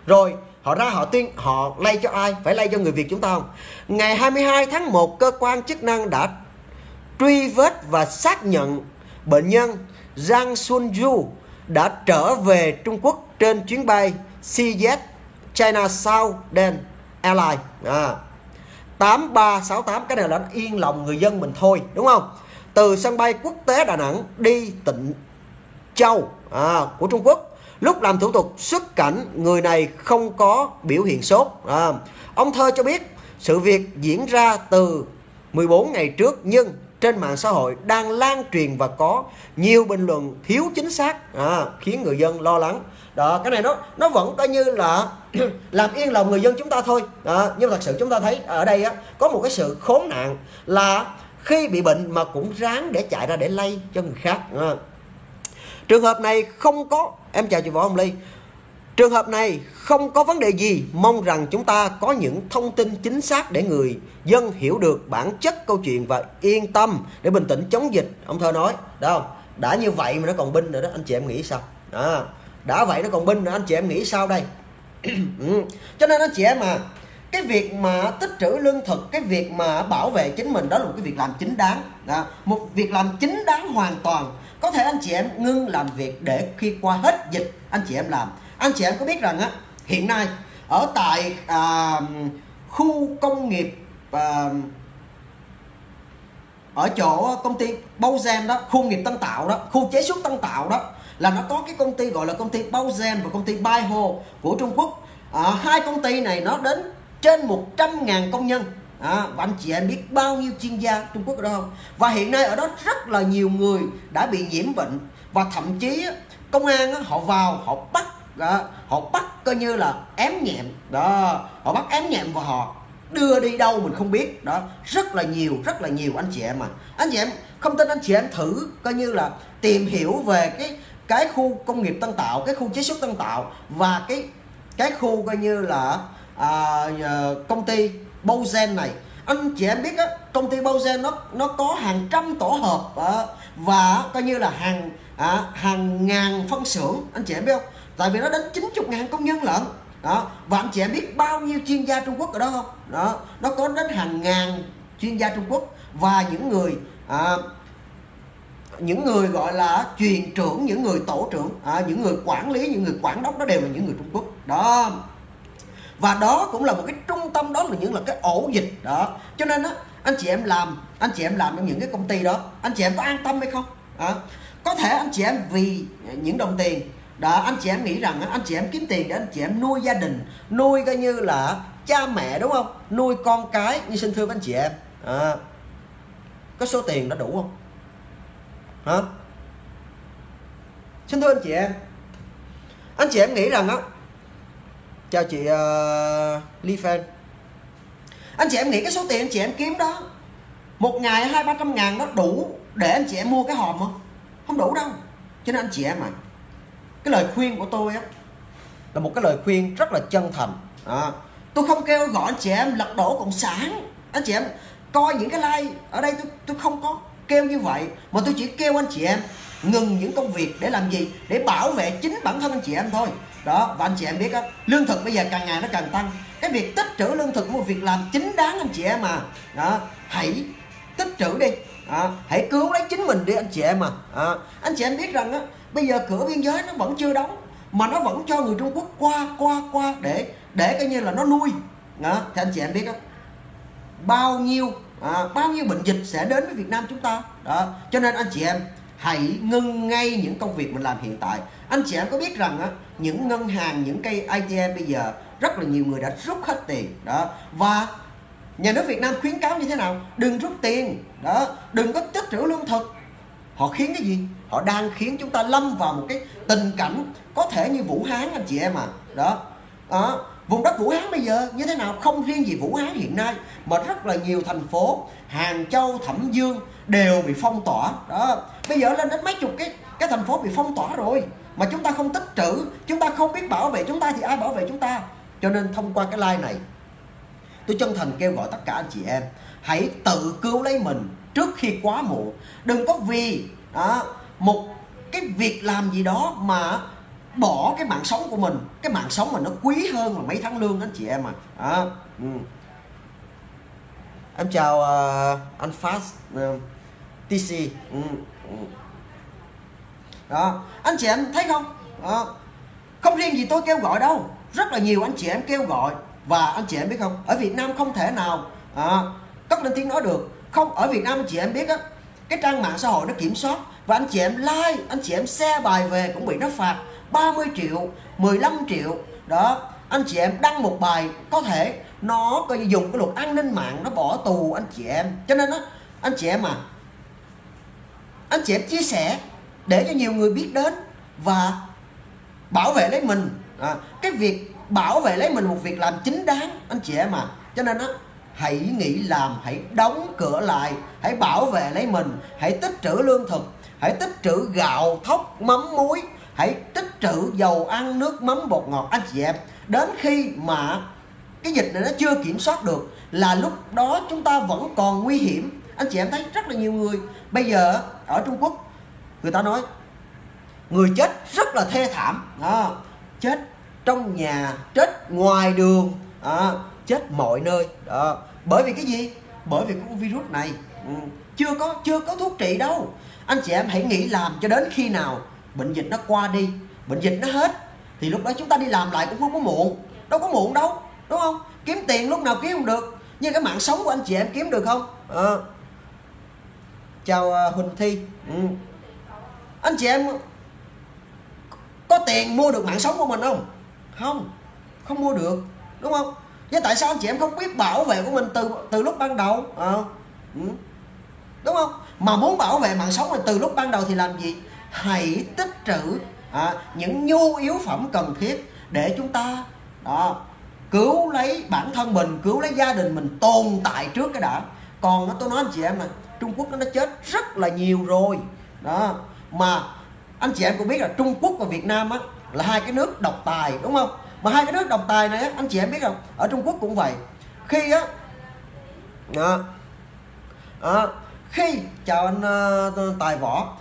B: Rồi họ ra họ tuyên họ lây cho ai? Phải lây cho người Việt chúng ta không? Ngày hai mươi hai tháng một, cơ quan chức năng đã truy vết và xác nhận bệnh nhân Zhang Sunju đã trở về Trung Quốc trên chuyến bay xê zét China Southern Airlines à, tám ba sáu tám. Cái này là yên lòng người dân mình thôi, đúng không? Từ sân bay quốc tế Đà Nẵng đi Tịnh Châu à, của Trung Quốc. Lúc làm thủ tục xuất cảnh, người này không có biểu hiện sốt. À, ông Thơ cho biết sự việc diễn ra từ mười bốn ngày trước, nhưng trên mạng xã hội đang lan truyền và có nhiều bình luận thiếu chính xác, à, khiến người dân lo lắng. Đó, cái này nó nó vẫn coi như là làm yên lòng người dân chúng ta thôi. À, nhưng thật sự chúng ta thấy ở đây á, có một cái sự khốn nạn là khi bị bệnh mà cũng ráng để chạy ra để lây cho người khác. À, trường hợp này không có, em chào chị Võ Hồng Ly. Trường hợp này không có vấn đề gì, mong rằng chúng ta có những thông tin chính xác để người dân hiểu được bản chất câu chuyện và yên tâm để bình tĩnh chống dịch. Ông Thơ nói, đó, đã như vậy mà nó còn binh nữa đó, anh chị em nghĩ sao? À, đã vậy nó còn binh nữa, anh chị em nghĩ sao đây? Ừ. Cho nên anh chị em mà cái việc mà tích trữ lương thực, cái việc mà bảo vệ chính mình, đó là một cái việc làm chính đáng. Đó, một việc làm chính đáng hoàn toàn. Có thể anh chị em ngưng làm việc để khi qua hết dịch anh chị em làm. Anh chị em có biết rằng á, hiện nay ở tại à, khu công nghiệp à, ở chỗ công ty Baugen đó, khu nghiệp Tân Tạo đó, khu chế xuất Tân Tạo đó, là nó có cái công ty gọi là công ty Baugen và công ty Baiho của Trung Quốc. À, hai công ty này nó đến trên một trăm ngàn công nhân. À, và anh chị em biết bao nhiêu chuyên gia Trung Quốc ở đó không? Và hiện nay ở đó rất là nhiều người đã bị nhiễm bệnh. Và thậm chí công an họ vào họ bắt đó, họ bắt coi như là ém nhẹm đó, họ bắt ém nhẹm và họ đưa đi đâu mình không biết đó. Rất là nhiều, rất là nhiều anh chị em mà. Anh chị em không tin, anh chị em thử coi như là tìm hiểu về cái cái khu công nghiệp Tân Tạo, cái khu chế xuất Tân Tạo và cái cái khu coi như là à, công ty Baugen này. Anh chị em biết á, công ty Baugen nó nó có hàng trăm tổ hợp à, và coi như là hàng à, hàng ngàn phân xưởng, anh chị em biết không? Tại vì nó đến chín mươi ngàn công nhân lận đó. Và anh chị em biết bao nhiêu chuyên gia Trung Quốc ở đó không? Đó, nó có đến hàng ngàn chuyên gia Trung Quốc và những người à, những người gọi là truyền trưởng, những người tổ trưởng, à, những người quản lý, những người quản đốc đó đều là những người Trung Quốc đó. Và đó cũng là một cái trung tâm, đó là những là cái ổ dịch đó. Cho nên á, anh chị em làm anh chị em làm trong những cái công ty đó, anh chị em có an tâm hay không? À, có thể anh chị em vì những đồng tiền đó, anh chị em nghĩ rằng anh chị em kiếm tiền để anh chị em nuôi gia đình, nuôi coi như là cha mẹ, đúng không? Nuôi con cái. Nhưng xin thưa với anh chị em, à, có số tiền đã đủ không? Hả? Xin thưa anh chị em, anh chị em nghĩ rằng á, chào chị uh, Ly Fan, anh chị em nghĩ cái số tiền anh chị em kiếm đó một ngày hai ba trăm ngàn đó đủ để anh chị em mua cái hòm không? Không đủ đâu. Cho nên anh chị em à, cái lời khuyên của tôi á là một cái lời khuyên rất là chân thành. À, tôi không kêu gọi anh chị em lật đổ cộng sản. Anh chị em coi những cái like ở đây, tôi tôi không có kêu như vậy, mà tôi chỉ kêu anh chị em ngừng những công việc để làm gì? Để bảo vệ chính bản thân anh chị em thôi. Đó, và anh chị em biết á, lương thực bây giờ càng ngày nó càng tăng. Cái việc tích trữ lương thực là một việc làm chính đáng anh chị em mà. Đó, hãy tích trữ đi. À, hãy cứu lấy chính mình đi anh chị em mà. À, anh chị em biết rằng á, bây giờ cửa biên giới nó vẫn chưa đóng mà nó vẫn cho người Trung Quốc qua qua qua để để coi như là nó nuôi. Đó, thì anh chị em biết á, bao nhiêu à, bao nhiêu bệnh dịch sẽ đến với Việt Nam chúng ta. Đó, cho nên anh chị em hãy ngưng ngay những công việc mình làm hiện tại. Anh chị em có biết rằng á, những ngân hàng, những cây a tê em bây giờ rất là nhiều người đã rút hết tiền đó. Và nhà nước Việt Nam khuyến cáo như thế nào? Đừng rút tiền đó, đừng có tích trữ lương thực. Họ khiến cái gì? Họ đang khiến chúng ta lâm vào một cái tình cảnh có thể như Vũ Hán anh chị em à. Đó, đó. Vùng đất Vũ Hán bây giờ như thế nào? Không riêng gì Vũ Hán hiện nay mà rất là nhiều thành phố Hàng Châu, Thẩm Dương đều bị phong tỏa. Đó, bây giờ lên đến mấy chục cái cái thành phố bị phong tỏa rồi mà chúng ta không tích trữ, chúng ta không biết bảo vệ chúng ta thì ai bảo vệ chúng ta? Cho nên thông qua cái like này, tôi chân thành kêu gọi tất cả anh chị em hãy tự cứu lấy mình trước khi quá muộn. Đừng có vì à, một cái việc làm gì đó mà bỏ cái mạng sống của mình, cái mạng sống mà nó quý hơn là mấy tháng lương anh chị em à. À ừ. Em chào uh, anh Fast uh, tê xê. Ừ. Ừ. Đó, anh chị em thấy không? Đó. Không riêng gì tôi kêu gọi đâu, rất là nhiều anh chị em kêu gọi. Và anh chị em biết không, ở Việt Nam không thể nào à, cất lên tiếng nói được. Không, ở Việt Nam anh chị em biết á, cái trang mạng xã hội nó kiểm soát. Và anh chị em like, anh chị em share bài về cũng bị nó phạt ba mươi triệu, mười lăm triệu. Đó, anh chị em đăng một bài có thể nó coi như dùng cái luật an ninh mạng nó bỏ tù anh chị em. Cho nên á, anh chị em à, anh chị em chia sẻ để cho nhiều người biết đến và bảo vệ lấy mình. À, cái việc bảo vệ lấy mình một việc làm chính đáng anh chị em à. Cho nên á, hãy nghĩ làm, hãy đóng cửa lại, hãy bảo vệ lấy mình, hãy tích trữ lương thực, hãy tích trữ gạo, thóc, mắm, muối, hãy tích trữ dầu ăn, nước mắm, bột ngọt anh chị em. Đến khi mà cái dịch này nó chưa kiểm soát được là lúc đó chúng ta vẫn còn nguy hiểm. Anh chị em thấy rất là nhiều người bây giờ ở Trung Quốc người ta nói người chết rất là thê thảm. À, chết trong nhà, chết ngoài đường, à, chết mọi nơi. Đó. Bởi vì cái gì? Bởi vì con virus này ừ, chưa có chưa có thuốc trị đâu. Anh chị em hãy nghĩ làm cho đến khi nào bệnh dịch nó qua đi, bệnh dịch nó hết thì lúc đó chúng ta đi làm lại cũng không có muộn. Đâu có muộn đâu, đúng không? Kiếm tiền lúc nào kiếm không được, nhưng cái mạng sống của anh chị em kiếm được không? À. Chào uh, Huỳnh Thi. Ừ. Anh chị em có tiền mua được mạng sống của mình không? Không, không mua được, đúng không? Vậy tại sao anh chị em không biết bảo vệ của mình từ từ lúc ban đầu? À, ừ. Đúng không? Mà muốn bảo vệ mạng sống mình từ lúc ban đầu thì làm gì? Hãy tích trữ à, những nhu yếu phẩm cần thiết để chúng ta đó, cứu lấy bản thân mình, cứu lấy gia đình mình tồn tại trước cái đã. Còn tôi nói anh chị em là Trung Quốc nó chết rất là nhiều rồi. Đó. Mà anh chị em cũng biết là Trung Quốc và Việt Nam á, là hai cái nước độc tài, đúng không? Mà hai cái nước độc tài này á, anh chị em biết không? Ở Trung Quốc cũng vậy. Khi á à, à, khi chào anh uh, Tài Võ,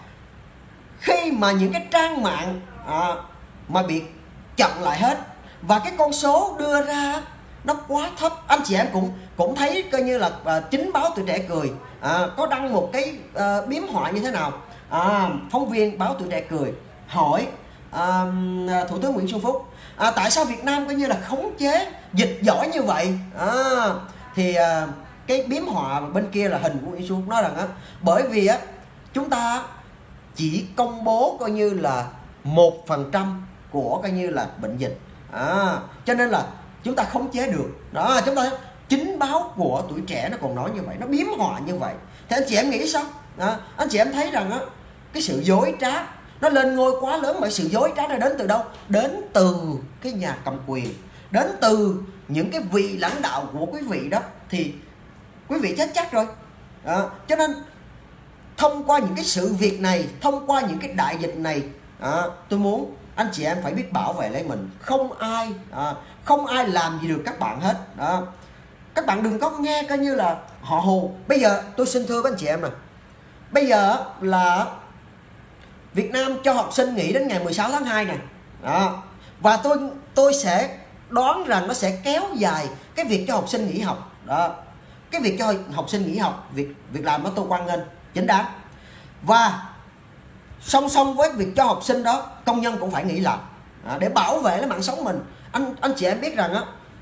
B: khi mà những cái trang mạng à, mà bị chặn lại hết và cái con số đưa ra nó quá thấp, anh chị em cũng cũng thấy coi như là uh, chính báo Tuổi Trẻ Cười à, có đăng một cái uh, biếm họa như thế nào. À, phóng viên báo Tuổi Trẻ Cười hỏi à, Thủ tướng Nguyễn Xuân Phúc à, tại sao Việt Nam coi như là khống chế dịch giỏi như vậy. À, thì à, cái biếm họa bên kia là hình của Nguyễn Xuân Phúc nói rằng á, bởi vì á chúng ta chỉ công bố coi như là một phần trăm của coi như là bệnh dịch, à, cho nên là chúng ta khống chế được. Đó, chúng ta chính báo của Tuổi Trẻ nó còn nói như vậy, nó biếm họa như vậy. Thì anh chị em nghĩ sao? À, anh chị em thấy rằng á, cái sự dối trá nó lên ngôi quá lớn. Mà sự dối trá nó đến từ đâu? Đến từ cái nhà cầm quyền, đến từ những cái vị lãnh đạo của quý vị đó, thì quý vị chết chắc rồi. À, cho nên thông qua những cái sự việc này, thông qua những cái đại dịch này, à, tôi muốn anh chị em phải biết bảo vệ lấy mình. Không ai à, không ai làm gì được các bạn hết. Đó. Các bạn đừng có nghe coi như là họ hù. Bây giờ tôi xin thưa với anh chị em nè, bây giờ là Việt Nam cho học sinh nghỉ đến ngày mười sáu tháng hai này. Đó. Và tôi tôi sẽ đoán rằng nó sẽ kéo dài cái việc cho học sinh nghỉ học. Đó. Cái việc cho học sinh nghỉ học, việc việc làm đó tôi hoan nghênh, chính đáng. Và song song với việc cho học sinh đó, công nhân cũng phải nghỉ làm à, để bảo vệ lấy mạng sống mình. Anh anh chị em biết rằng á,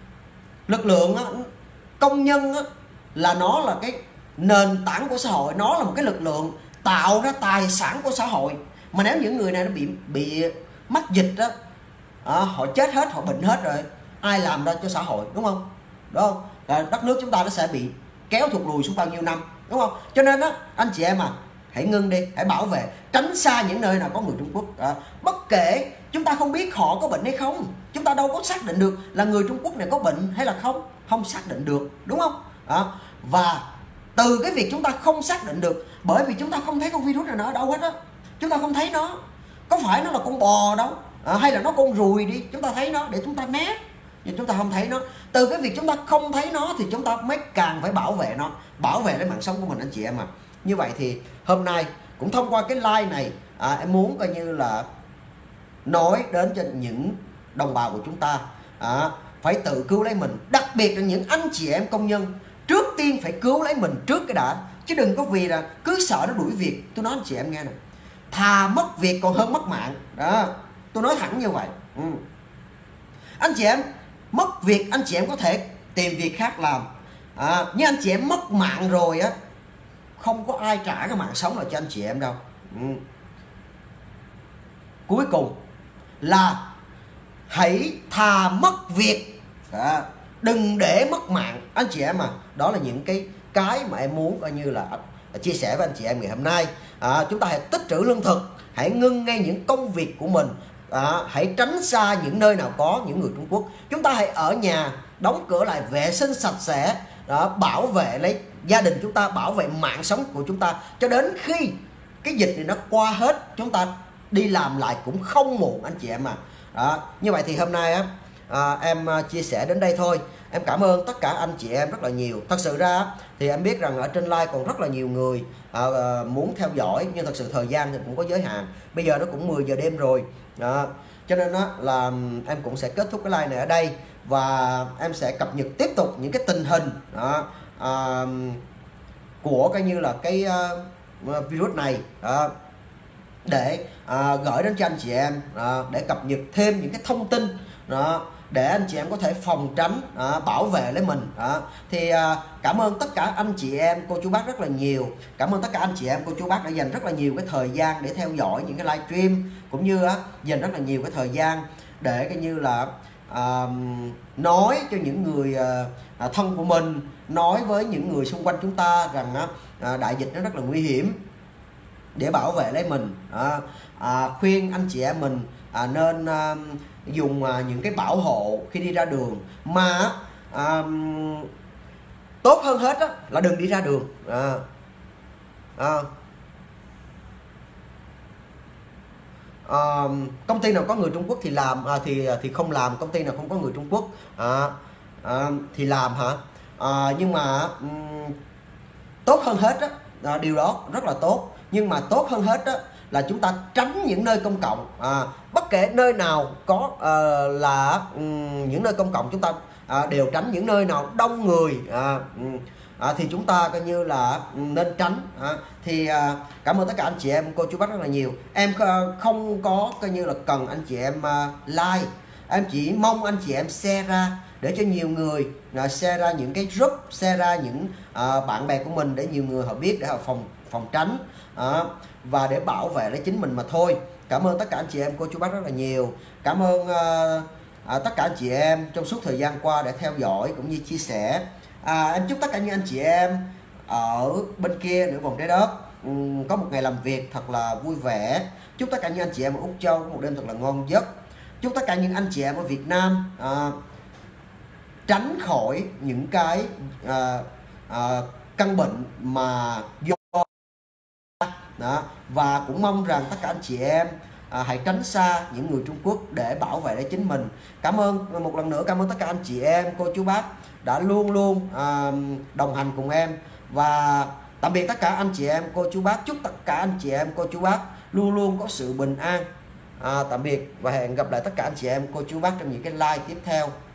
B: lực lượng á, công nhân á, là nó là cái nền tảng của xã hội, nó là một cái lực lượng tạo ra tài sản của xã hội. Mà nếu những người này nó bị bị mắc dịch đó, à, họ chết hết, họ bệnh hết rồi, ai làm ra cho xã hội, đúng không? Đúng không? À, đất nước chúng ta nó sẽ bị kéo thụt lùi xuống bao nhiêu năm, đúng không? Cho nên á, anh chị em à, hãy ngưng đi, hãy bảo vệ, tránh xa những nơi nào có người Trung Quốc. À, bất kể chúng ta không biết họ có bệnh hay không, chúng ta đâu có xác định được là người Trung Quốc này có bệnh hay là không, không xác định được, đúng không? À, và từ cái việc chúng ta không xác định được, bởi vì chúng ta không thấy con virus này nó ở đâu hết á, chúng ta không thấy nó, có phải nó là con bò đâu, à, hay là nó con ruồi đi, chúng ta thấy nó để chúng ta né, nhưng chúng ta không thấy nó. Từ cái việc chúng ta không thấy nó thì chúng ta mới càng phải bảo vệ nó, bảo vệ lấy mạng sống của mình anh chị em à. Như vậy thì hôm nay cũng thông qua cái live này, à, em muốn coi như là nói đến cho những đồng bào của chúng ta à, phải tự cứu lấy mình, đặc biệt là những anh chị em công nhân. Trước tiên phải cứu lấy mình trước cái đã, chứ đừng có vì là cứ sợ nó đuổi việc. Tôi nói anh chị em nghe nè, thà mất việc còn hơn mất mạng đó, tôi nói thẳng như vậy. ừ. Anh chị em mất việc, anh chị em có thể tìm việc khác làm à, nhưng anh chị em mất mạng rồi á, không có ai trả cái mạng sống lại cho anh chị em đâu. ừ. Cuối cùng là hãy thà mất việc à, đừng để mất mạng anh chị em. Mà đó là những cái cái mà em muốn coi như là chia sẻ với anh chị em ngày hôm nay. à, chúng ta hãy tích trữ lương thực, hãy ngưng ngay những công việc của mình, à, hãy tránh xa những nơi nào có những người Trung Quốc. Chúng ta hãy ở nhà, đóng cửa lại, vệ sinh sạch sẽ, đó, bảo vệ lấy gia đình chúng ta, bảo vệ mạng sống của chúng ta cho đến khi cái dịch này nó qua hết, chúng ta đi làm lại cũng không muộn anh chị em à. Đó, như vậy thì hôm nay á à, em chia sẻ đến đây thôi. Em cảm ơn tất cả anh chị em rất là nhiều. Thật sự ra thì em biết rằng ở trên live còn rất là nhiều người à, muốn theo dõi, nhưng thật sự thời gian thì cũng có giới hạn. Bây giờ nó cũng mười giờ đêm rồi. Đó, cho nên đó là em cũng sẽ kết thúc cái live này ở đây, và em sẽ cập nhật tiếp tục những cái tình hình đó, à, của coi như là cái uh, virus này à, để à, gửi đến cho anh chị em à, để cập nhật thêm những cái thông tin đó, để anh chị em có thể phòng tránh, à, bảo vệ lấy mình. đó. Thì à, cảm ơn tất cả anh chị em, cô chú bác rất là nhiều. Cảm ơn tất cả anh chị em, cô chú bác đã dành rất là nhiều cái thời gian để theo dõi những cái livestream, cũng như á, dành rất là nhiều cái thời gian để coi như là à, nói cho những người à, thân của mình, nói với những người xung quanh chúng ta rằng á, à, đại dịch nó rất là nguy hiểm, để bảo vệ lấy mình. à, à, khuyên anh chị em mình à, nên à, dùng à, những cái bảo hộ khi đi ra đường, mà à, tốt hơn hết á, là đừng đi ra đường. à, à, à, công ty nào có người Trung Quốc thì làm, à, thì thì không làm. Công ty nào không có người Trung Quốc à, à, thì làm hả? à, nhưng mà um, tốt hơn hết á, à, điều đó rất là tốt. Nhưng mà tốt hơn hết đó là chúng ta tránh những nơi công cộng. à, Bất kể nơi nào có uh, là um, những nơi công cộng, chúng ta uh, đều tránh. Những nơi nào đông người uh, uh, thì chúng ta coi như là nên tránh. uh, Thì uh, cảm ơn tất cả anh chị em, cô chú bác rất là nhiều. Em uh, không có coi như là cần anh chị em uh, like. Em chỉ mong anh chị em share ra để cho nhiều người, uh, share ra những cái group, share ra những uh, bạn bè của mình, để nhiều người họ biết, để họ phòng phòng tránh à, và để bảo vệ lấy chính mình mà thôi. Cảm ơn tất cả anh chị em, cô chú bác rất là nhiều. Cảm ơn à, à, tất cả anh chị em trong suốt thời gian qua để theo dõi cũng như chia sẻ. à, Em chúc tất cả những anh chị em ở bên kia nửa vòng trái đất um, có một ngày làm việc thật là vui vẻ. Chúc tất cả những anh chị em ở Úc Châu có một đêm thật là ngon giấc. Chúc tất cả những anh chị em ở Việt Nam à, tránh khỏi những cái à, à, căn bệnh mà do đó. Và cũng mong rằng tất cả anh chị em à, hãy tránh xa những người Trung Quốc để bảo vệ lấy chính mình. Cảm ơn một lần nữa, cảm ơn tất cả anh chị em, cô chú bác đã luôn luôn à, đồng hành cùng em. Và tạm biệt tất cả anh chị em, cô chú bác. Chúc tất cả anh chị em, cô chú bác luôn luôn có sự bình an. à, Tạm biệt và hẹn gặp lại tất cả anh chị em, cô chú bác trong những cái live tiếp theo.